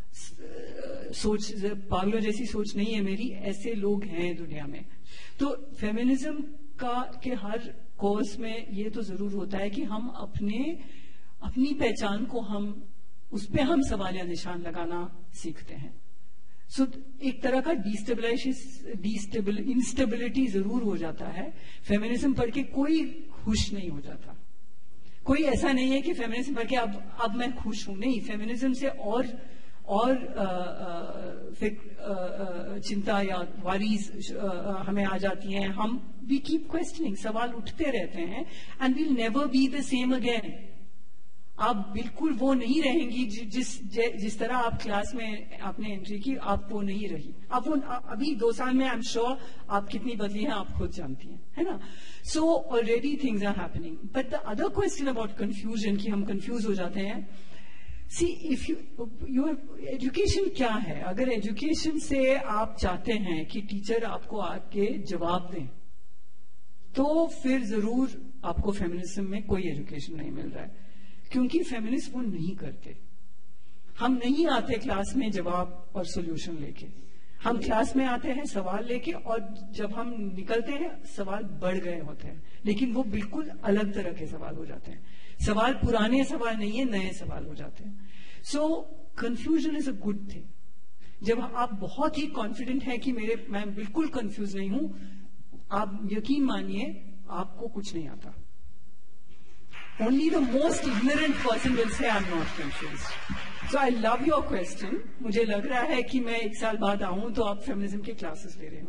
सोच, पागलों जैसी सोच नहीं है मेरी, ऐसे लोग हैं दुनिया में. तो फेमिनिज्म का के हर कोर्स में ये तो जरूर होता है कि हम अपने अपनी पहचान को हम उस पर हम सवालिया निशान लगाना सीखते हैं. सो so, एक तरह का डिस्टेबल इंस्टेबिलिटी जरूर हो जाता है. फेमिनिज्म पढ़ के कोई खुश नहीं हो जाता. कोई ऐसा नहीं है कि फेमिनिज्म पढ़ के अब अब मैं खुश हूं. नहीं, फेमिनिज्म से और और आ, आ, फिक, आ, आ, चिंता या वारीज हमें आ जाती हैं. हम वी कीप क्वेश्चनिंग, सवाल उठते रहते हैं. And we'll never be the same again. आप बिल्कुल वो नहीं रहेंगी जिस जिस तरह आप क्लास में आपने एंट्री की, आप वो नहीं रही. आप वो अभी दो साल में आई एम श्योर आप कितनी बदली हैं आप खुद जानती हैं, है ना. So already things are happening. But the other question about confusion, कि हम कंफ्यूज हो जाते हैं. See if you your education क्या है? अगर एजुकेशन से आप चाहते हैं कि टीचर आपको आके जवाब दें, तो फिर जरूर आपको फेमिनिज्म में कोई एजुकेशन नहीं मिल रहा है, क्योंकि फेमिनिस्ट वो नहीं करते. हम नहीं आते क्लास में जवाब और सॉल्यूशन लेके. हम क्लास में आते हैं सवाल लेके, और जब हम निकलते हैं सवाल बढ़ गए होते हैं, लेकिन वो बिल्कुल अलग तरह के सवाल हो जाते हैं. सवाल पुराने सवाल नहीं है, नए सवाल हो जाते हैं. So confusion is a good thing. जब आप बहुत ही कॉन्फिडेंट हैं कि मेरे मैं बिल्कुल कंफ्यूज नहीं हूं, आप यकीन मानिए आपको कुछ नहीं आता. Only the most ignorant person will say I'm not confused. So I love your question. मुझे लग रहा है कि मैं एक साल बाद आऊं तो आप फेमिनिज्म के क्लासेस ले रहे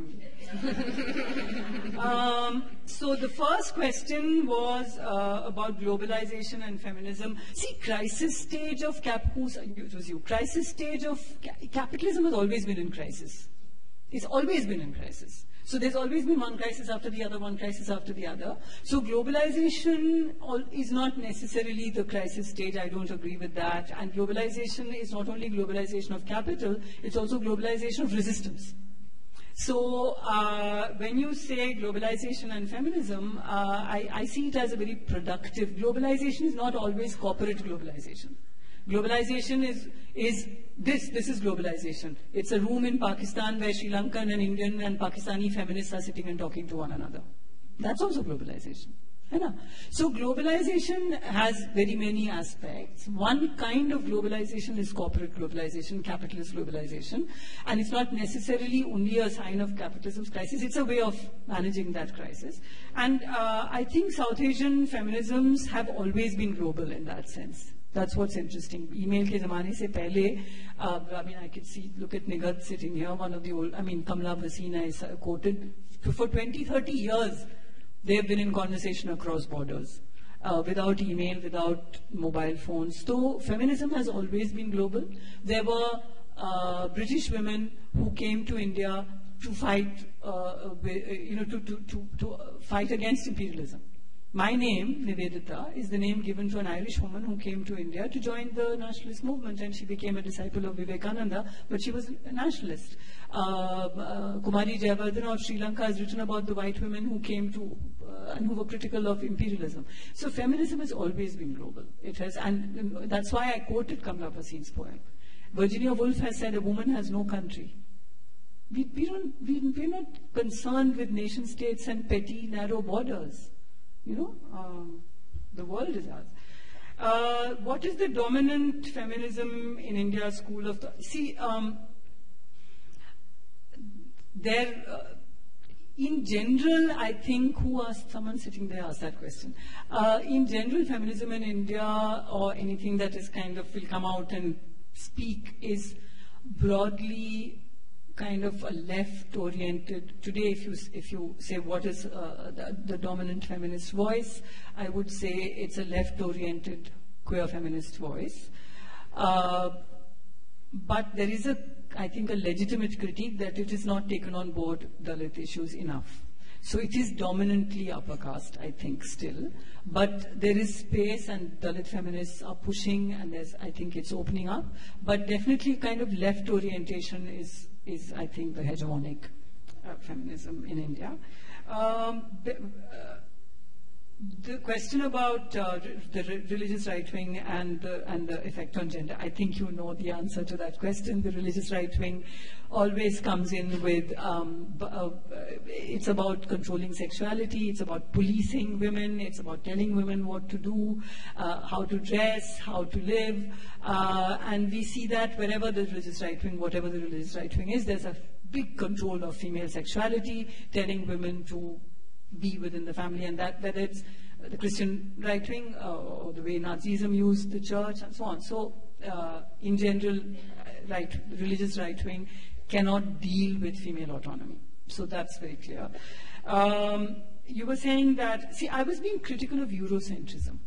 होंगे. um, so the first question was uh, about globalization and feminism. See, crisis stage of cap. Who's it was you? Crisis stage of ca- capitalism has always been in crisis. It's always been in crisis. So there's always been one crisis after the other, one crisis after the other. So globalization is not necessarily the crisis stage. I don't agree with that. And globalization is not only globalization of capital, it's also globalization of resistance. So uh, when you say globalization and feminism, uh, I, I see it as a very productive. Globalization is not always corporate globalization. Globalization is, is this, this is globalization. It's a room in Pakistan where Sri Lankan and Indian and Pakistani feminists are sitting and talking to one another. That's also globalization. So globalization has very many aspects. One kind of globalization is corporate globalization, capitalist globalization, and it's not necessarily only a sign of capitalism's crisis, it's a way of managing that crisis. And uh, I think South Asian feminisms have always been global in that sense. That's what's interesting. Email ke zamane se pehle, uh, I mean, I could see, look at Nigat sitting here, one of the old, I mean, Kamla Bhasin is uh, quoted, for twenty, thirty years, they've been in conversation across borders, uh, without email, without mobile phones. So feminism has always been global. There were uh, British women who came to India to fight, uh, you know, to, to, to, to fight against imperialism. My name, Nivedita, is the name given to an Irish woman who came to India to join the nationalist movement, and she became a disciple of Vivekananda, but she was a nationalist. Uh, uh, Kumari Jayawardena of Sri Lanka has written about the white women who came to uh, and who were critical of imperialism. So feminism has always been global. It has, and that's why I quoted Kamla Bhasin's poem. Virginia Woolf has said, "A woman has no country." We, we don't, we, we're not concerned with nation states and petty, narrow borders. You know, um, the world is ours. Uh, what is the dominant feminism in India school of thought? See, um, there, uh, in general, I think, who asked, someone sitting there asked that question. Uh, in general, feminism in India, or anything that is kind of, will come out and speak is broadly kind of a left-oriented. Today, if you if you say what is uh, the, the dominant feminist voice, I would say it's a left-oriented queer feminist voice. Uh, but there is a, I think, a legitimate critique that it is not taken on board Dalit issues enough. So it is dominantly upper caste, I think, still. But there is space, and Dalit feminists are pushing, and there's, I think it's opening up. But definitely kind of left orientation is, is I think, the hegemonic uh, feminism in India. Um, the, uh, the question about uh, the re religious right wing and the, and the effect on gender, I think you know the answer to that question. The religious right wing always comes in with, um, uh, it's about controlling sexuality, it's about policing women, it's about telling women what to do, uh, how to dress, how to live, uh, and we see that wherever the religious right wing, whatever the religious right wing is, there's a big control of female sexuality, telling women to be within the family, and that whether it's the Christian right wing uh, or the way Nazism used the church and so on. So, uh, in general, right, religious right wing cannot deal with female autonomy. So that's very clear. Um, you were saying that, see, I was being critical of Eurocentrism.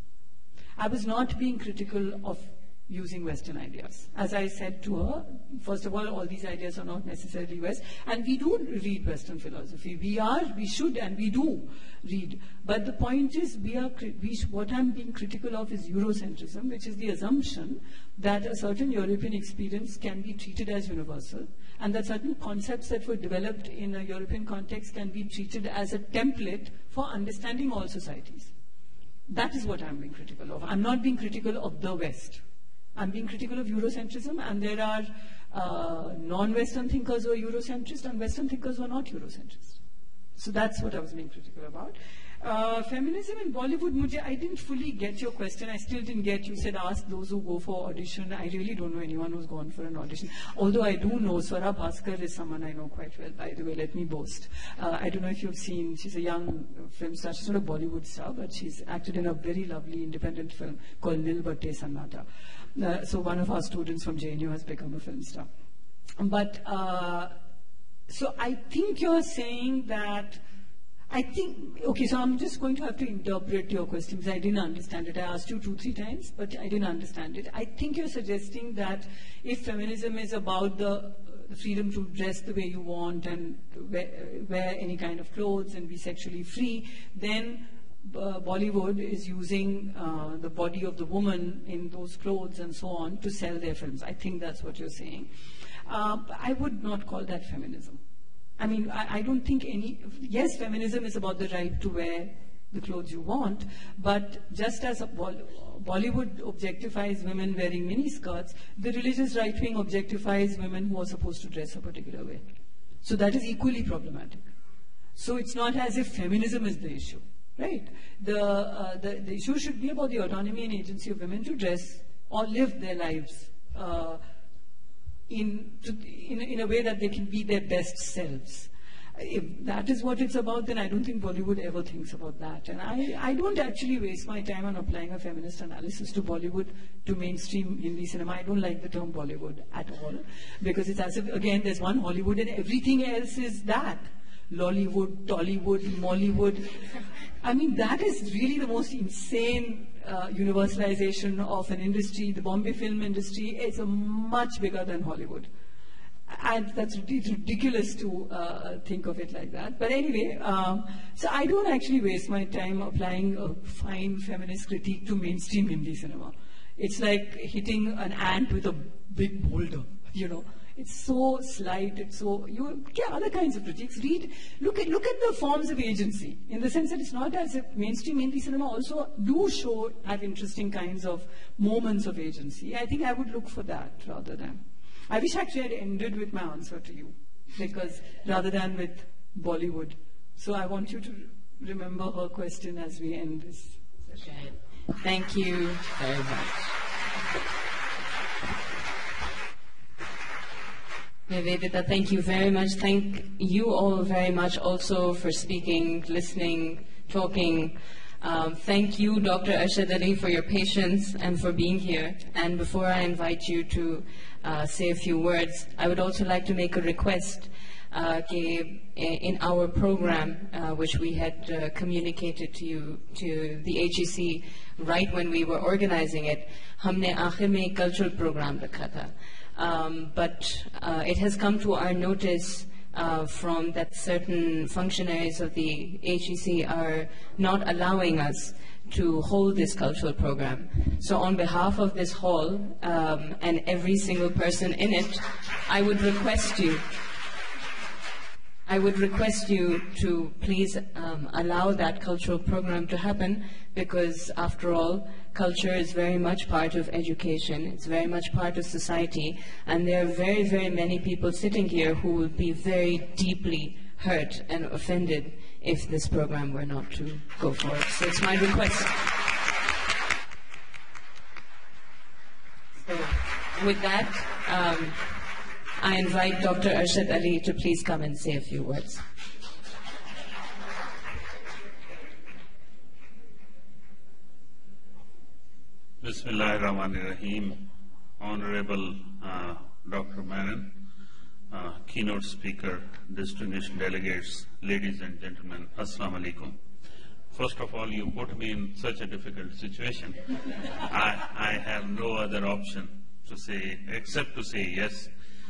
I was not being critical of using Western ideas. As I said to her, first of all, all these ideas are not necessarily West, and we do read Western philosophy. We are, we should, and we do read. But the point is, we are, we, what I'm being critical of is Eurocentrism, which is the assumption that a certain European experience can be treated as universal, and that certain concepts that were developed in a European context can be treated as a template for understanding all societies. That is what I'm being critical of. I'm not being critical of the West. I'm being critical of Eurocentrism, and there are uh, non-Western thinkers who are Eurocentrist and Western thinkers who are not Eurocentrist. So that's what I was being critical about. Uh, feminism in Bollywood, mujhe, I didn't fully get your question. I still didn't get, you said ask those who go for audition. I really don't know anyone who's gone for an audition. Although I do know Swara Bhaskar is someone I know quite well, by the way, let me boast. Uh, I don't know if you've seen, she's a young film star. She's not a Bollywood star, but she's acted in a very lovely independent film called Nil Batte Sannata. Uh, so one of our students from J N U has become a film star. But, uh, so I think you're saying that, I think, okay, so I'm just going to have to interpret your question because I didn't understand it. I asked you two, three times, but I didn't understand it. I think you're suggesting that if feminism is about the, the freedom to dress the way you want and wear, wear any kind of clothes and be sexually free, then uh, Bollywood is using uh, the body of the woman in those clothes and so on to sell their films. I think that's what you're saying. Uh, I would not call that feminism. I mean, I, I don't think any, yes, feminism is about the right to wear the clothes you want, but just as a Bollywood objectifies women wearing miniskirts, the religious right wing objectifies women who are supposed to dress a particular way. So that is equally problematic. So it's not as if feminism is the issue, right? The, uh, the, the issue should be about the autonomy and agency of women to dress or live their lives uh, In, to, in, in a way that they can be their best selves. If that is what it's about, then I don't think Bollywood ever thinks about that. And I, I don't actually waste my time on applying a feminist analysis to Bollywood, to mainstream Hindi cinema. I don't like the term Bollywood at all, because it's as if, again, there's one Hollywood and everything else is that. Lollywood, Tollywood, Mollywood. I mean, that is really the most insane uh, universalization of an industry. The Bombay film industry is a much bigger than Hollywood. And that's ridiculous to uh, think of it like that. But anyway, um, so I don't actually waste my time applying a fine feminist critique to mainstream Hindi cinema. It's like hitting an ant with a big boulder, you know. It's so slight, it's so, you get other kinds of critiques. Read, look at, look at the forms of agency, in the sense that it's not as if mainstream Hindi cinema also do show, have interesting kinds of moments of agency. I think I would look for that rather than, I wish actually I had ended with my answer to you, because rather than with Bollywood. So I want you to remember her question as we end this session. Thank you very much. Nivedita, thank you very much. Thank you all very much also for speaking, listening, talking. Um, thank you, Doctor Arshad Ali, for your patience and for being here. And before I invite you to uh, say a few words, I would also like to make a request. Uh, in our program, uh, which we had uh, communicated to you, to the H E C, right when we were organizing it, हमने आखिर में एक cultural program रखा था. Um, but uh, it has come to our notice uh, from that certain functionaries of the H E C are not allowing us to hold this cultural program. So on behalf of this hall um, and every single person in it, I would request you I would request you to please um, allow that cultural program to happen, because after all, culture is very much part of education, it's very much part of society, and there are very, very many people sitting here who will be very deeply hurt and offended if this program were not to go forward. So it's my request. So with that, um, I invite Doctor Arshad Ali to please come and say a few words. Bismillahirrahmanirrahim. Honorable uh, Doctor Menon, uh, keynote speaker, distinguished delegates, ladies and gentlemen, Assalamu alaikum. First of all, you put me in such a difficult situation. I, I have no other option to say, except to say yes.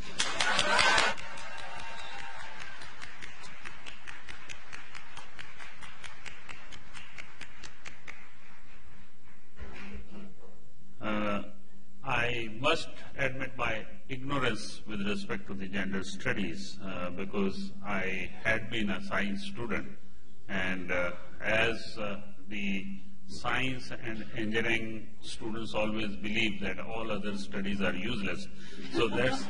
Uh, I must admit my ignorance with respect to the gender studies uh, because I had been a science student, and uh, as uh, the science and engineering students always believe that all other studies are useless. So that's,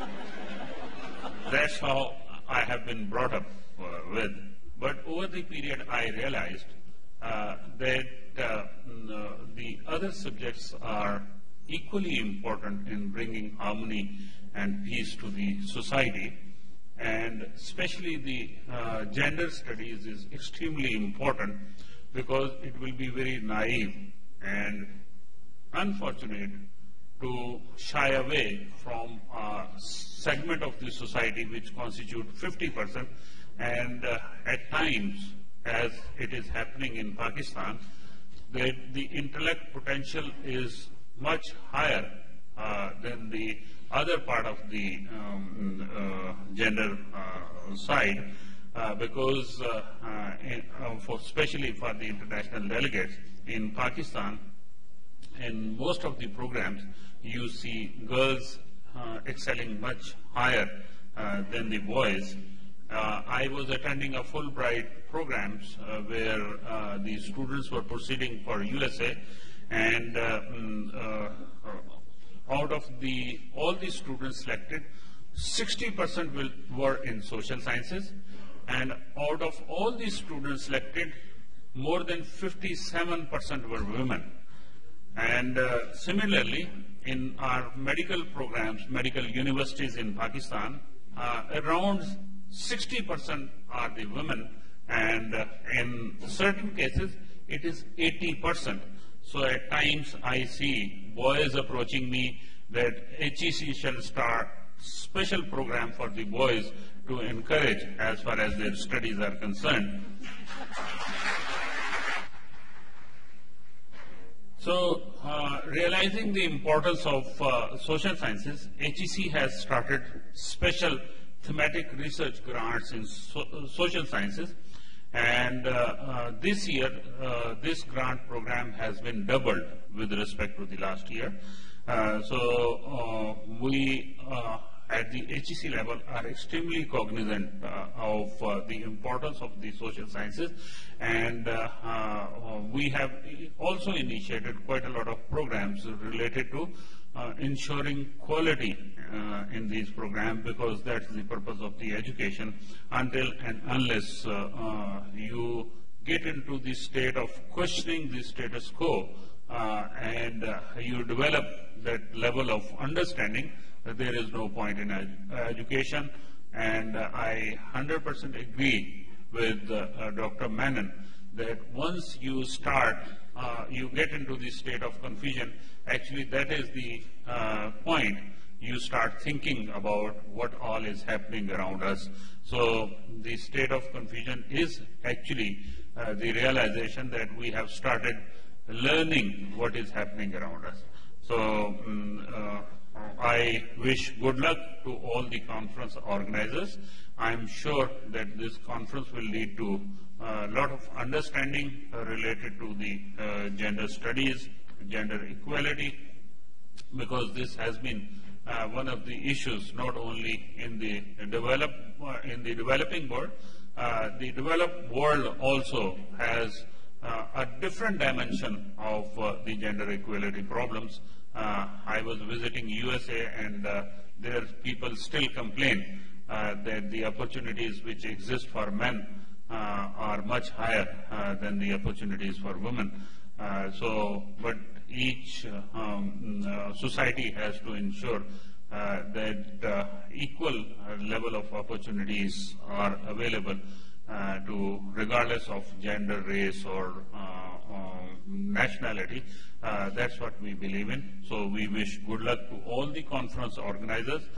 that's how I have been brought up uh, with. But over the period I realized uh, that uh, the other subjects are equally important in bringing harmony and peace to the society, and especially the uh, gender studies is extremely important, because it will be very naive and unfortunate to shy away from a segment of the society which constitute fifty percent, and uh, at times, as it is happening in Pakistan, that the intellect potential is much higher uh, than the other part of the um, uh, gender uh, side. Uh, because uh, uh, in, uh, for especially for the international delegates in Pakistan, in most of the programs you see girls uh, excelling much higher uh, than the boys. Uh, I was attending a Fulbright programs uh, where uh, the students were proceeding for U S A, and uh, uh, out of the all the students selected, sixty percent will, were in social sciences. And out of all these students selected, more than fifty-seven percent were women. And uh, similarly, in our medical programs, medical universities in Pakistan, uh, around sixty percent are the women, and uh, in certain cases, it is eighty percent. So at times I see boys approaching me that H E C shall start special program for the boys to encourage as far as their studies are concerned. So, uh, realizing the importance of uh, social sciences, H E C has started special thematic research grants in so social sciences, and uh, uh, this year uh, this grant program has been doubled with respect to the last year. Uh, so, uh, we uh, at the H E C level are extremely cognizant uh, of uh, the importance of the social sciences, and uh, uh, we have also initiated quite a lot of programs related to uh, ensuring quality uh, in these programs, because that's the purpose of the education. Until and unless uh, uh, you get into the state of questioning the status quo uh, and uh, you develop that level of understanding, that there is no point in ed education. And uh, I one hundred percent agree with uh, uh, Doctor Menon, that once you start, uh, you get into the state of confusion. Actually, that is the uh, point. You start thinking about what all is happening around us. So the state of confusion is actually uh, the realization that we have started learning what is happening around us. So um, uh, I wish good luck to all the conference organizers. I'm sure that this conference will lead to a lot of understanding uh, related to the uh, gender studies, gender equality, because this has been uh, one of the issues not only in the develop uh, in the developing world. Uh, the developed world also has uh, a different dimension of uh, the gender equality problems. Uh, I was visiting U S A, and uh, there people still complain uh, that the opportunities which exist for men uh, are much higher uh, than the opportunities for women. Uh, so, but each uh, um, uh, society has to ensure uh, that uh, equal uh, level of opportunities are available uh, to, regardless of gender, race, or uh, uh, nationality. Uh, that's what we believe in. So we wish good luck to all the conference organizers.